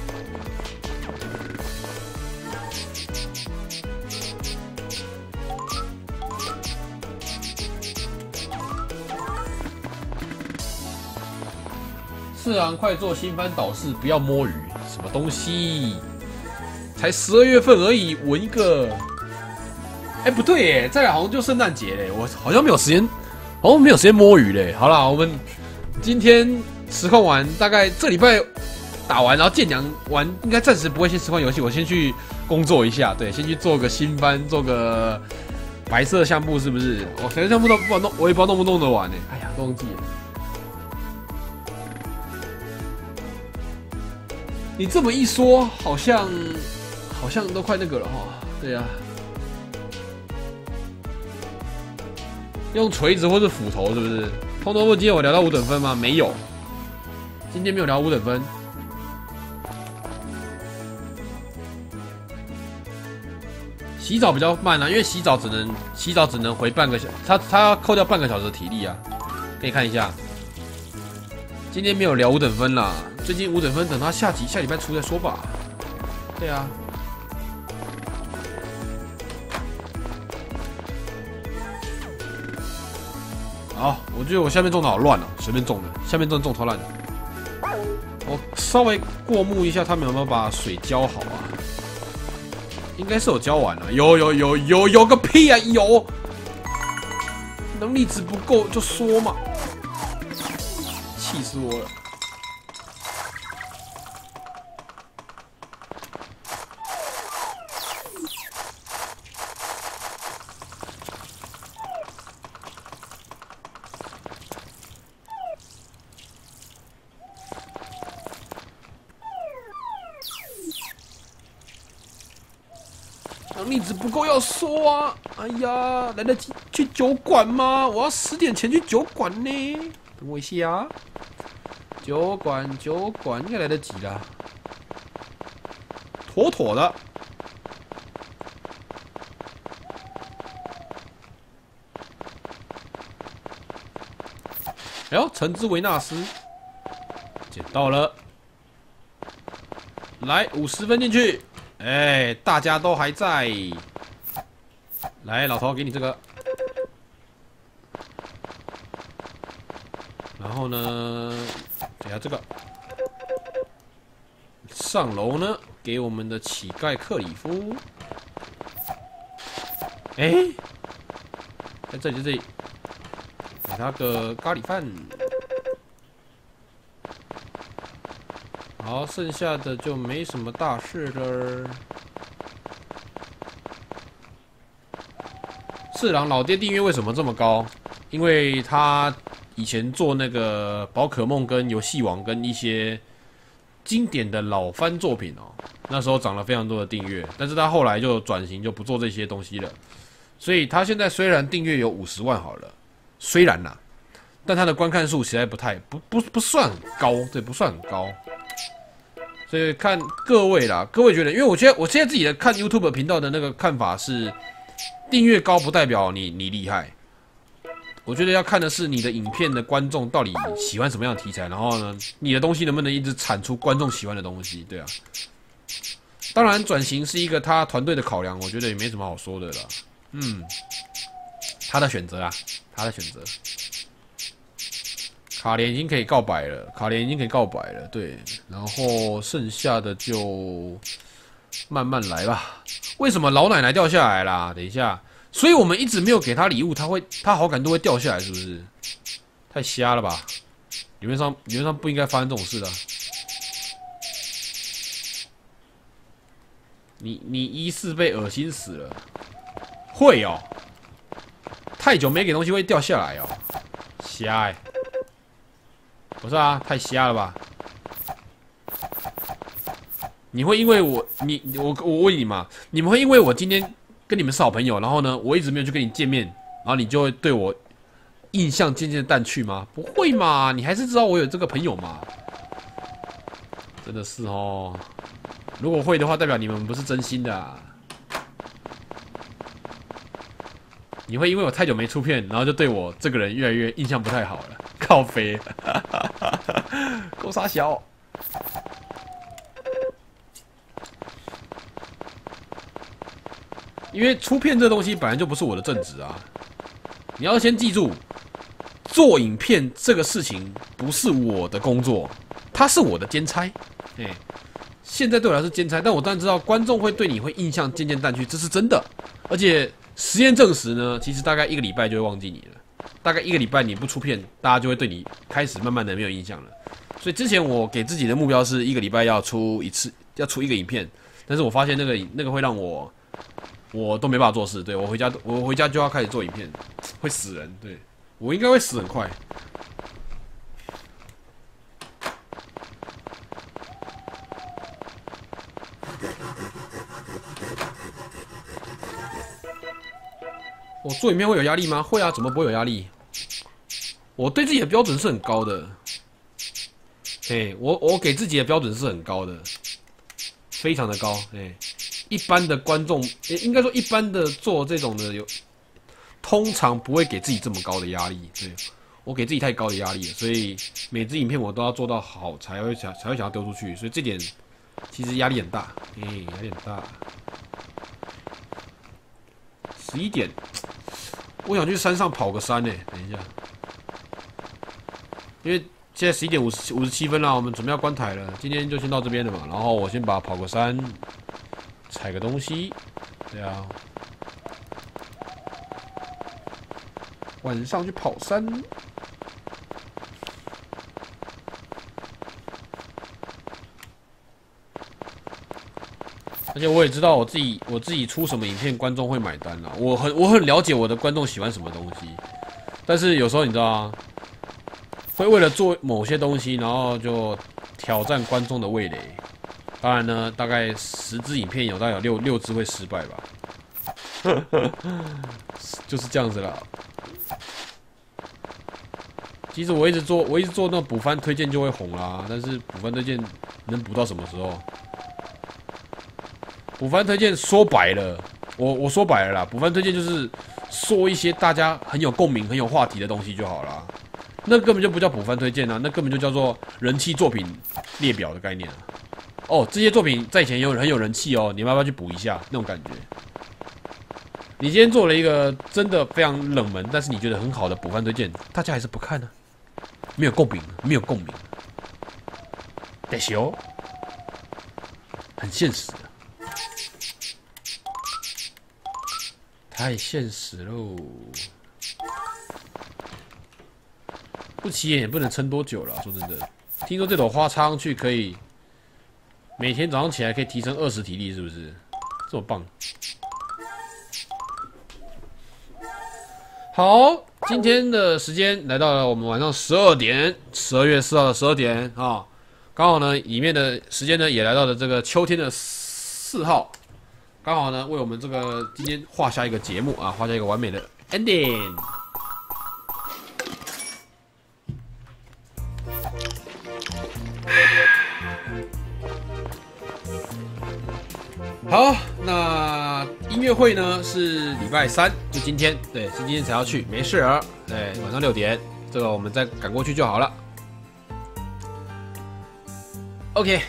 [SPEAKER 1] 四郎，快做新番导视，不要摸鱼。什么东西？才十二月份而已，闻一个。哎、欸，不对耶，再来好像就圣诞节嘞，我好像没有时间，好像没有时间摸鱼嘞。好啦，我们今天实况完，大概这礼拜打完，然后建阳完，应该暂时不会先实况游戏，我先去工作一下，对，先去做个新番，做个白色项目，是不是？我白色项目都不知道弄，我也不知道弄不弄得完呢。哎呀，都忘记了。你这么一说，好像好像都快那个了哈。对呀、啊，用锤子或是斧头是不是？通通今天有聊到五等分吗？没有，今天没有聊五等分。洗澡比较慢啊，因为洗澡只能洗澡只能回半个小，他他要扣掉半个小时的体力啊。可以看一下，今天没有聊五等分啦。最近五等分等他下集下礼拜出再说吧。对啊。好，我觉得我下面种的好乱哦、喔，随便种的，下面种种超烂的。我稍微过目一下，他们有没有把水浇好啊？应该是有浇完了，有有有有有个屁啊！有，能力值不够就说嘛，气死我了。能力值不够要说啊！哎呀，来得及去酒馆吗？我要十点前去酒馆呢。等我一下啊！酒馆，酒馆应该来得及啦，妥妥的。哎呦，橙之维纳斯捡到了，来五十分进去。哎，大家都还在。来，老头，给你这个。然后呢，给他这个。上楼呢，给我们的乞丐克里夫。哎，在这里，在这里，给他个咖喱饭。好，剩下的就没什么大事了。四郎老爹订阅为什么这么高？因为他以前做那个宝可梦跟游戏王跟一些经典的老番作品哦，那时候涨了非常多的订阅，但是他后来就转型就不做这些东西了，所以他现在虽然订阅有五十万好了，虽然啦、啊，但他的观看数实在不太不不不算很高，对，不算很高。所以看各位啦，各位觉得，因为我觉得我现在自己的看 YouTube 频道的那个看法是，订阅高不代表你你厉害。我觉得要看的是你的影片的观众到底喜欢什么样的题材，然后呢，你的东西能不能一直产出观众喜欢的东西，对啊。当然，转型是一个他团队的考量，我觉得也没什么好说的啦。嗯，他的选择啊，他的选择。 卡莲已经可以告白了，卡莲已经可以告白了，对。然后剩下的就慢慢来吧。为什么老奶奶掉下来啦？等一下，所以我们一直没有给她礼物，她会她好感度会掉下来，是不是？太瞎了吧！理论上理论上不应该发生这种事的。你你疑似被恶心死了？会哦。太久没给东西会掉下来哦，瞎哎、欸！不是啊，太瞎了吧？你会因为我你我我问你嘛？你们会因为我今天跟你们是好朋友，然后呢，我一直没有去跟你见面，然后你就会对我印象渐渐淡去吗？不会嘛，你还是知道我有这个朋友嘛？真的是哦，如果会的话，代表你们不是真心的啊。你会因为我太久没出片，然后就对我这个人越来越印象不太好了，靠飞，够傻小。因为出片这东西本来就不是我的正职啊，你要先记住，做影片这个事情不是我的工作，它是我的兼差。哎、欸，现在对我来说是兼差，但我当然知道观众会对你会印象渐渐淡去，这是真的，而且。实验证实呢，其实大概一个礼拜就会忘记你了。大概一个礼拜你不出片，大家就会对你开始慢慢的没有印象了。所以之前我给自己的目标是一个礼拜要出一次，要出一个影片。但是我发现那个那个会让我，我都没办法做事。对我回家，我回家就要开始做影片，会死人。对我应该会死很快。我做影片会有压力吗？会啊，怎么不会有压力？我对自己的标准是很高的，哎，我我给自己的标准是很高的，非常的高，哎，一般的观众，应该说一般的做这种的有，通常不会给自己这么高的压力，对，我给自己太高的压力了，所以每支影片我都要做到好才会想才会想要丢出去，所以这点其实压力很大，哎，压力很大。十一点，我想去山上跑个山呢、欸。等一下，因为现在十一点五十五十七分了，我们准备要关台了。今天就先到这边了嘛。然后我先把跑个山，采个东西，对啊。晚上去跑山。而且我也知道我自己我自己出什么影片观众会买单啦，我很我很了解我的观众喜欢什么东西，但是有时候你知道啊，会为了做某些东西，然后就挑战观众的味蕾。当然呢，大概十支影片有大概有六六支会失败吧，就是这样子啦。其实我一直做我一直做那补番推荐就会红啦，但是补番推荐能补到什么时候？补番推荐说白了，我我说白了啦，补番推荐就是说一些大家很有共鸣、很有话题的东西就好啦。那根本就不叫补番推荐啊，那根本就叫做人气作品列表的概念啊。哦，这些作品在以前有很有人气哦，你们要不要去补一下那种感觉？你今天做了一个真的非常冷门，但是你觉得很好的补番推荐，大家还是不看呢、啊？没有共鸣，没有共鸣，得修，很现实的。太现实喽，不起眼也不能撑多久了、啊。说真的，听说这朵花插上去可以每天早上起来可以提升二十体力，是不是？这么棒！好，今天的时间来到了我们晚上十二点，十二月四号的十二点啊，刚好呢，里面的时间呢也来到了这个秋天的四号。刚好呢，为我们这个今天画下一个节目啊，画下一个完美的 ending。好，那音乐会呢是礼拜三，就今天，对，是今天才要去，没事儿，对，晚上六点，这个我们再赶过去就好了。OK。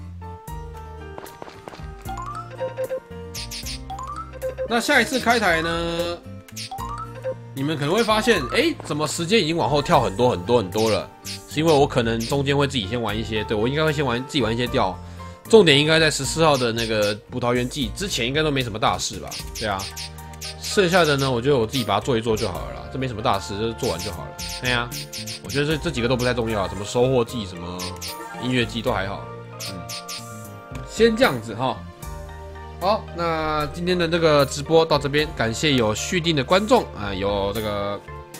[SPEAKER 1] 那下一次开台呢，你们可能会发现，哎，怎么时间已经往后跳很多很多很多了？ 是因为我可能中间会自己先玩一些，对我应该会先玩自己玩一些调，重点应该在十四号的那个葡萄园季之前应该都没什么大事吧？对啊，剩下的呢，我觉得我自己把它做一做就好了啦，这没什么大事，就是做完就好了。对啊，我觉得这这几个都不太重要，什么收获季、什么音乐季都还好。嗯，先这样子哈。好，那今天的这个直播到这边，感谢有续订的观众啊，有这个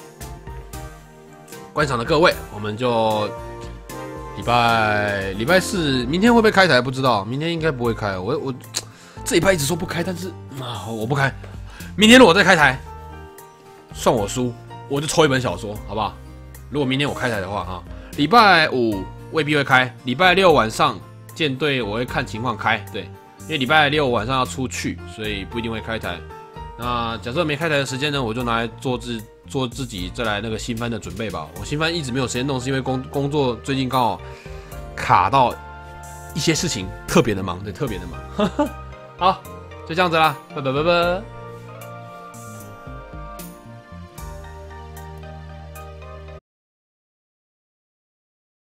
[SPEAKER 1] 观赏的各位，我们就礼拜礼拜四，明天会不会开台不知道，明天应该不会开。我我这礼拜一直说不开，但是啊我不开，明天如果再开台，算我输，我就抽一本小说，好不好？如果明天我开台的话啊，礼拜五未必会开，礼拜六晚上舰队我会看情况开，对。因为礼拜六晚上要出去，所以不一定会开台。那假设没开台的时间呢，我就拿来做自做自己再来那个新番的准备吧。我新番一直没有时间弄，是因为工工作最近刚好卡到一些事情，特别的忙，对，特别的忙。好，就这样子啦，拜拜拜拜。